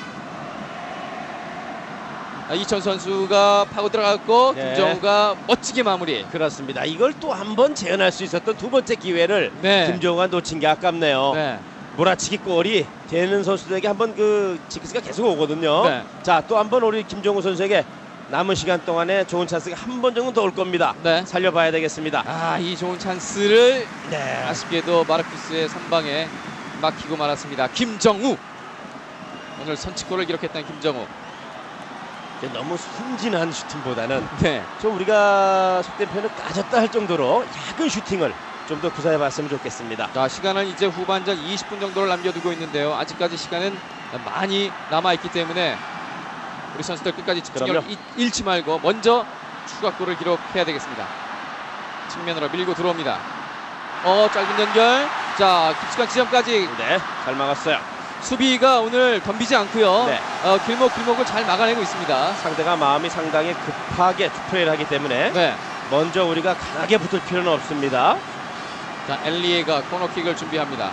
아, 이천 선수가 파고 들어갔고 네. 김정우가 멋지게 마무리. 그렇습니다. 이걸 또 한 번 재현할 수 있었던 두 번째 기회를 네. 김정우가 놓친 게 아깝네요. 네. 몰아치기 골이 되는 선수들에게 한번 그 징크스가 계속 오거든요. 네. 자, 또 한 번 우리 김정우 선수에게 남은 시간 동안에 좋은 찬스가 한 번 정도 더 올 겁니다. 네. 살려봐야 되겠습니다. 아, 이 좋은 찬스를 네. 아쉽게도 마르쿠스의 선방에 막히고 말았습니다. 김정우 오늘 선취골을 기록했던 김정우. 너무 순진한 슈팅보다는 네. 좀 우리가 속된 표현을 까졌다 할 정도로 약은 슈팅을 좀 더 구사해봤으면 좋겠습니다. 자, 시간은 이제 후반전 이십 분 정도를 남겨두고 있는데요. 아직까지 시간은 많이 남아있기 때문에 우리 선수들 끝까지 집중력을 잃- 잃지 말고 먼저 추가골을 기록해야 되겠습니다. 측면으로 밀고 들어옵니다. 어, 짧은 연결. 자, 깊숙한 지점까지. 네, 잘 막았어요. 수비가 오늘 덤비지 않고요. 네. 어, 길목 길목을 잘 막아내고 있습니다. 상대가 마음이 상당히 급하게 플레이를 하기 때문에 네. 먼저 우리가 강하게 붙을 필요는 없습니다. 자, 엘리에가 코너킥을 준비합니다.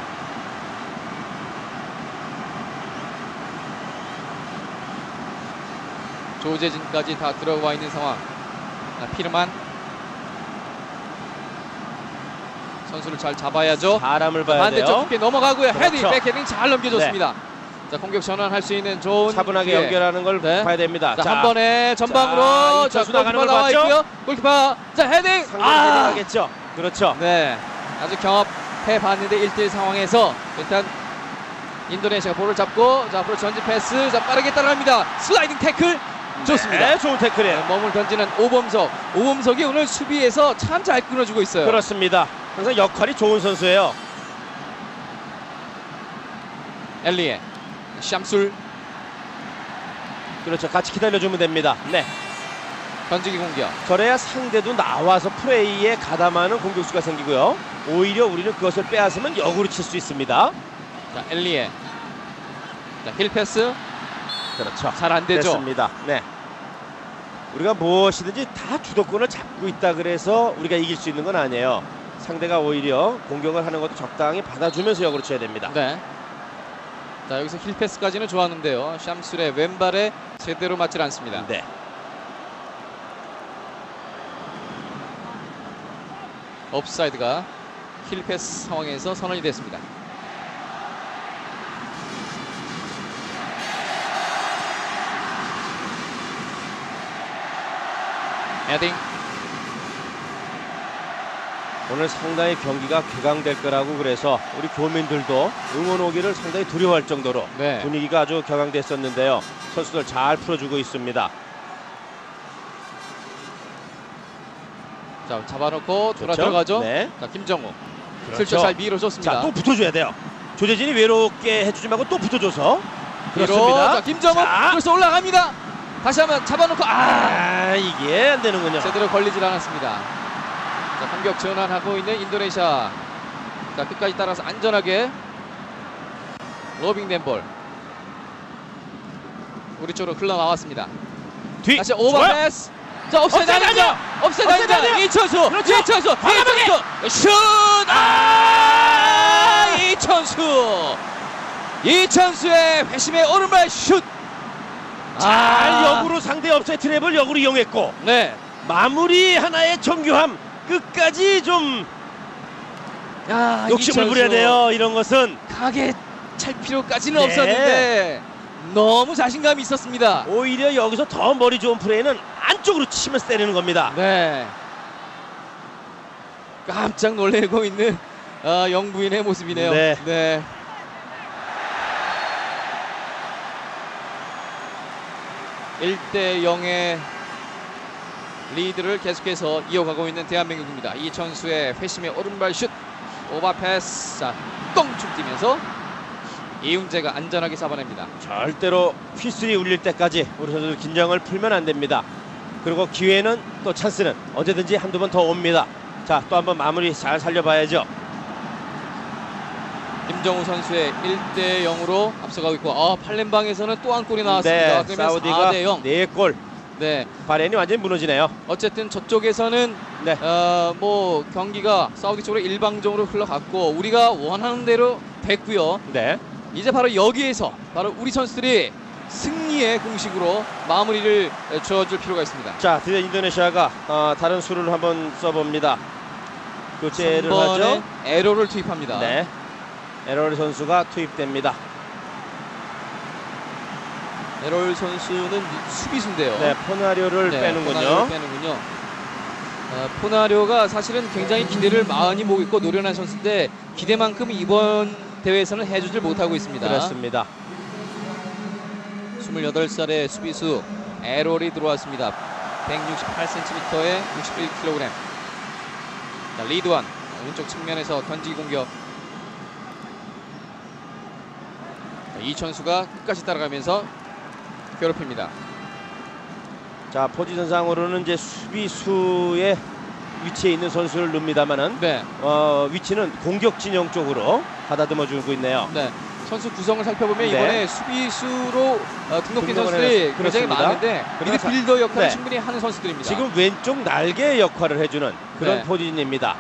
조재진까지 다 들어와 있는 상황. 자, 피르만 선수를 잘 잡아야죠. 사람을 봐야 반대쪽 돼요. 깊게 넘어가고요. 그렇죠. 헤딩, 백헤딩 잘 넘겨줬습니다. 자, 공격 전환할 수 있는 좋은 차분하게 기회. 연결하는 걸 네. 봐야 됩니다. 자, 한 번에 전방으로 자, 자, 이천수 나가는 골키퍼 걸 나와 봤죠? 있고요. 골키퍼 자, 헤딩. 상당히 아! 헤딩하겠죠. 그렇죠. 네, 아주 경합해 봤는데 일 대 일 상황에서 일단 인도네시아가 볼을 잡고 자, 앞으로 전진 패스. 자, 빠르게 따라갑니다. 슬라이딩 태클 좋습니다. 네, 좋은 태클이에요. 네, 몸을 던지는 오범석. 오범석이 오늘 수비에서 참 잘 끊어주고 있어요. 그렇습니다. 항상 역할이 좋은 선수예요. 엘리에 샴술. 그렇죠. 같이 기다려주면 됩니다. 네. 던지기 공격. 그래야 상대도 나와서 플레이에 가담하는 공격수가 생기고요. 오히려 우리는 그것을 빼앗으면 역으로 칠 수 있습니다. 자, 엘리에. 자, 힐 패스. 그렇죠. 잘 안 되죠. 됐습니다. 네. 우리가 무엇이든지 다 주도권을 잡고 있다 그래서 우리가 이길 수 있는 건 아니에요. 상대가 오히려 공격을 하는 것도 적당히 받아주면서 역으로 쳐야 됩니다. 네. 자, 여기서 힐 패스까지는 좋았는데요. 샴술의 왼발에 제대로 맞질 않습니다. 네. 옵사이드가 힐 패스 상황에서 선언이 됐습니다. 헤딩. 오늘 상당히 경기가 격앙될 거라고 그래서 우리 교민들도 응원 오기를 상당히 두려워할 정도로 네. 분위기가 아주 격앙됐었는데요. 선수들 잘 풀어주고 있습니다. 자, 잡아놓고 돌아 그렇죠? 들어가죠. 네. 자, 김정우. 그렇죠. 슬쩍 잘 밀어줬습니다. 자, 또 붙어줘야 돼요. 조재진이 외롭게 해주지 말고 또 붙어줘서. 뒤로. 그렇습니다. 자, 김정우 자. 벌써 올라갑니다. 다시 한번 잡아놓고 아, 아, 이게 안 되는군요. 제대로 걸리질 않았습니다. 자, 공격 전환하고 있는 인도네시아. 자, 끝까지 따라서 안전하게 로빙된 볼 우리 쪽으로 흘러나왔습니다. 뒤. 다시 오버패스. 자, 옵사이드 아니죠? 옵사이드 아닙니다. 이천수. 그렇죠. 이천수. 이천수. 슛. 아! 이천수. 이천수의 회심의 오른발 슛. 잘 아. 역으로 상대 업사이드 트랩을 역으로 이용했고. 네. 마무리 하나의 정교함. 끝까지 좀 야, 욕심을 이천수. 부려야 돼요. 이런 것은 강하게 찰 필요까지는 네. 없었는데 너무 자신감이 있었습니다. 오히려 여기서 더 머리 좋은 플레이는 안쪽으로 치면서 때리는 겁니다. 네. 깜짝 놀래고 있는 어, 영부인의 모습이네요. 네. 네. 일 대 영의 리드를 계속해서 이어가고 있는 대한민국입니다. 이천수의 회심의 오른발 슛. 오버패스. 자, 껑충 뛰면서 이훈재가 안전하게 잡아냅니다. 절대로 휘슬이 울릴 때까지 우리 선수들 긴장을 풀면 안 됩니다. 그리고 기회는 또 찬스는 언제든지 한두 번 더 옵니다. 자, 또 한번 마무리 잘 살려봐야죠. 김정우 선수의 일 대 영으로 앞서가고 있고 어, 팔렘방에서는 또 한 골이 나왔습니다. 네, 그러면 사우디가 사 대 영. 네 골. 네. 바레인이 완전히 무너지네요. 어쨌든 저쪽에서는 네. 어, 뭐 경기가 사우디 쪽으로 일방적으로 흘러갔고 우리가 원하는 대로 됐고요. 네. 이제 바로 여기에서 바로 우리 선수들이 승리의 공식으로 마무리를 지어줄 필요가 있습니다. 자, 드디어 인도네시아가 어, 다른 수를 한번 써봅니다. 교체를 삼 번에 하죠. 에러를 투입합니다. 네. 에롤 선수가 투입됩니다. 에롤 선수는 수비수인데요. 네, 포나리오를 네, 빼는군요. 포나리오를 빼는군요. 어, 포나리오가 사실은 굉장히 기대를 많이 모고 있고 노련한 선수인데 기대만큼 이번 대회에서는 해주질 못하고 있습니다. 그렇습니다. 스물여덟 살의 수비수 에롤이 들어왔습니다. 백육십팔 센티미터에 육십일 킬로그램. 자, 리드완 왼쪽 측면에서 던지기 공격. 자, 이천수가 끝까지 따라가면서 괴롭힙니다. 자, 포지션상으로는 이제 수비수의 위치에 있는 선수를 넣습니다만은 네. 어, 위치는 공격 진영 쪽으로 가다듬어 주고 있네요. 네. 선수 구성을 살펴보면 네. 이번에 수비수로 어, 등록된 등록을 선수들이 해놨- 굉장히 그렇습니다. 많은데 그러나 미드필더 역할을 네. 충분히 하는 선수들입니다. 지금 왼쪽 날개 역할을 해주는 그런 네. 포지션입니다.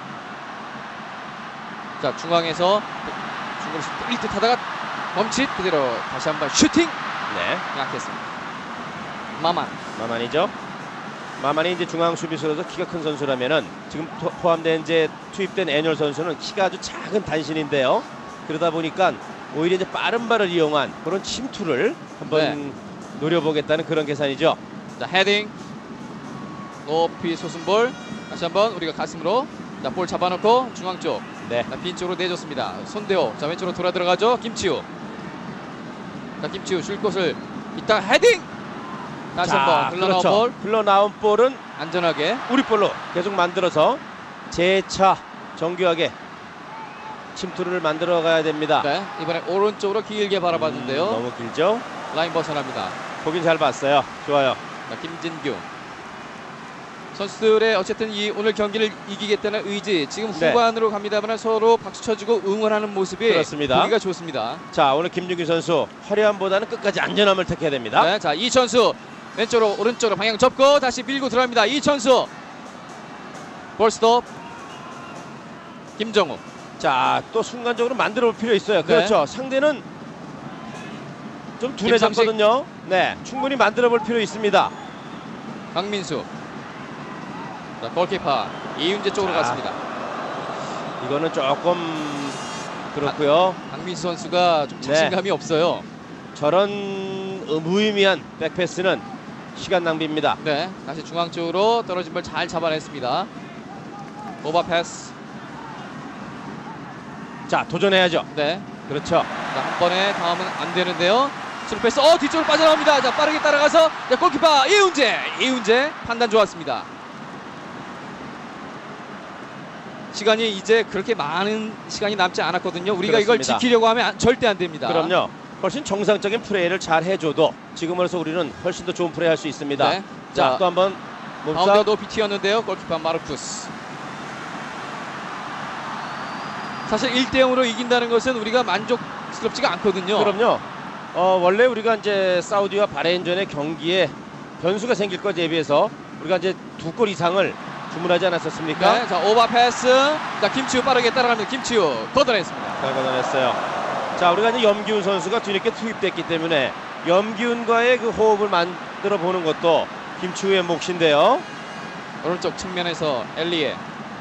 자, 중앙에서 중거리 뛸 듯 하다가 멈칫 그대로 다시 한번 슈팅. 네. 약했습니다. 마만. 마만이죠. 마만이 이제 중앙 수비수로서 키가 큰 선수라면은 지금 토, 포함된 이제 투입된 애널 선수는 키가 아주 작은 단신인데요. 그러다 보니까 오히려 이제 빠른 발을 이용한 그런 침투를 한번 네. 노려보겠다는 그런 계산이죠. 자, 헤딩. 높이 솟은 볼. 다시 한번 우리가 가슴으로 자, 볼 잡아놓고 중앙 쪽. 네. 자, 빈 쪽으로 내줬습니다. 손대호. 자, 왼쪽으로 돌아 들어가죠. 김치우. 자, 김치우 줄 곳을 이따 헤딩. 다시 자, 한번 흘러나온 그렇죠. 볼. 흘러나온 볼은 안전하게 우리 볼로 계속 만들어서 재차 정교하게 침투를 만들어 가야 됩니다. 네, 이번에 오른쪽으로 길게 바라봤는데요. 음, 너무 길죠? 라인 벗어납니다. 보긴 잘 봤어요. 좋아요. 자, 김진규. 선수들의 어쨌든 이 오늘 경기를 이기겠다는 의지. 지금 네. 후반으로 갑니다만 서로 박수 쳐주고 응원하는 모습이 그렇습니다. 보기가 좋습니다. 자, 오늘 김준규 선수 화려함보다는 끝까지 안전함을 택해야 됩니다. 네, 자, 이천수 왼쪽으로 오른쪽으로 방향 접고 다시 밀고 들어갑니다. 이천수. 볼스톱. 김정우. 자, 또 순간적으로 만들어 볼 필요 있어요. 네. 그렇죠. 상대는 좀 둔해졌거든요. 네, 충분히 만들어 볼 필요 있습니다. 강민수. 자, 골키퍼 이윤재 쪽으로 자, 갔습니다. 이거는 조금 그렇고요. 강민수 선수가 좀 자신감이 네. 없어요. 저런 무의미한 백패스는 시간 낭비입니다. 네, 다시 중앙 쪽으로 떨어진 볼 잘 잡아냈습니다. 오버 패스. 자, 도전해야죠. 네, 그렇죠. 자, 한 번에 다음은 안 되는데요. 스루 패스. 어, 뒤쪽으로 빠져나옵니다. 자, 빠르게 따라가서 자, 골키퍼 이훈재. 이훈재 판단 좋았습니다. 시간이 이제 그렇게 많은 시간이 남지 않았거든요. 우리가 그렇습니다. 이걸 지키려고 하면 안, 절대 안 됩니다. 그럼요. 훨씬 정상적인 플레이를 잘 해줘도 지금으로서 우리는 훨씬 더 좋은 플레이 할 수 있습니다. 네. 자, 자, 또 한번 가운데 몸싸움. 높이 튀었는데요. 골키퍼 마르쿠스. 사실 일 대 영으로 이긴다는 것은 우리가 만족스럽지가 않거든요. 그럼요. 어, 원래 우리가 이제 사우디와 바레인전의 경기에 변수가 생길 것 대비해서 우리가 이제 두 골 이상을 주문하지 않았었습니까? 네, 자, 오버 패스. 자, 김치우 빠르게 따라갑니다. 김치우 걷어냈습니다. 잘 걷어냈어요. 자, 우리가 이제 염기훈 선수가 뒤늦게 투입됐기 때문에 염기훈과의 그 호흡을 만들어 보는 것도 김치우의 몫인데요. 오른쪽 측면에서 엘리에.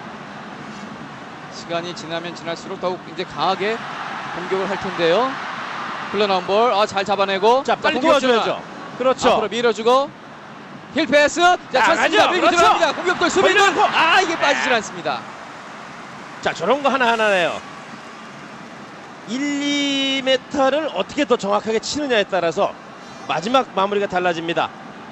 시간이 지나면 지날수록 더욱 이제 강하게 공격을 할 텐데요. 흘러나온 볼, 아, 잘 잡아내고. 자, 빨리 공격 도와줘야죠. 전환. 그렇죠. 앞으로 밀어주고 힐 패스. 자, 찼습니다. 가죠. 밀고 그렇죠. 들어갑니다. 공격돌 수비는 걸려놓고. 아, 이게 빠지질 않습니다. 자, 저런 거 하나하나네요. 일, 이 미터를 어떻게 더 정확하게 치느냐에 따라서 마지막 마무리가 달라집니다.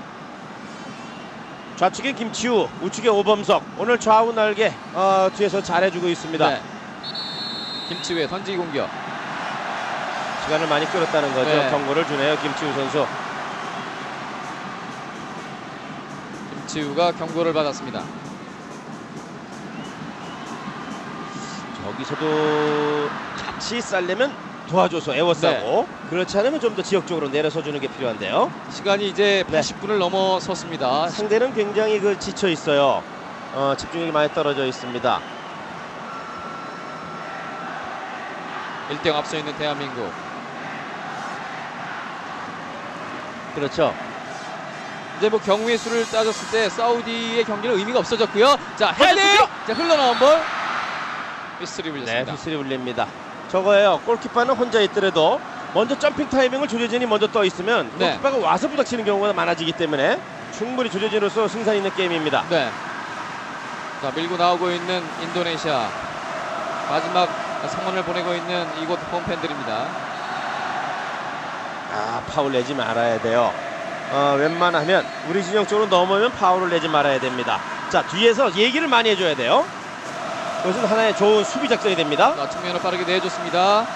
좌측에 김치우, 우측에 오범석. 오늘 좌우 날개 어, 뒤에서 잘해주고 있습니다. 네. 김치우의 던지기 공격. 시간을 많이 끌었다는 거죠. 네. 경고를 주네요, 김치우 선수. 김치우가 경고를 받았습니다. 여기서도 같이 쌀려면 도와줘서 애워싸고 네. 그렇지 않으면 좀 더 지역적으로 내려서 주는 게 필요한데요. 시간이 이제 팔십 분을 네. 넘어섰습니다. 상대는 굉장히 그 지쳐 있어요. 어, 집중력이 많이 떨어져 있습니다. 일 대 영 앞서 있는 대한민국. 그렇죠. 이제 뭐 경우의 수를 따졌을 때 사우디의 경기는 의미가 없어졌고요. 자, 헤딩! 자, 흘러나온 볼. 휘슬이 불렸습니다. 네, 휘슬이 불립니다. 저거예요. 골키퍼는 혼자 있더라도 먼저 점핑 타이밍을 조재진이 먼저 떠 있으면 네. 골키퍼가 와서 부닥치는 경우가 많아지기 때문에 충분히 조재진으로서 승산 있는 게임입니다. 네. 자, 밀고 나오고 있는 인도네시아. 마지막 성원을 보내고 있는 이곳 홈팬들입니다. 아, 파울 내지 말아야 돼요. 어, 웬만하면 우리 진영 쪽으로 넘으면 파울을 내지 말아야 됩니다. 자, 뒤에서 얘기를 많이 해줘야 돼요. 그것은 하나의 좋은 수비 작전이 됩니다. 자, 측면을 빠르게 내줬습니다.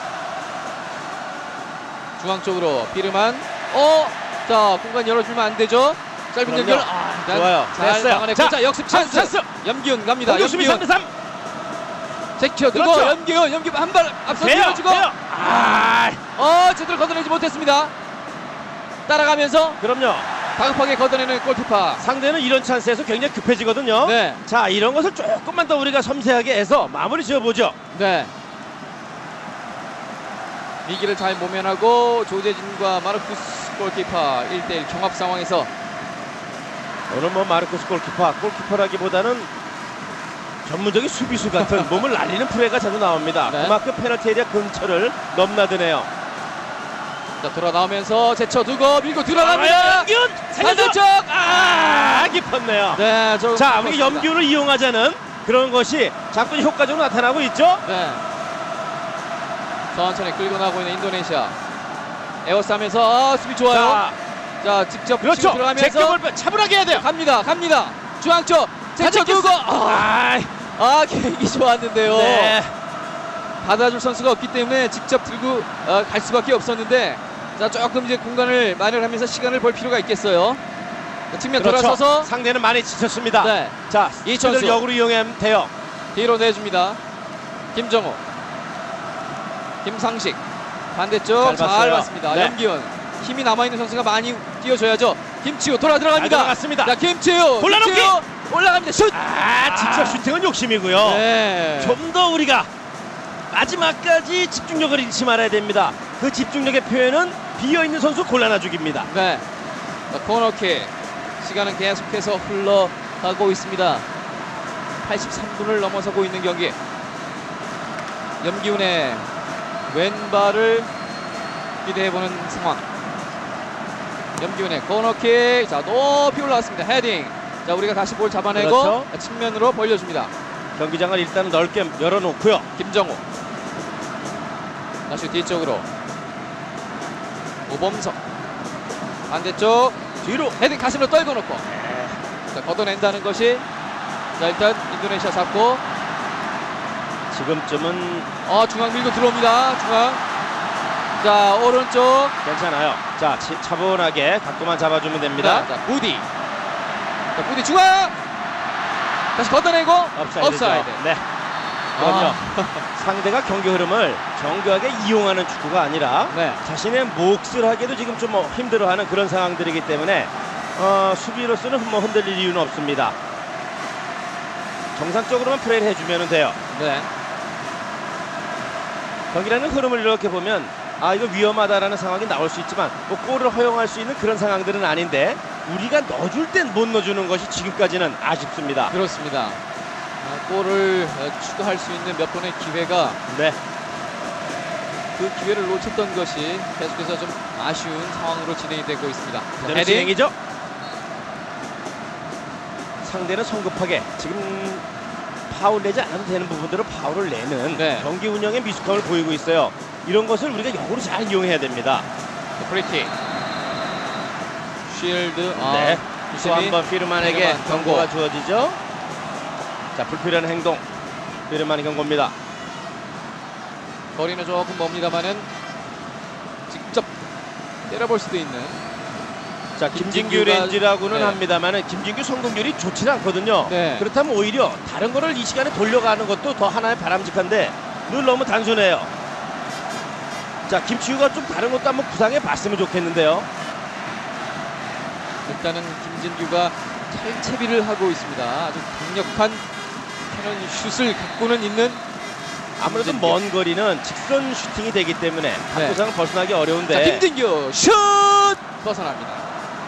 중앙 쪽으로 비르만. 어, 자 공간 열어주면 안 되죠. 짧은 연결. 아, 좋아요. 잘 막아냈고. 자, 역습 찬스. 찬스. 염기훈 갑니다. 염기훈 삼 대 삼. 제키어 두고 그렇죠. 염기훈 염기훈 한 발 앞서 돼요, 밀어주고. 돼요. 아, 어, 제대로 걷어내지 못했습니다. 따라가면서. 그럼요. 다급하게 걷어내는 골키퍼. 상대는 이런 찬스에서 굉장히 급해지거든요. 네. 자, 이런 것을 조금만 더 우리가 섬세하게 해서 마무리 지어보죠. 네. 위기를 잘 모면하고 조재진과 마르쿠스 골키퍼 일 대 일 경합 상황에서 오늘 뭐 마르쿠스 골키퍼, 골키퍼라기보다는 전문적인 수비수 같은 몸을 날리는 플레이가 자주 나옵니다. 네. 그만큼 페널티 에리아 근처를 넘나드네요. 자, 돌아 나오면서 제쳐두고 밀고 들어갑니다. 아, 염기훈 반대쪽. 아, 깊었네요. 네, 저 자, 우리 염기훈을 이용하자는 그런 것이 자꾸 효과적으로 나타나고 있죠. 네. 천천히 끌고 나오고 있는 인도네시아. 에어싸면서 아, 수비 좋아요. 자, 자, 직접 그렇죠. 들어가면서 제껴볼 차분하게 해야 돼요. 갑니다, 갑니다. 중앙쪽 제쳐두고. 아, 아, 계획이 좋았는데요. 네. 받아줄 선수가 없기 때문에 직접 들고 어, 갈 수밖에 없었는데, 자, 조금 이제 공간을 마련하면서 시간을 벌 필요가 있겠어요. 자, 측면 그렇죠. 돌아서서 상대는 많이 지쳤습니다. 네. 자, 이천수 역으로 이용하면 돼요. 뒤로 내줍니다. 김정호, 김상식 반대쪽 잘, 잘 봤습니다. 네. 염기훈 힘이 남아있는 선수가 많이 뛰어줘야죠. 김치우 돌아 들어갑니다. 들어갔습니다. 자, 김치우 골라놓기 김치우 올라갑니다. 슛. 아, 직접 슈팅은 욕심이고요. 네. 좀 더 우리가 마지막까지 집중력을 잃지 말아야 됩니다. 그 집중력의 표현은 비어있는 선수 골라놔주기입니다. 네. 자, 코너킥 시간은 계속해서 흘러가고 있습니다. 팔십삼 분을 넘어서고 있는 경기. 염기훈의 왼발을 기대해보는 상황. 염기훈의 코너킥. 자, 높이 올라왔습니다. 헤딩. 자, 우리가 다시 볼 잡아내고 그렇죠. 측면으로 벌려줍니다. 경기장을 일단 넓게 열어놓고요. 김정호 다시 뒤쪽으로 오범석 반대쪽 뒤로 헤딩 가슴으로 떨궈놓고 네. 자, 걷어낸다는 것이. 자, 일단 인도네시아 잡고 지금쯤은 어, 중앙 밀고 들어옵니다. 중앙. 자, 오른쪽 괜찮아요. 자, 치, 차분하게 각도만 잡아주면 됩니다. 자, 자, 부디. 자, 부디 중앙. 다시 걷어내고 업사이드죠. 업사이드. 네. 그럼요. 아. 상대가 경기 흐름을 정교하게 이용하는 축구가 아니라 네. 자신의 몫을 하기도 지금 좀 뭐 힘들어하는 그런 상황들이기 때문에 어, 수비로서는 뭐 흔들릴 이유는 없습니다. 정상적으로만 플레이를 해주면 돼요. 네. 경기라는 흐름을 이렇게 보면 아, 이거 위험하다라는 상황이 나올 수 있지만 뭐 골을 허용할 수 있는 그런 상황들은 아닌데 우리가 넣어줄 땐 못 넣어주는 것이 지금까지는 아쉽습니다. 그렇습니다. 아, 골을 추가할 수 있는 몇 번의 기회가 네. 그 기회를 놓쳤던 것이 계속해서 좀 아쉬운 상황으로 진행이 되고 있습니다. 헤딩. 진행이죠. 상대는 성급하게 지금 파울 내지 않아도 되는 부분들을 파울을 내는 네. 경기 운영의 미숙함을 보이고 있어요. 이런 것을 우리가 역으로 잘 이용해야 됩니다. 프리킥. 쉴드. 아, 네. 또 유심히 한번 피르만에게 피르만 경고가 경고. 주어지죠. 자, 불필요한 행동. 피르만의 경고입니다. 거리는 조금 멉니다만은 직접 때려볼 수도 있는. 자, 김진규 김진규가- 렌즈라고는 네. 합니다만은 김진규 성공률이 좋지 않거든요. 네. 그렇다면 오히려 다른 거를 이 시간에 돌려가는 것도 더 하나의 바람직한데 늘 너무 단순해요. 자, 김치우가 좀 다른 것도 한번 구상해 봤으면 좋겠는데요. 일단은 김진규가 잘 채비를 하고 있습니다. 아주 강력한 캐논 슛을 갖고는 있는. 아무래도 김진규. 먼 거리는 직선 슈팅이 되기 때문에 네. 각도상은 벗어나기 어려운데. 자, 김진규 슛 벗어납니다.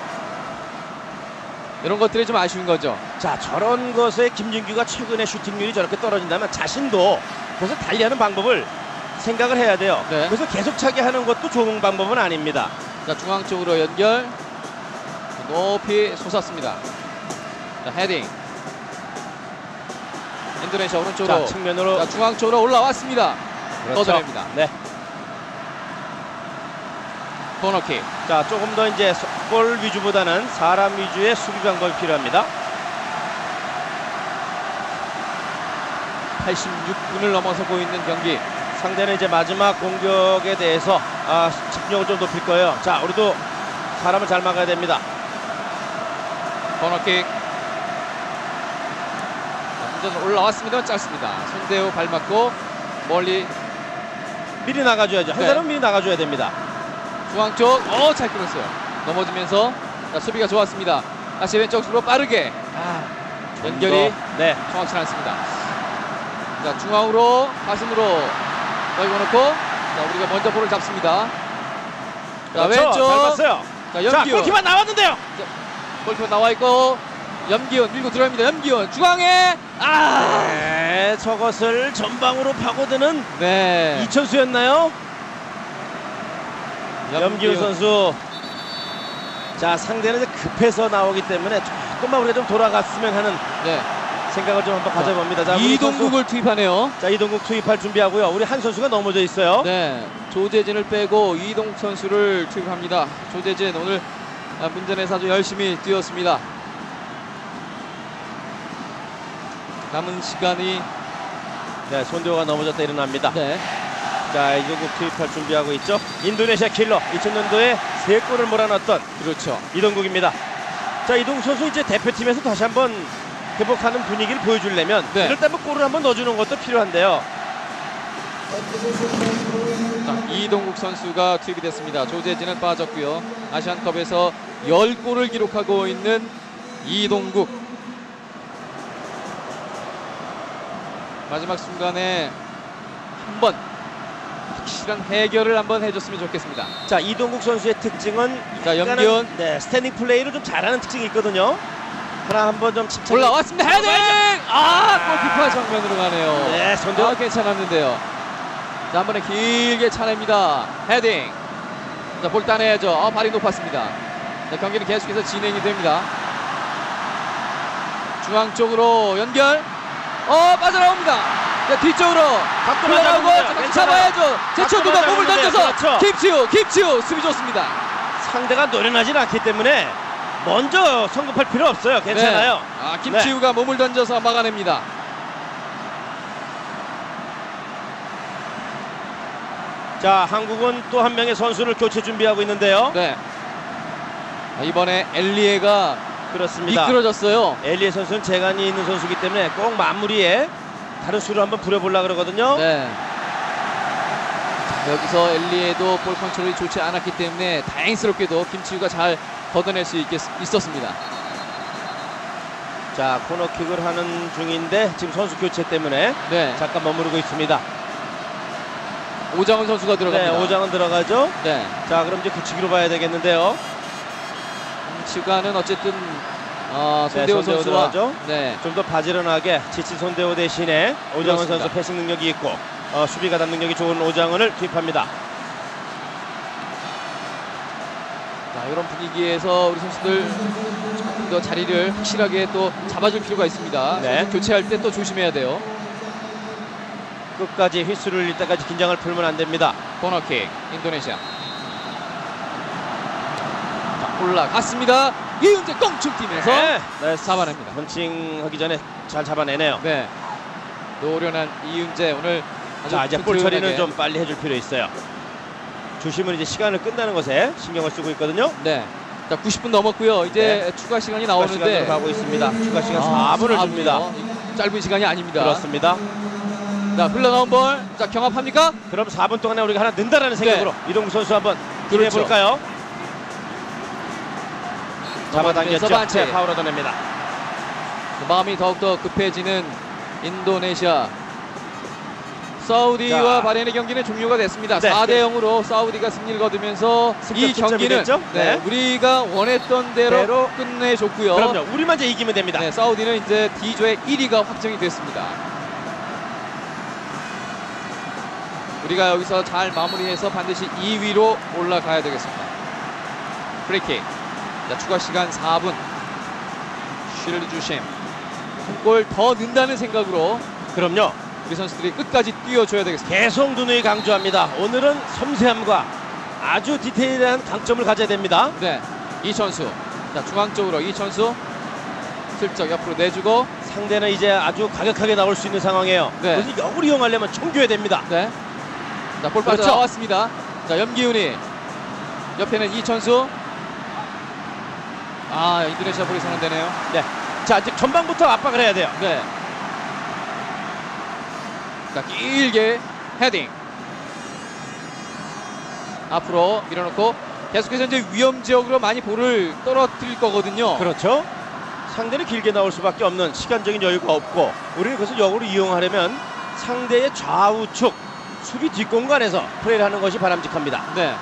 이런 것들이 좀 아쉬운 거죠. 자, 저런 것에 김진규가 최근에 슈팅률이 저렇게 떨어진다면 자신도 그것을 달리하는 방법을 생각을 해야 돼요. 네. 그래서 계속 차게 하는 것도 좋은 방법은 아닙니다. 자, 중앙 쪽으로 연결. 높이 솟았습니다. 자, 헤딩. 인도네시아 오른쪽으로. 자, 측면으로. 자, 중앙 쪽으로 올라왔습니다. 그렇죠. 걷어냅니다. 네. 코너킥. 자, 조금 더 이제 골 위주보다는 사람 위주의 수비 방법이 필요합니다. 팔십육 분을 넘어서고 있는 경기. 상대는 이제 마지막 공격에 대해서 아, 집중력을 좀 높일 거예요. 자, 우리도 사람을 잘 막아야 됩니다. 코너킥. 완전 올라왔습니다. 짧습니다. 손대우 발 맞고 멀리 미리 나가줘야죠. 한 네. 사람 미리 나가줘야 됩니다. 중앙 쪽, 어, 잘 끊었어요. 넘어지면서 자, 수비가 좋았습니다. 다시 왼쪽으로 빠르게. 아, 연결이 네. 정확치 않습니다. 자, 중앙으로 가슴으로 넓어놓고 자, 우리가 먼저 볼을 잡습니다. 자, 그렇죠. 왼쪽. 잘 봤어요. 자, 자, 염기훈. 골키퍼 나왔는데요. 골키퍼 나와 있고 염기훈 밀고 들어갑니다. 염기훈 중앙에 아, 네, 저것을 전방으로 파고드는 네. 이천수였나요? 염기훈 염기훈 선수. 자, 상대는 이제 급해서 나오기 때문에 조금만 우리가 좀 돌아갔으면 하는 네. 생각을 좀 한번 가져봅니다. 자, 우리 이동국을 선수. 투입하네요. 자, 이동국 투입할 준비하고요. 우리 한 선수가 넘어져 있어요. 네, 조재진을 빼고 이동국 선수를 투입합니다. 조재진 오늘 문전에서 아주 열심히 뛰었습니다. 남은 시간이 네, 손대호가 넘어졌다 일어납니다. 네. 자, 이동국 투입할 준비하고 있죠. 인도네시아 킬러 이천 년도에 세 골을 몰아넣었던 그렇죠. 이동국입니다. 자, 이동국 선수 이제 대표팀에서 다시 한번 회복하는 분위기를 보여주려면 네. 이럴 때 한번 골을 한번 넣어주는 것도 필요한데요. 자, 이동국 선수가 투입이 됐습니다. 조재진은 빠졌고요. 아시안컵에서 십 골을 기록하고 있는 이동국. 마지막 순간에 한번 확실한 해결을 한번 해줬으면 좋겠습니다. 자, 이동국 선수의 특징은 자, 약간은, 염기훈. 네, 스탠딩 플레이를 좀 잘하는 특징이 있거든요. 하나 한번 좀 칭찬. 올라왔습니다. 헤딩! 아, 골키퍼 정면으로 가네요. 네, 손대호. 아, 괜찮았는데요. 자, 한 번에 길게 차냅니다. 헤딩. 자, 볼 따내야죠. 아, 발이 높았습니다. 자, 경기는 계속해서 진행이 됩니다. 중앙 쪽으로 연결. 어, 빠져나옵니다. 자, 뒤쪽으로 흘러가고 자, 잡아야죠. 제초 누가 몸을 던져서 그렇죠. 김치우, 김치우 수비 좋습니다. 상대가 노련하지 않기 때문에 먼저 성급할 필요 없어요. 괜찮아요. 네. 아, 김치우가 네. 몸을 던져서 막아냅니다. 자, 한국은 또 한 명의 선수를 교체 준비하고 있는데요. 네. 아, 이번에 엘리에가 그렇습니다. 미끄러졌어요. 엘리에 선수는 재간이 있는 선수이기 때문에 꼭 마무리에 다른 수를 한번 부려보려고 그러거든요. 네. 자, 여기서 엘리에도 볼 컨트롤이 좋지 않았기 때문에 다행스럽게도 김치우가 잘 걷어낼 수 있겠, 있었습니다. 자, 코너킥을 하는 중인데 지금 선수 교체 때문에 네. 잠깐 머무르고 있습니다. 오장훈 선수가 들어갑니다. 네, 오장훈 들어가죠. 네. 자, 그럼 이제 굳히기로 봐야 되겠는데요. 김치우가는 어쨌든 어, 손대호 네, 선수와 네. 좀 더 바지런하게 지친 손대호 대신에 오장훈 그렇습니다. 선수 패싱 능력이 있고 어, 수비 가담 능력이 좋은 오장훈을 투입합니다. 자, 이런 분위기에서 우리 선수들 조금 더 자리를 확실하게 또 잡아줄 필요가 있습니다. 네. 선수 교체할 때 또 조심해야 돼요. 끝까지 휘슬을 일 때까지 긴장을 풀면 안 됩니다. 코너킥 인도네시아. 자, 올라갔습니다. 이은재 껑충 뛰면서 네. 네, 잡아냅니다. 펀칭하기 전에 잘 잡아내네요. 네. 노련한 이은재 오늘 아주 자, 이제 볼 처리는 든든하게. 좀 빨리 해줄 필요 있어요. 주심은 이제 시간을 끈다는 것에 신경을 쓰고 있거든요. 네. 자, 구십 분 넘었고요. 이제 네. 추가 시간이 추가 나오는데 시간으로 가고 있습니다. 추가 시간 아, 사 분을 사 줍니다. 분이요. 짧은 시간이 아닙니다. 그렇습니다. 자, 흘러나온 볼. 자, 경합합니까? 그럼 사 분 동안에 우리가 하나 는다라는 생각으로 네. 이동국 선수 한번 기대해 그렇죠. 볼까요? 잡아당겼죠. 반칙. 네, 파울 얻어냅니다. 마음이 더욱더 급해지는 인도네시아. 사우디와 자. 바레인의 경기는 종료가 됐습니다. 네. 사 대 영으로 사우디가 승리를 거두면서 이 승점 경기는 됐죠? 네, 네. 우리가 원했던 대로, 대로 끝내줬고요. 그럼요. 우리만 이제 이기면 됩니다. 네, 사우디는 이제 D조의 일 위가 확정이 됐습니다. 우리가 여기서 잘 마무리해서 반드시 이 위로 올라가야 되겠습니다. 프리킥. 자, 추가 시간 사 분. 쉴리 주심. 한 골 더 넣는다는 생각으로 그럼요. 우리 선수들이 끝까지 뛰어줘야 되겠습니다. 계속 누누이 강조합니다. 오늘은 섬세함과 아주 디테일한 강점을 가져야 됩니다. 네, 이천수. 자, 중앙 쪽으로 이천수. 슬쩍 옆으로 내주고 상대는 이제 아주 가격하게 나올 수 있는 상황이에요. 네. 그래서 역을 이용하려면 청교해야 됩니다. 네. 자, 볼 빠져 그렇죠. 나왔습니다. 자, 염기훈이 옆에는 이천수. 아, 인도네시아 볼이 선언되네요. 네. 자, 이제 전방부터 압박을 해야 돼요. 네. 자, 길게 헤딩. 앞으로 밀어놓고 계속해서 이제 위험 지역으로 많이 볼을 떨어뜨릴 거거든요. 그렇죠. 상대는 길게 나올 수밖에 없는 시간적인 여유가 없고 우리는 그것을 역으로 이용하려면 상대의 좌우측 수비 뒷공간에서 플레이를 하는 것이 바람직합니다. 네.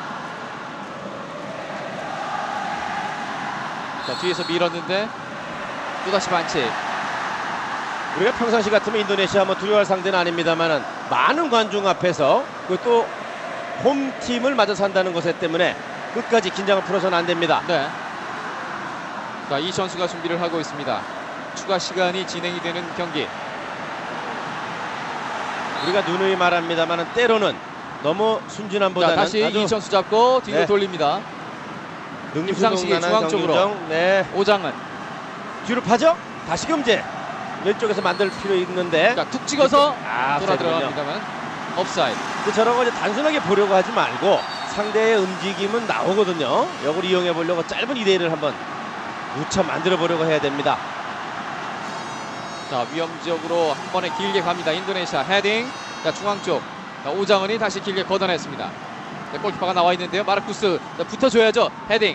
자, 뒤에서 밀었는데 또다시 반칙. 우리가 평상시 같으면 인도네시아 뭐 두려워할 상대는 아닙니다만은 많은 관중 앞에서 그것도 홈팀을 맞아 산다는 것 때문에 끝까지 긴장을 풀어서는 안 됩니다. 네. 자, 이천수가 준비를 하고 있습니다. 추가 시간이 진행이 되는 경기. 우리가 누누이 말합니다만은 때로는 너무 순진함보다는 자, 다시 아주 이천수 잡고 뒤로 네. 돌립니다. 김상식이 중앙 쪽으로. 네. 오장은 뒤로 파죠. 다시 금제 왼쪽에서 만들 필요 있는데 자, 툭 찍어서 아, 돌아 들어갑니다만 업사이드. 저런 거 이제 단순하게 보려고 하지 말고 상대의 움직임은 나오거든요. 역을 이용해 보려고 짧은 이 대 일을 한번 누차 만들어 보려고 해야 됩니다. 자, 위험 지역으로 한 번에 길게 갑니다. 인도네시아 헤딩. 자, 중앙 쪽. 자, 오장은이 다시 길게 걷어냈습니다. 자, 골키퍼가 나와 있는데요. 마르쿠스. 자, 붙어줘야죠. 헤딩.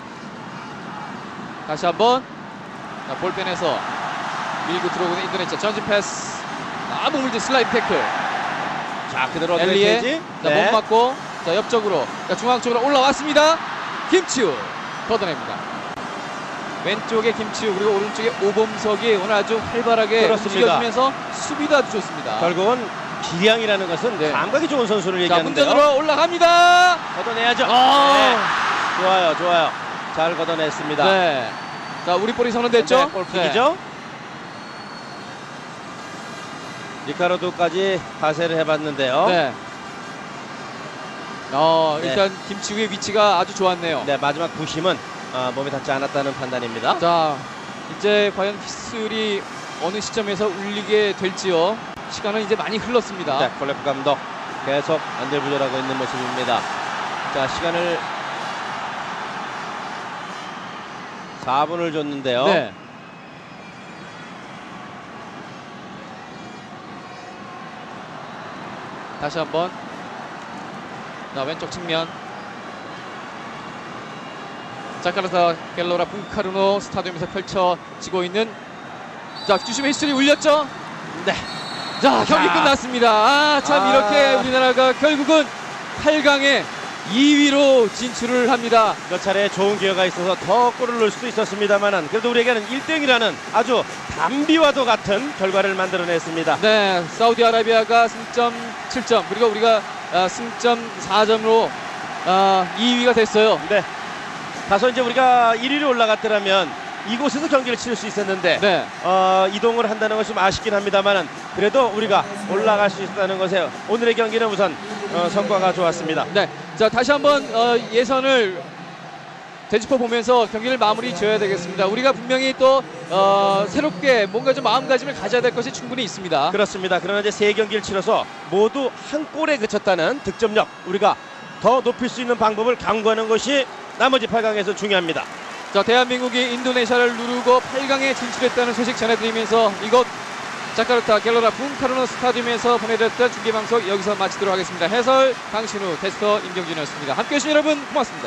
다시 한번. 자, 볼 빼내서 밀고 들어오는 인도네시아 전진 패스. 아, 몸을 든 슬라이드 태클. 자, 그대로 엘리에. 자, 네. 못 맞고. 자, 옆쪽으로. 자, 중앙 쪽으로 올라왔습니다. 김치우 걷어냅니다. 왼쪽에 김치우 그리고 오른쪽에 오범석이 오늘 아주 활발하게 그렇습니다. 움직여주면서 수비도 아주 좋습니다. 결국은 기량이라는 것은 네. 감각이 좋은 선수를 자, 얘기하는데요. 문전으로 올라갑니다. 걷어내야죠. 아. 네. 좋아요, 좋아요. 잘 걷어냈습니다. 네. 자, 우리 볼이 선언됐죠? 네, 골킥이죠. 네. 리카르도까지 파세를 해봤는데요. 네. 어, 네. 일단 김치우의 위치가 아주 좋았네요. 네, 마지막 부심은 아, 몸에 닿지 않았다는 판단입니다. 자, 이제 과연 휘슬이 어느 시점에서 울리게 될지요. 시간은 이제 많이 흘렀습니다. 네, 콜레프 감독 계속 안절부절하고 있는 모습입니다. 자, 시간을 사 분을 줬는데요. 네. 다시 한번. 자, 왼쪽 측면. 자카르타 갤로라 붕카르노 스타디움에서 펼쳐지고 있는. 자, 주심의 휘슬이 울렸죠? 네. 자, 경기 자. 끝났습니다. 아, 참 아. 이렇게 우리나라가 결국은 팔 강에 이 위로 진출을 합니다. 몇 차례 좋은 기회가 있어서 더 골을 넣을 수도 있었습니다만은 그래도 우리에게는 일 등이라는 아주 담비와도 같은 결과를 만들어냈습니다. 네, 사우디아라비아가 승점 칠 점 그리고 우리가 아, 승점 사 점으로 아, 이 위가 됐어요. 네. 가서 이제 우리가 일 위로 올라갔더라면 이곳에서 경기를 치를 수 있었는데 네. 어, 이동을 한다는 것이 좀 아쉽긴 합니다만은 그래도 우리가 올라갈 수 있다는 것에 오늘의 경기는 우선 어, 성과가 좋았습니다. 네, 자 다시 한번 어, 예선을 되짚어 보면서 경기를 마무리 지어야 되겠습니다. 우리가 분명히 또 어, 새롭게 뭔가 좀 마음가짐을 가져야 될 것이 충분히 있습니다. 그렇습니다. 그러나 이제 세 경기를 치러서 모두 한 골에 그쳤다는 득점력 우리가 더 높일 수 있는 방법을 강구하는 것이 나머지 팔 강에서 중요합니다. 자, 대한민국이 인도네시아를 누르고 팔 강에 진출했다는 소식 전해드리면서 이곳 자카르타 갤로라 붕카르노 스타디움에서 보내드렸던 중계방송 여기서 마치도록 하겠습니다. 해설 강신우, 캐스터 임경준이었습니다. 함께해 주신 여러분 고맙습니다.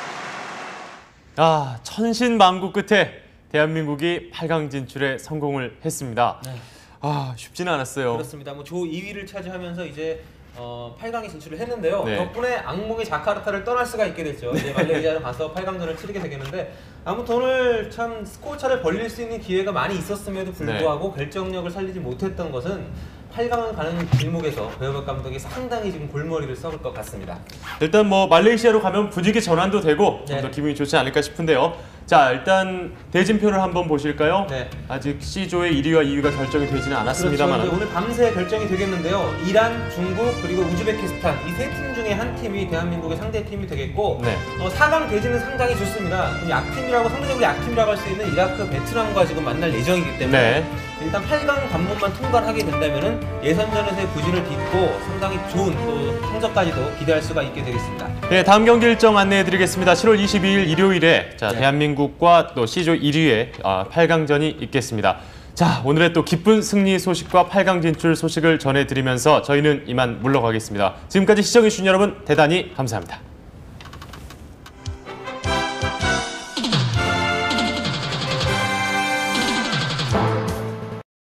아, 천신만고 끝에 대한민국이 팔 강 진출에 성공을 했습니다. 네. 아, 쉽지는 않았어요. 그렇습니다. 뭐 조 이 위를 차지하면서 이제 어, 팔 강에 진출을 했는데요. 네. 덕분에 악몽의 자카르타를 떠날 수가 있게 됐죠. 이제 말레이시아로 가서 팔 강전을 치르게 되겠는데 아무튼 오늘 참 스코어 차를 벌릴 수 있는 기회가 많이 있었음에도 불구하고 네. 결정력을 살리지 못했던 것은 팔 강 가는 길목에서 배우박 감독이 상당히 지금 골머리를 썩을 것 같습니다. 일단 뭐 말레이시아로 가면 분위기 전환도 되고 좀 더 네. 기분이 좋지 않을까 싶은데요. 자, 일단 대진표를 한번 보실까요? 네. 아직 C조의 일 위와 이 위가 결정이 되지는 않았습니다만. 그렇죠. 오늘 밤새 결정이 되겠는데요. 이란, 중국, 그리고 우즈베키스탄 이 세 팀 중에 한 팀이 대한민국의 상대 팀이 되겠고 네. 어, 사 강 대진은 상당히 좋습니다. 약팀이라고 상대적으로 약팀이라고 할 수 있는 이라크, 베트남과 지금 만날 예정이기 때문에 네. 일단 팔 강 관문만 통과를 하게 된다면은 예선전에서의 부진을 딛고 상당히 좋은 또 성적까지도 기대할 수가 있게 되겠습니다. 네, 다음 경기 일정 안내해드리겠습니다. 칠월 이십이일 일요일에 자, 네. 대한민국과 또 C조 일 위의 어, 팔 강전이 있겠습니다. 자, 오늘의 또 기쁜 승리 소식과 팔 강 진출 소식을 전해드리면서 저희는 이만 물러가겠습니다. 지금까지 시청해주신 여러분 대단히 감사합니다.